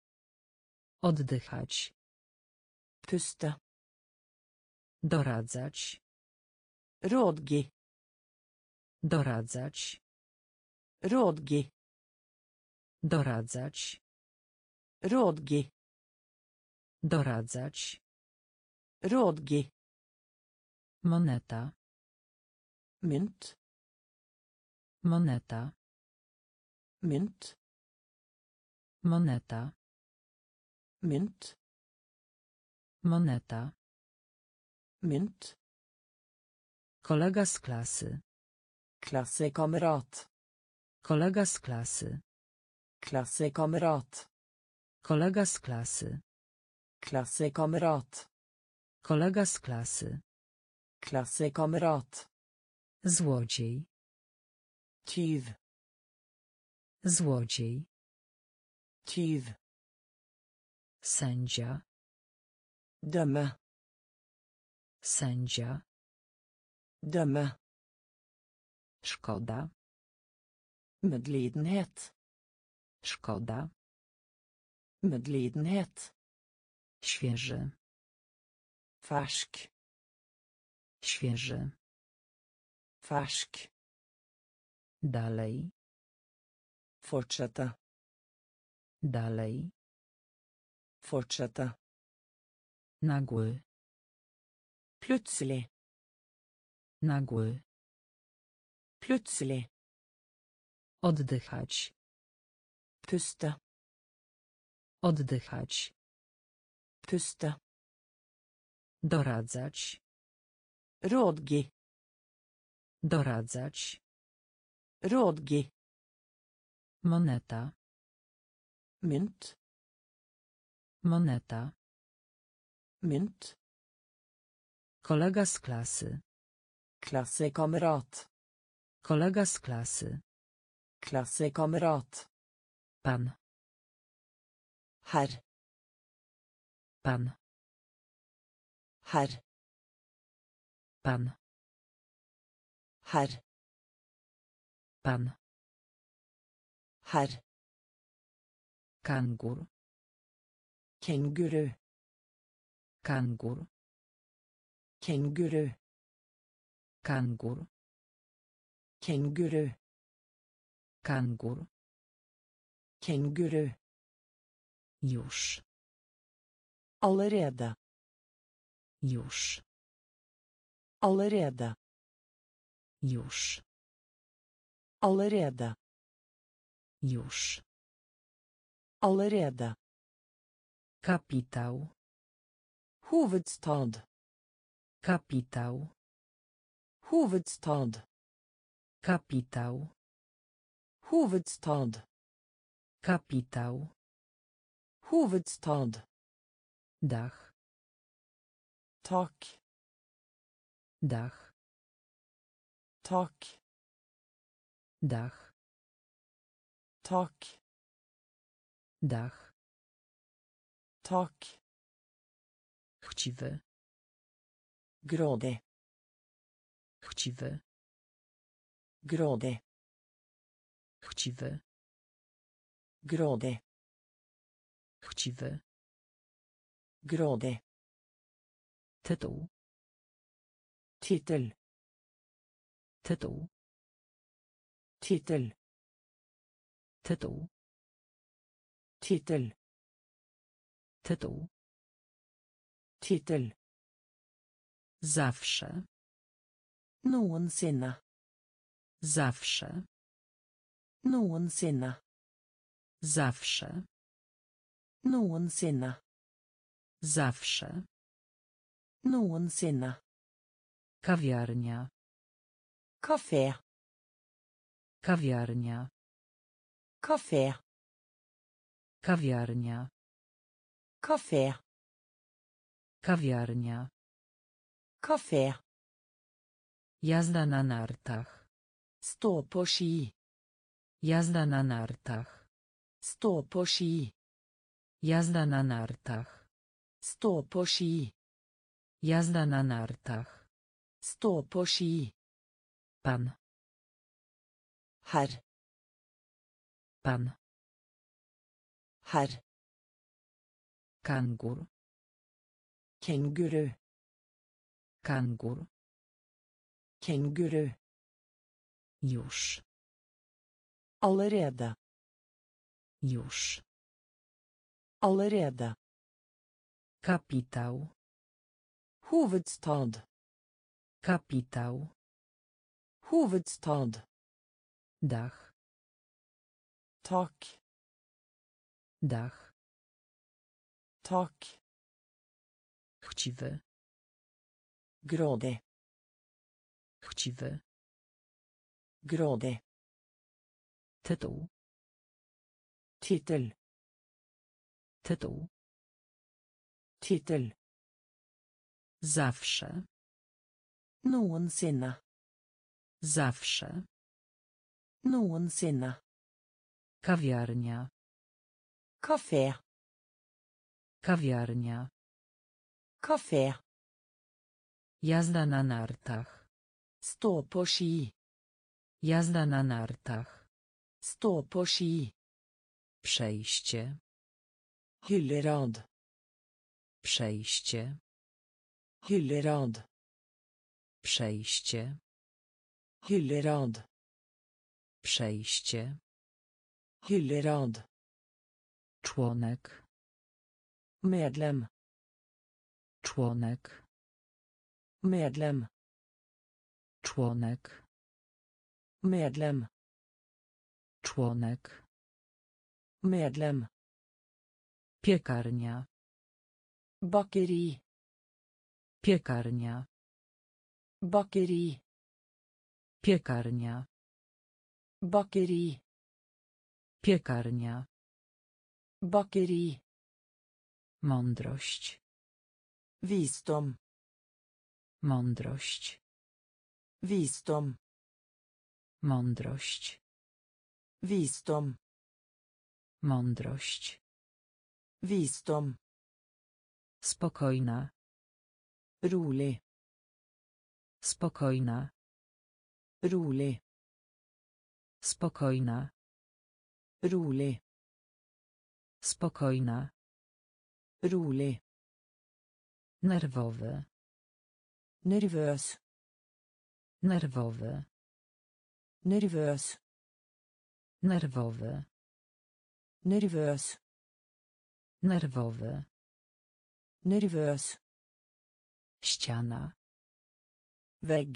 Oddychać. Puste. Doradzać. Rådgi. Doradzać. Rådgi. Doradzać. Rådgi. Doradzać. Rådgi. Moneta. Mynt. Moneta. Mynt. Moneta. Mynt. Moneta. Mynt. Kolega z klasy. Klassekamerat. Kolega z klasy. Klassekamerat. Kolega z klasy. Klassekamerat. Kolega z klasy. Klassekamerat. Złodziej. Tyv. Złodziej. Tyv. Sędzia. Dømme. Sędzia. Dømme. Szkoda. Medlidenhet. Szkoda. Medlidenhet. Świeży. Färsk. Świeży. Färsk. Dalej. Fortsätta. Dalej. Fortsätta. Nagły. Plutselig. Nagły. Plutselig. Oddychać. Pusta. Oddychać. Pusta. Doradzać. Rådgi. Doradzać. Rådgi. Moneta. Mynt. Moneta. Mynt. Kolega z klasy. Klassekamerat. Kolega z klasy. Klassekamerat. Pan. Herr. Pan. Herr. Pan. Herr. Pan. Herr. Kangur. Kenguru. Kangur. Kenguru. Kangur. Kenguru. Kangur. Kenguru. Już. Allerede. Już. Allerede. Już. Allerede. Już. Allerede. Kapitał. Hovedstad. Kapitał. Hovedstad. Kapitał. Hovedstad. Kapitał. Hovedstad. Dach. Tak. Dach. Tak. Dach. Tak. Dach. Tak. Chciwy. Grådig. Chciwy. Grådig. Chciwy. Grådig. Chciwy. Grådig. Tytuł. Titel. Tytuł. Titel. Tytuł. Titel. Tytuł. Titel. Zawsze. Noensinne. Zawsze. Noensinne. Zawsze. Noensinne. Zawsze. Noensinne. Kawiarnia. Kafé. Kawiarnia. Kafé. Kawiarnia. Kafé. Kawiarnia. Kafé. Jazda na nartach. Stå på ski. Jazda na nartach. Stå på ski. Jazda na nartach. Stå på ski. Jazda na nartach. Stå på ski. Pan. Herr. Pan. Herr. Kangur. Kenguru. Kangur. Kenguru. Już. Allerede. Już. Allerede. Kapitał. Hovedstad. Kapitał. Hovedstad. Dach. Tak. Dach. Tak. Chciwy. Grådig. Chciwy. Grådig. Tytuł. Titel. Tytuł. Titel. Zawsze. Noensinne. Zawsze. Noensinne. Kawiarnia. Kafé. Kawiarnia. Kafé. Jazda na nartach. Stå på ski. Jazda na nartach. Stå på ski. Przejście. Hyllerad. Przejście. Hyllerad. Przejście. Hyllerad. Przejście. Hyllerad. Członek. Medlem. Członek. Medlem. Członek. Medlem. Członek. Medlem. Piekarnia. Bakeri. Piekarnia. Bakeri. Piekarnia. Bakeri. Piekarnia. Bakeri. Mądrość. Visdom. Mądrość. Visdom. Mądrość. Visdom. Mądrość. Visdom. Spokojna. Rolig. Spokojna. Rolig. Spokojna. Rolig. Spokojna. Rolig. Nerwowy. Nervøs. Nerwowy. Nervøs. Nerwowy. Nervøs. Nerwowy. Nervøs. Ściana. Vegg.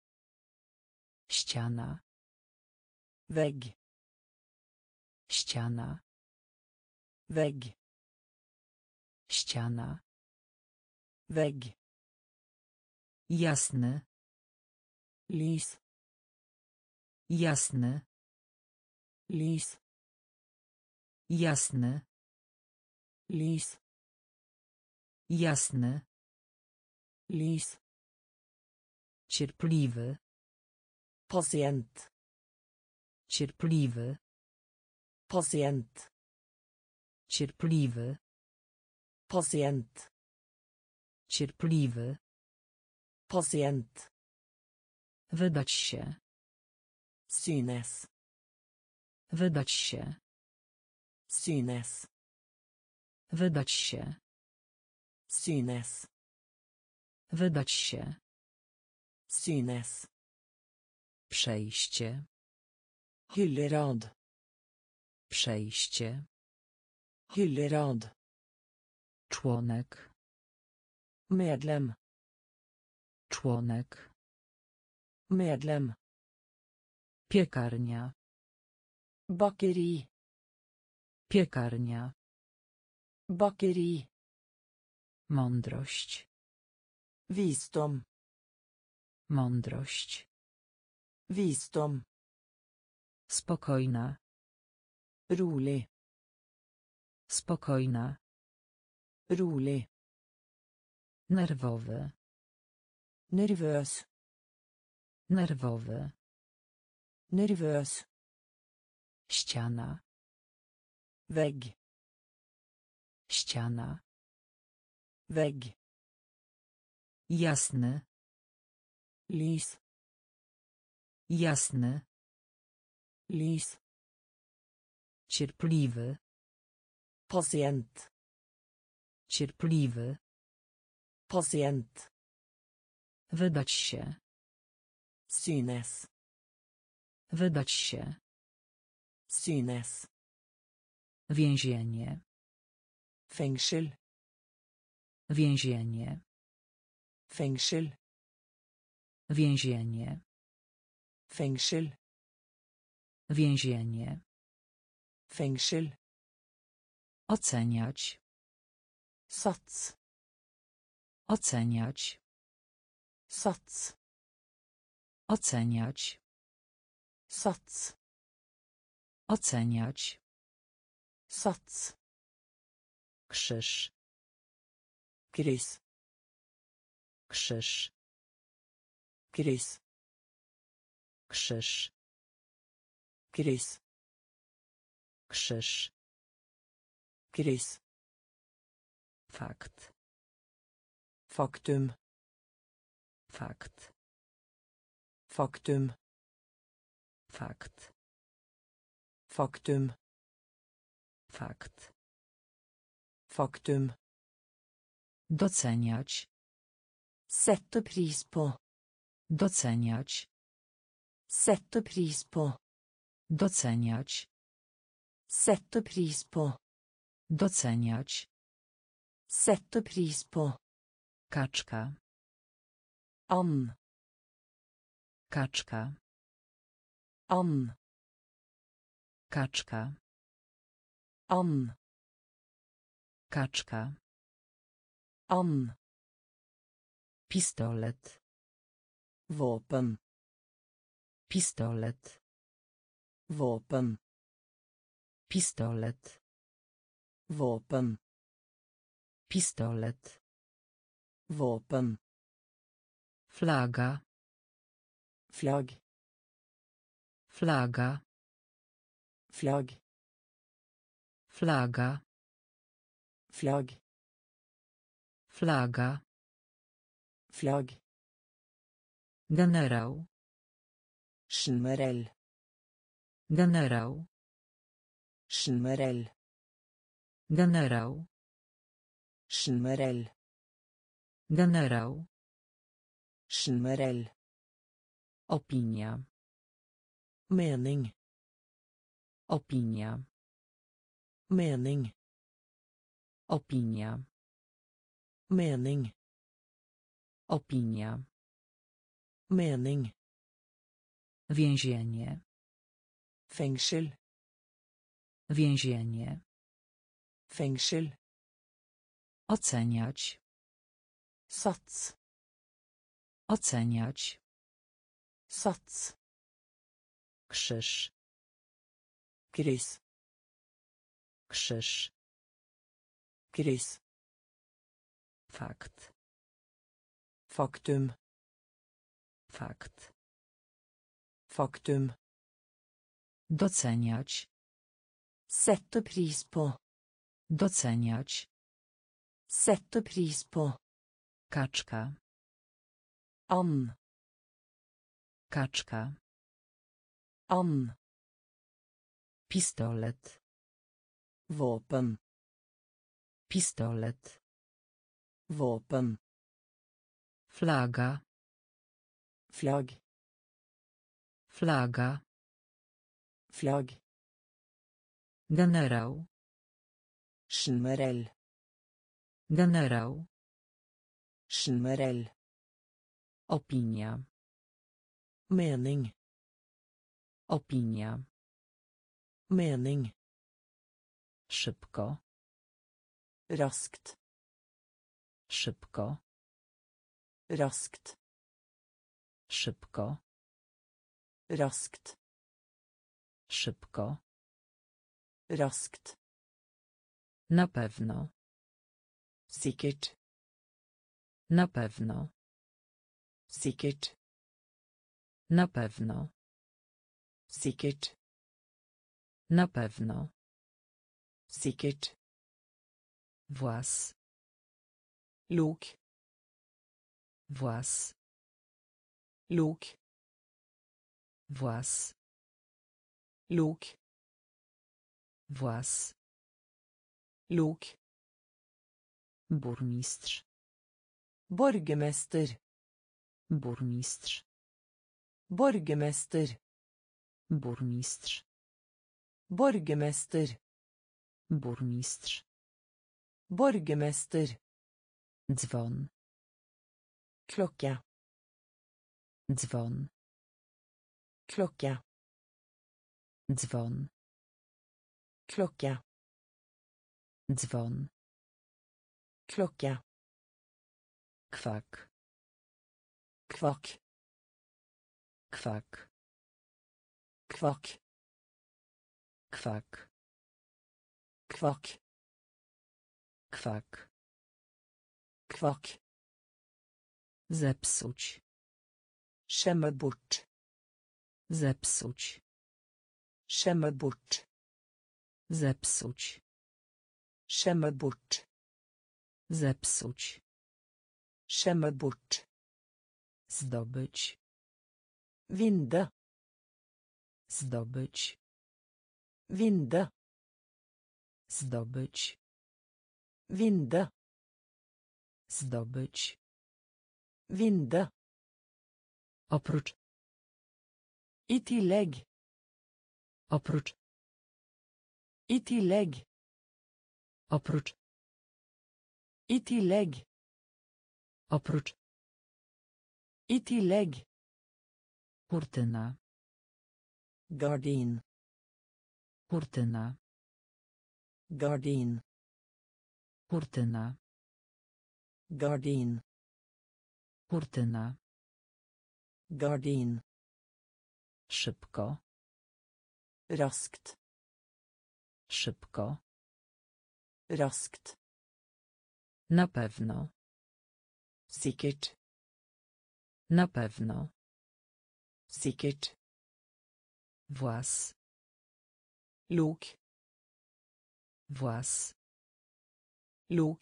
Ściana. Vegg. Ściana. Vegg. Ściana. Vegg. Jasny. Lys. Jasny. Lys. Jasny. Lys. Jasny. Lys. Cierpliwy. Pasient. Cierpliwy. Pasient. Cierpliwy. Pasient. Cierpliwy. Pasient. Wydać się. Synes. Wydać się. Synes. Wydać się. Synes. Wydać się. Synes. Przejście. Hyllerad. Przejście. Hyllerad. Członek. Medlem. Członek. Medlem. Piekarnia. Bakeri. Piekarnia. Bakeri. Mądrość. Visdom. Mądrość. Visdom. Spokojna. Rolig. Spokojna. Rolig. Nerwowy. Nervøs. Nerwowy. Nervøs. Ściana. Vegg. Ściana. Vegg. Jasny. Lys. Jasny. Lys. Cierpliwy. Pasient. Cierpliwy. Pasient. Wydać się. Synes. Wydać się. Synes. Więzienie. Fengsel. Więzienie. Fengsel. Więzienie. Fengsel. Więzienie. Fengsel. Oceniać. Sats. Oceniać. Sats. Oceniać. Sats. Oceniać. Sats. Krzyż. Kryss. Krzyż. Kryss. Krzyż. Kryss. Krzyż. Kryss. Fakt. Faktum. Fakt. Faktum. Fakt. Faktum. Fakt. Faktum. Doceniać. Sette pris på. Doceniać. Sette pris på. Doceniać. Sette pris på. Doceniać. Sette pris på. Kaczka. And. Kaczka. And. Kaczka. And. Kaczka. And. Pistolet. Våpen. Pistolet. Våpen. Pistolet. Våpen. Pistolet. Våpen. Flaga. Flagg. Flaga. Flagg. Flaga. Flagg. Flaga. Flagg. Generał. Generell. Generał. Generell. Generał. Generell. Generał. Generell. Opinia. Mening. Opinia. Mening. Opinia. Mening. Opinia. Mening. Więzienie. Fengsel. Więzienie. Fengsel. Oceniać. Sats. Oceniać. Sats. Krzyż. Kryss. Krzyż. Kryss. Fakt. Faktum. Fakt. Faktum. Doceniać. Sette pris på. Doceniać. Sette pris på. Kaczka. And. Kaczka. And. Pistolet. Våpen. Pistolet. Våpen. Flaga. Flagg. Flaga. Flagg. Generał. Generell. Generał. Generell. Opinia. Mening. Opinia. Mening. Szybko. Raskt. Szybko. Raskt. Szybko. Raskt. Szybko. Raskt. Na pewno. Sikkert. Na pewno. Sikkert. Na pewno. Sikkert. Na pewno. Sikkert. Włas. Lok. Włas. Lok. Włas. Lok. Włas. Lok. Burmistrz. Borgermester. Burmistrz. Borgermester. Burmistrz. Borgermester. Burmistrz. Borgermester. Dzwon. Klocka. Dzwon. Klocka. Dzwon. Klocka. Dzwon. Klocka. Kwak. Kvack. Kwak. Kvack. Kwak. Kvack. Kwak. Kvack. Zepsuć. Skjemme bort. Zepsuć. Skjemme bort. Zepsuć. Skjemme bort. Zepsuć. Skjemme bort. Zdobyć. Vinde. Zdobyć. Vinde. Zdobyć. Vinde. Zdobyć. Vinde. Oprócz. I tillegg. Oprócz. I tillegg. Oprócz. I tillegg. Oprócz. I tillegg. Kurtyna. Gardin. Kurtyna. Gardin. Kurtyna. Gardin. Kurtyna. Gardin. Szybko. Raskt. Szybko. Raskt. Na pewno. Sikkert. Na pewno. Sikkert. Włas. Lok. Włas. Lok.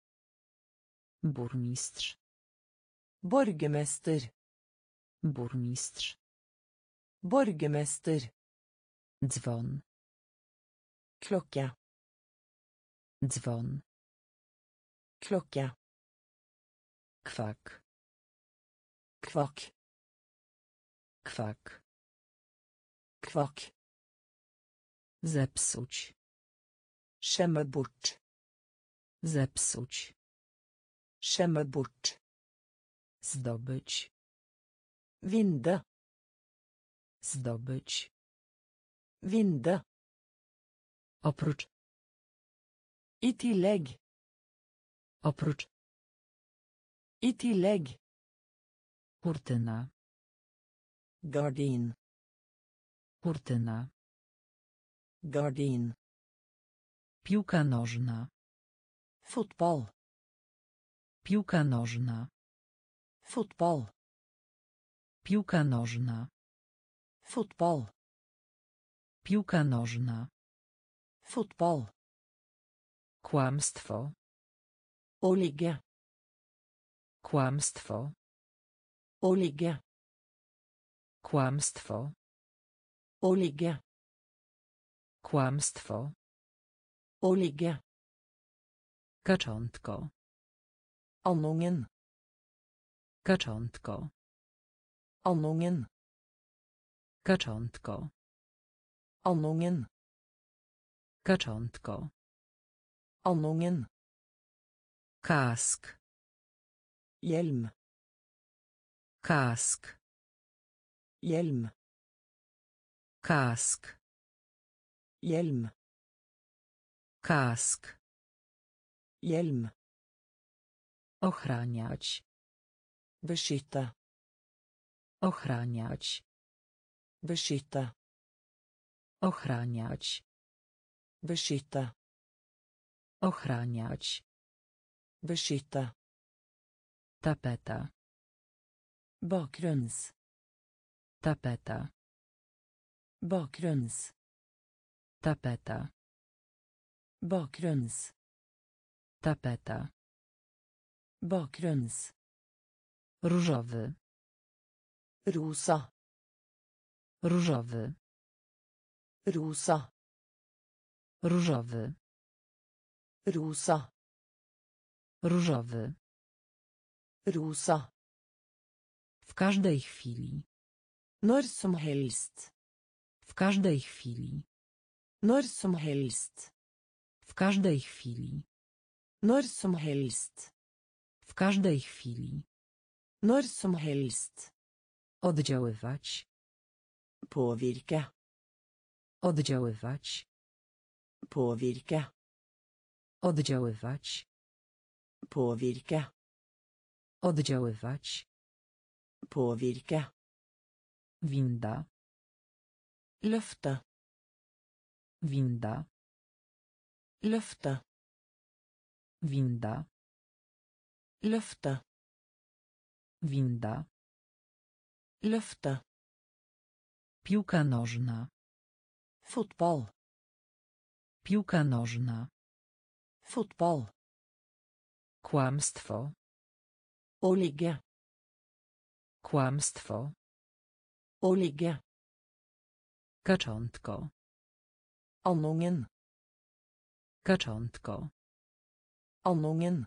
Burmistrz. Borgermester. Burmistrz. Borgermester. Dzwon. Klokke. Dzwon. Klokke. Kwak. Kvakk. Kwak. Kvakk. Zepsuć. Skjemme bort. Zepsuć. Skjemme bort. Zdobyć. Vinde. Zdobyć. Vinde. Oprócz. I tillegg. Oprócz. I tillegg. Kurtyna. Gardin. Kurtyna. Gardin. Piłka nożna. Fotball. Piłka nożna. Fotball. Piłka nożna. Fotball. Piłka nożna. Fotball. Kłamstwo. Å ligge. Kłamstwo. Å ligge. Kłamstwo. Å ligge. Kłamstwo. Å ligge. Kaczątko. Andungen. Kaczątko. Andungen. Kaczątko. Andungen. Kaczątko. Andungen. Kask. Hjelm. Kask. Hjelm. Kask. Hjelm. Kask. Hjelm. Ochraniać. Beskytte. Ochraniać. Beskytte. Ochraniać. Beskytte. Ochraniać. Beskytte. Tapeta. Bakgrunns. Tapeta. Bakgrunns. Tapeta. Bakgrunns. Tapeta. Bakgrunns. Różowy. Rosa. Różowy. Rosa. Różowy. Rosa. Różowy. Rosa. W każdej chwili. Når som helst. W każdej chwili. Når som helst. W każdej chwili. Når som helst. W każdej chwili. Når som helst. Oddziaływać. Påvirke. Oddziaływać. Påvirke. Oddziaływać. Påvirke. Oddziaływać. Påvirke. Winda. Løfte. Winda. Løfte. Winda. Løfte. Winda. Løfte. Piłka nożna. Fotball. Piłka nożna. Fotball. Kłamstwo. Å ligge. Kłamstwo. Å ligge. Kaczątko. Andungen. Kaczątko. Andungen.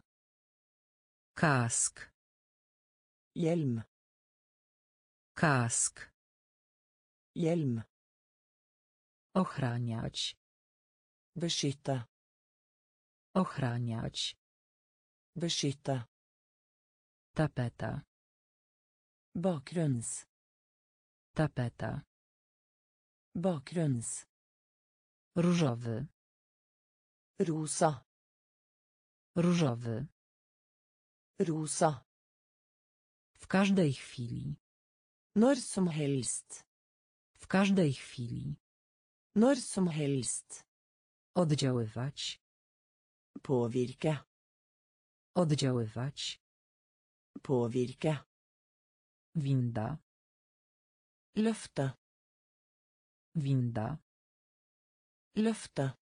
Kask. Hjelm. Kask. Hjelm. Ochraniać. Beskytte. Ochraniać. Beskytte. Tapeta. Bakgrunns. Tapeta. Bakgrunns. Różowy. Rosa. Różowy. Rosa. W każdej chwili. Når som helst. W każdej chwili. Når som helst. Oddziaływać. Påvirke. Oddziaływać. Påvirke. Winda. Løfte. Winda. Løfte.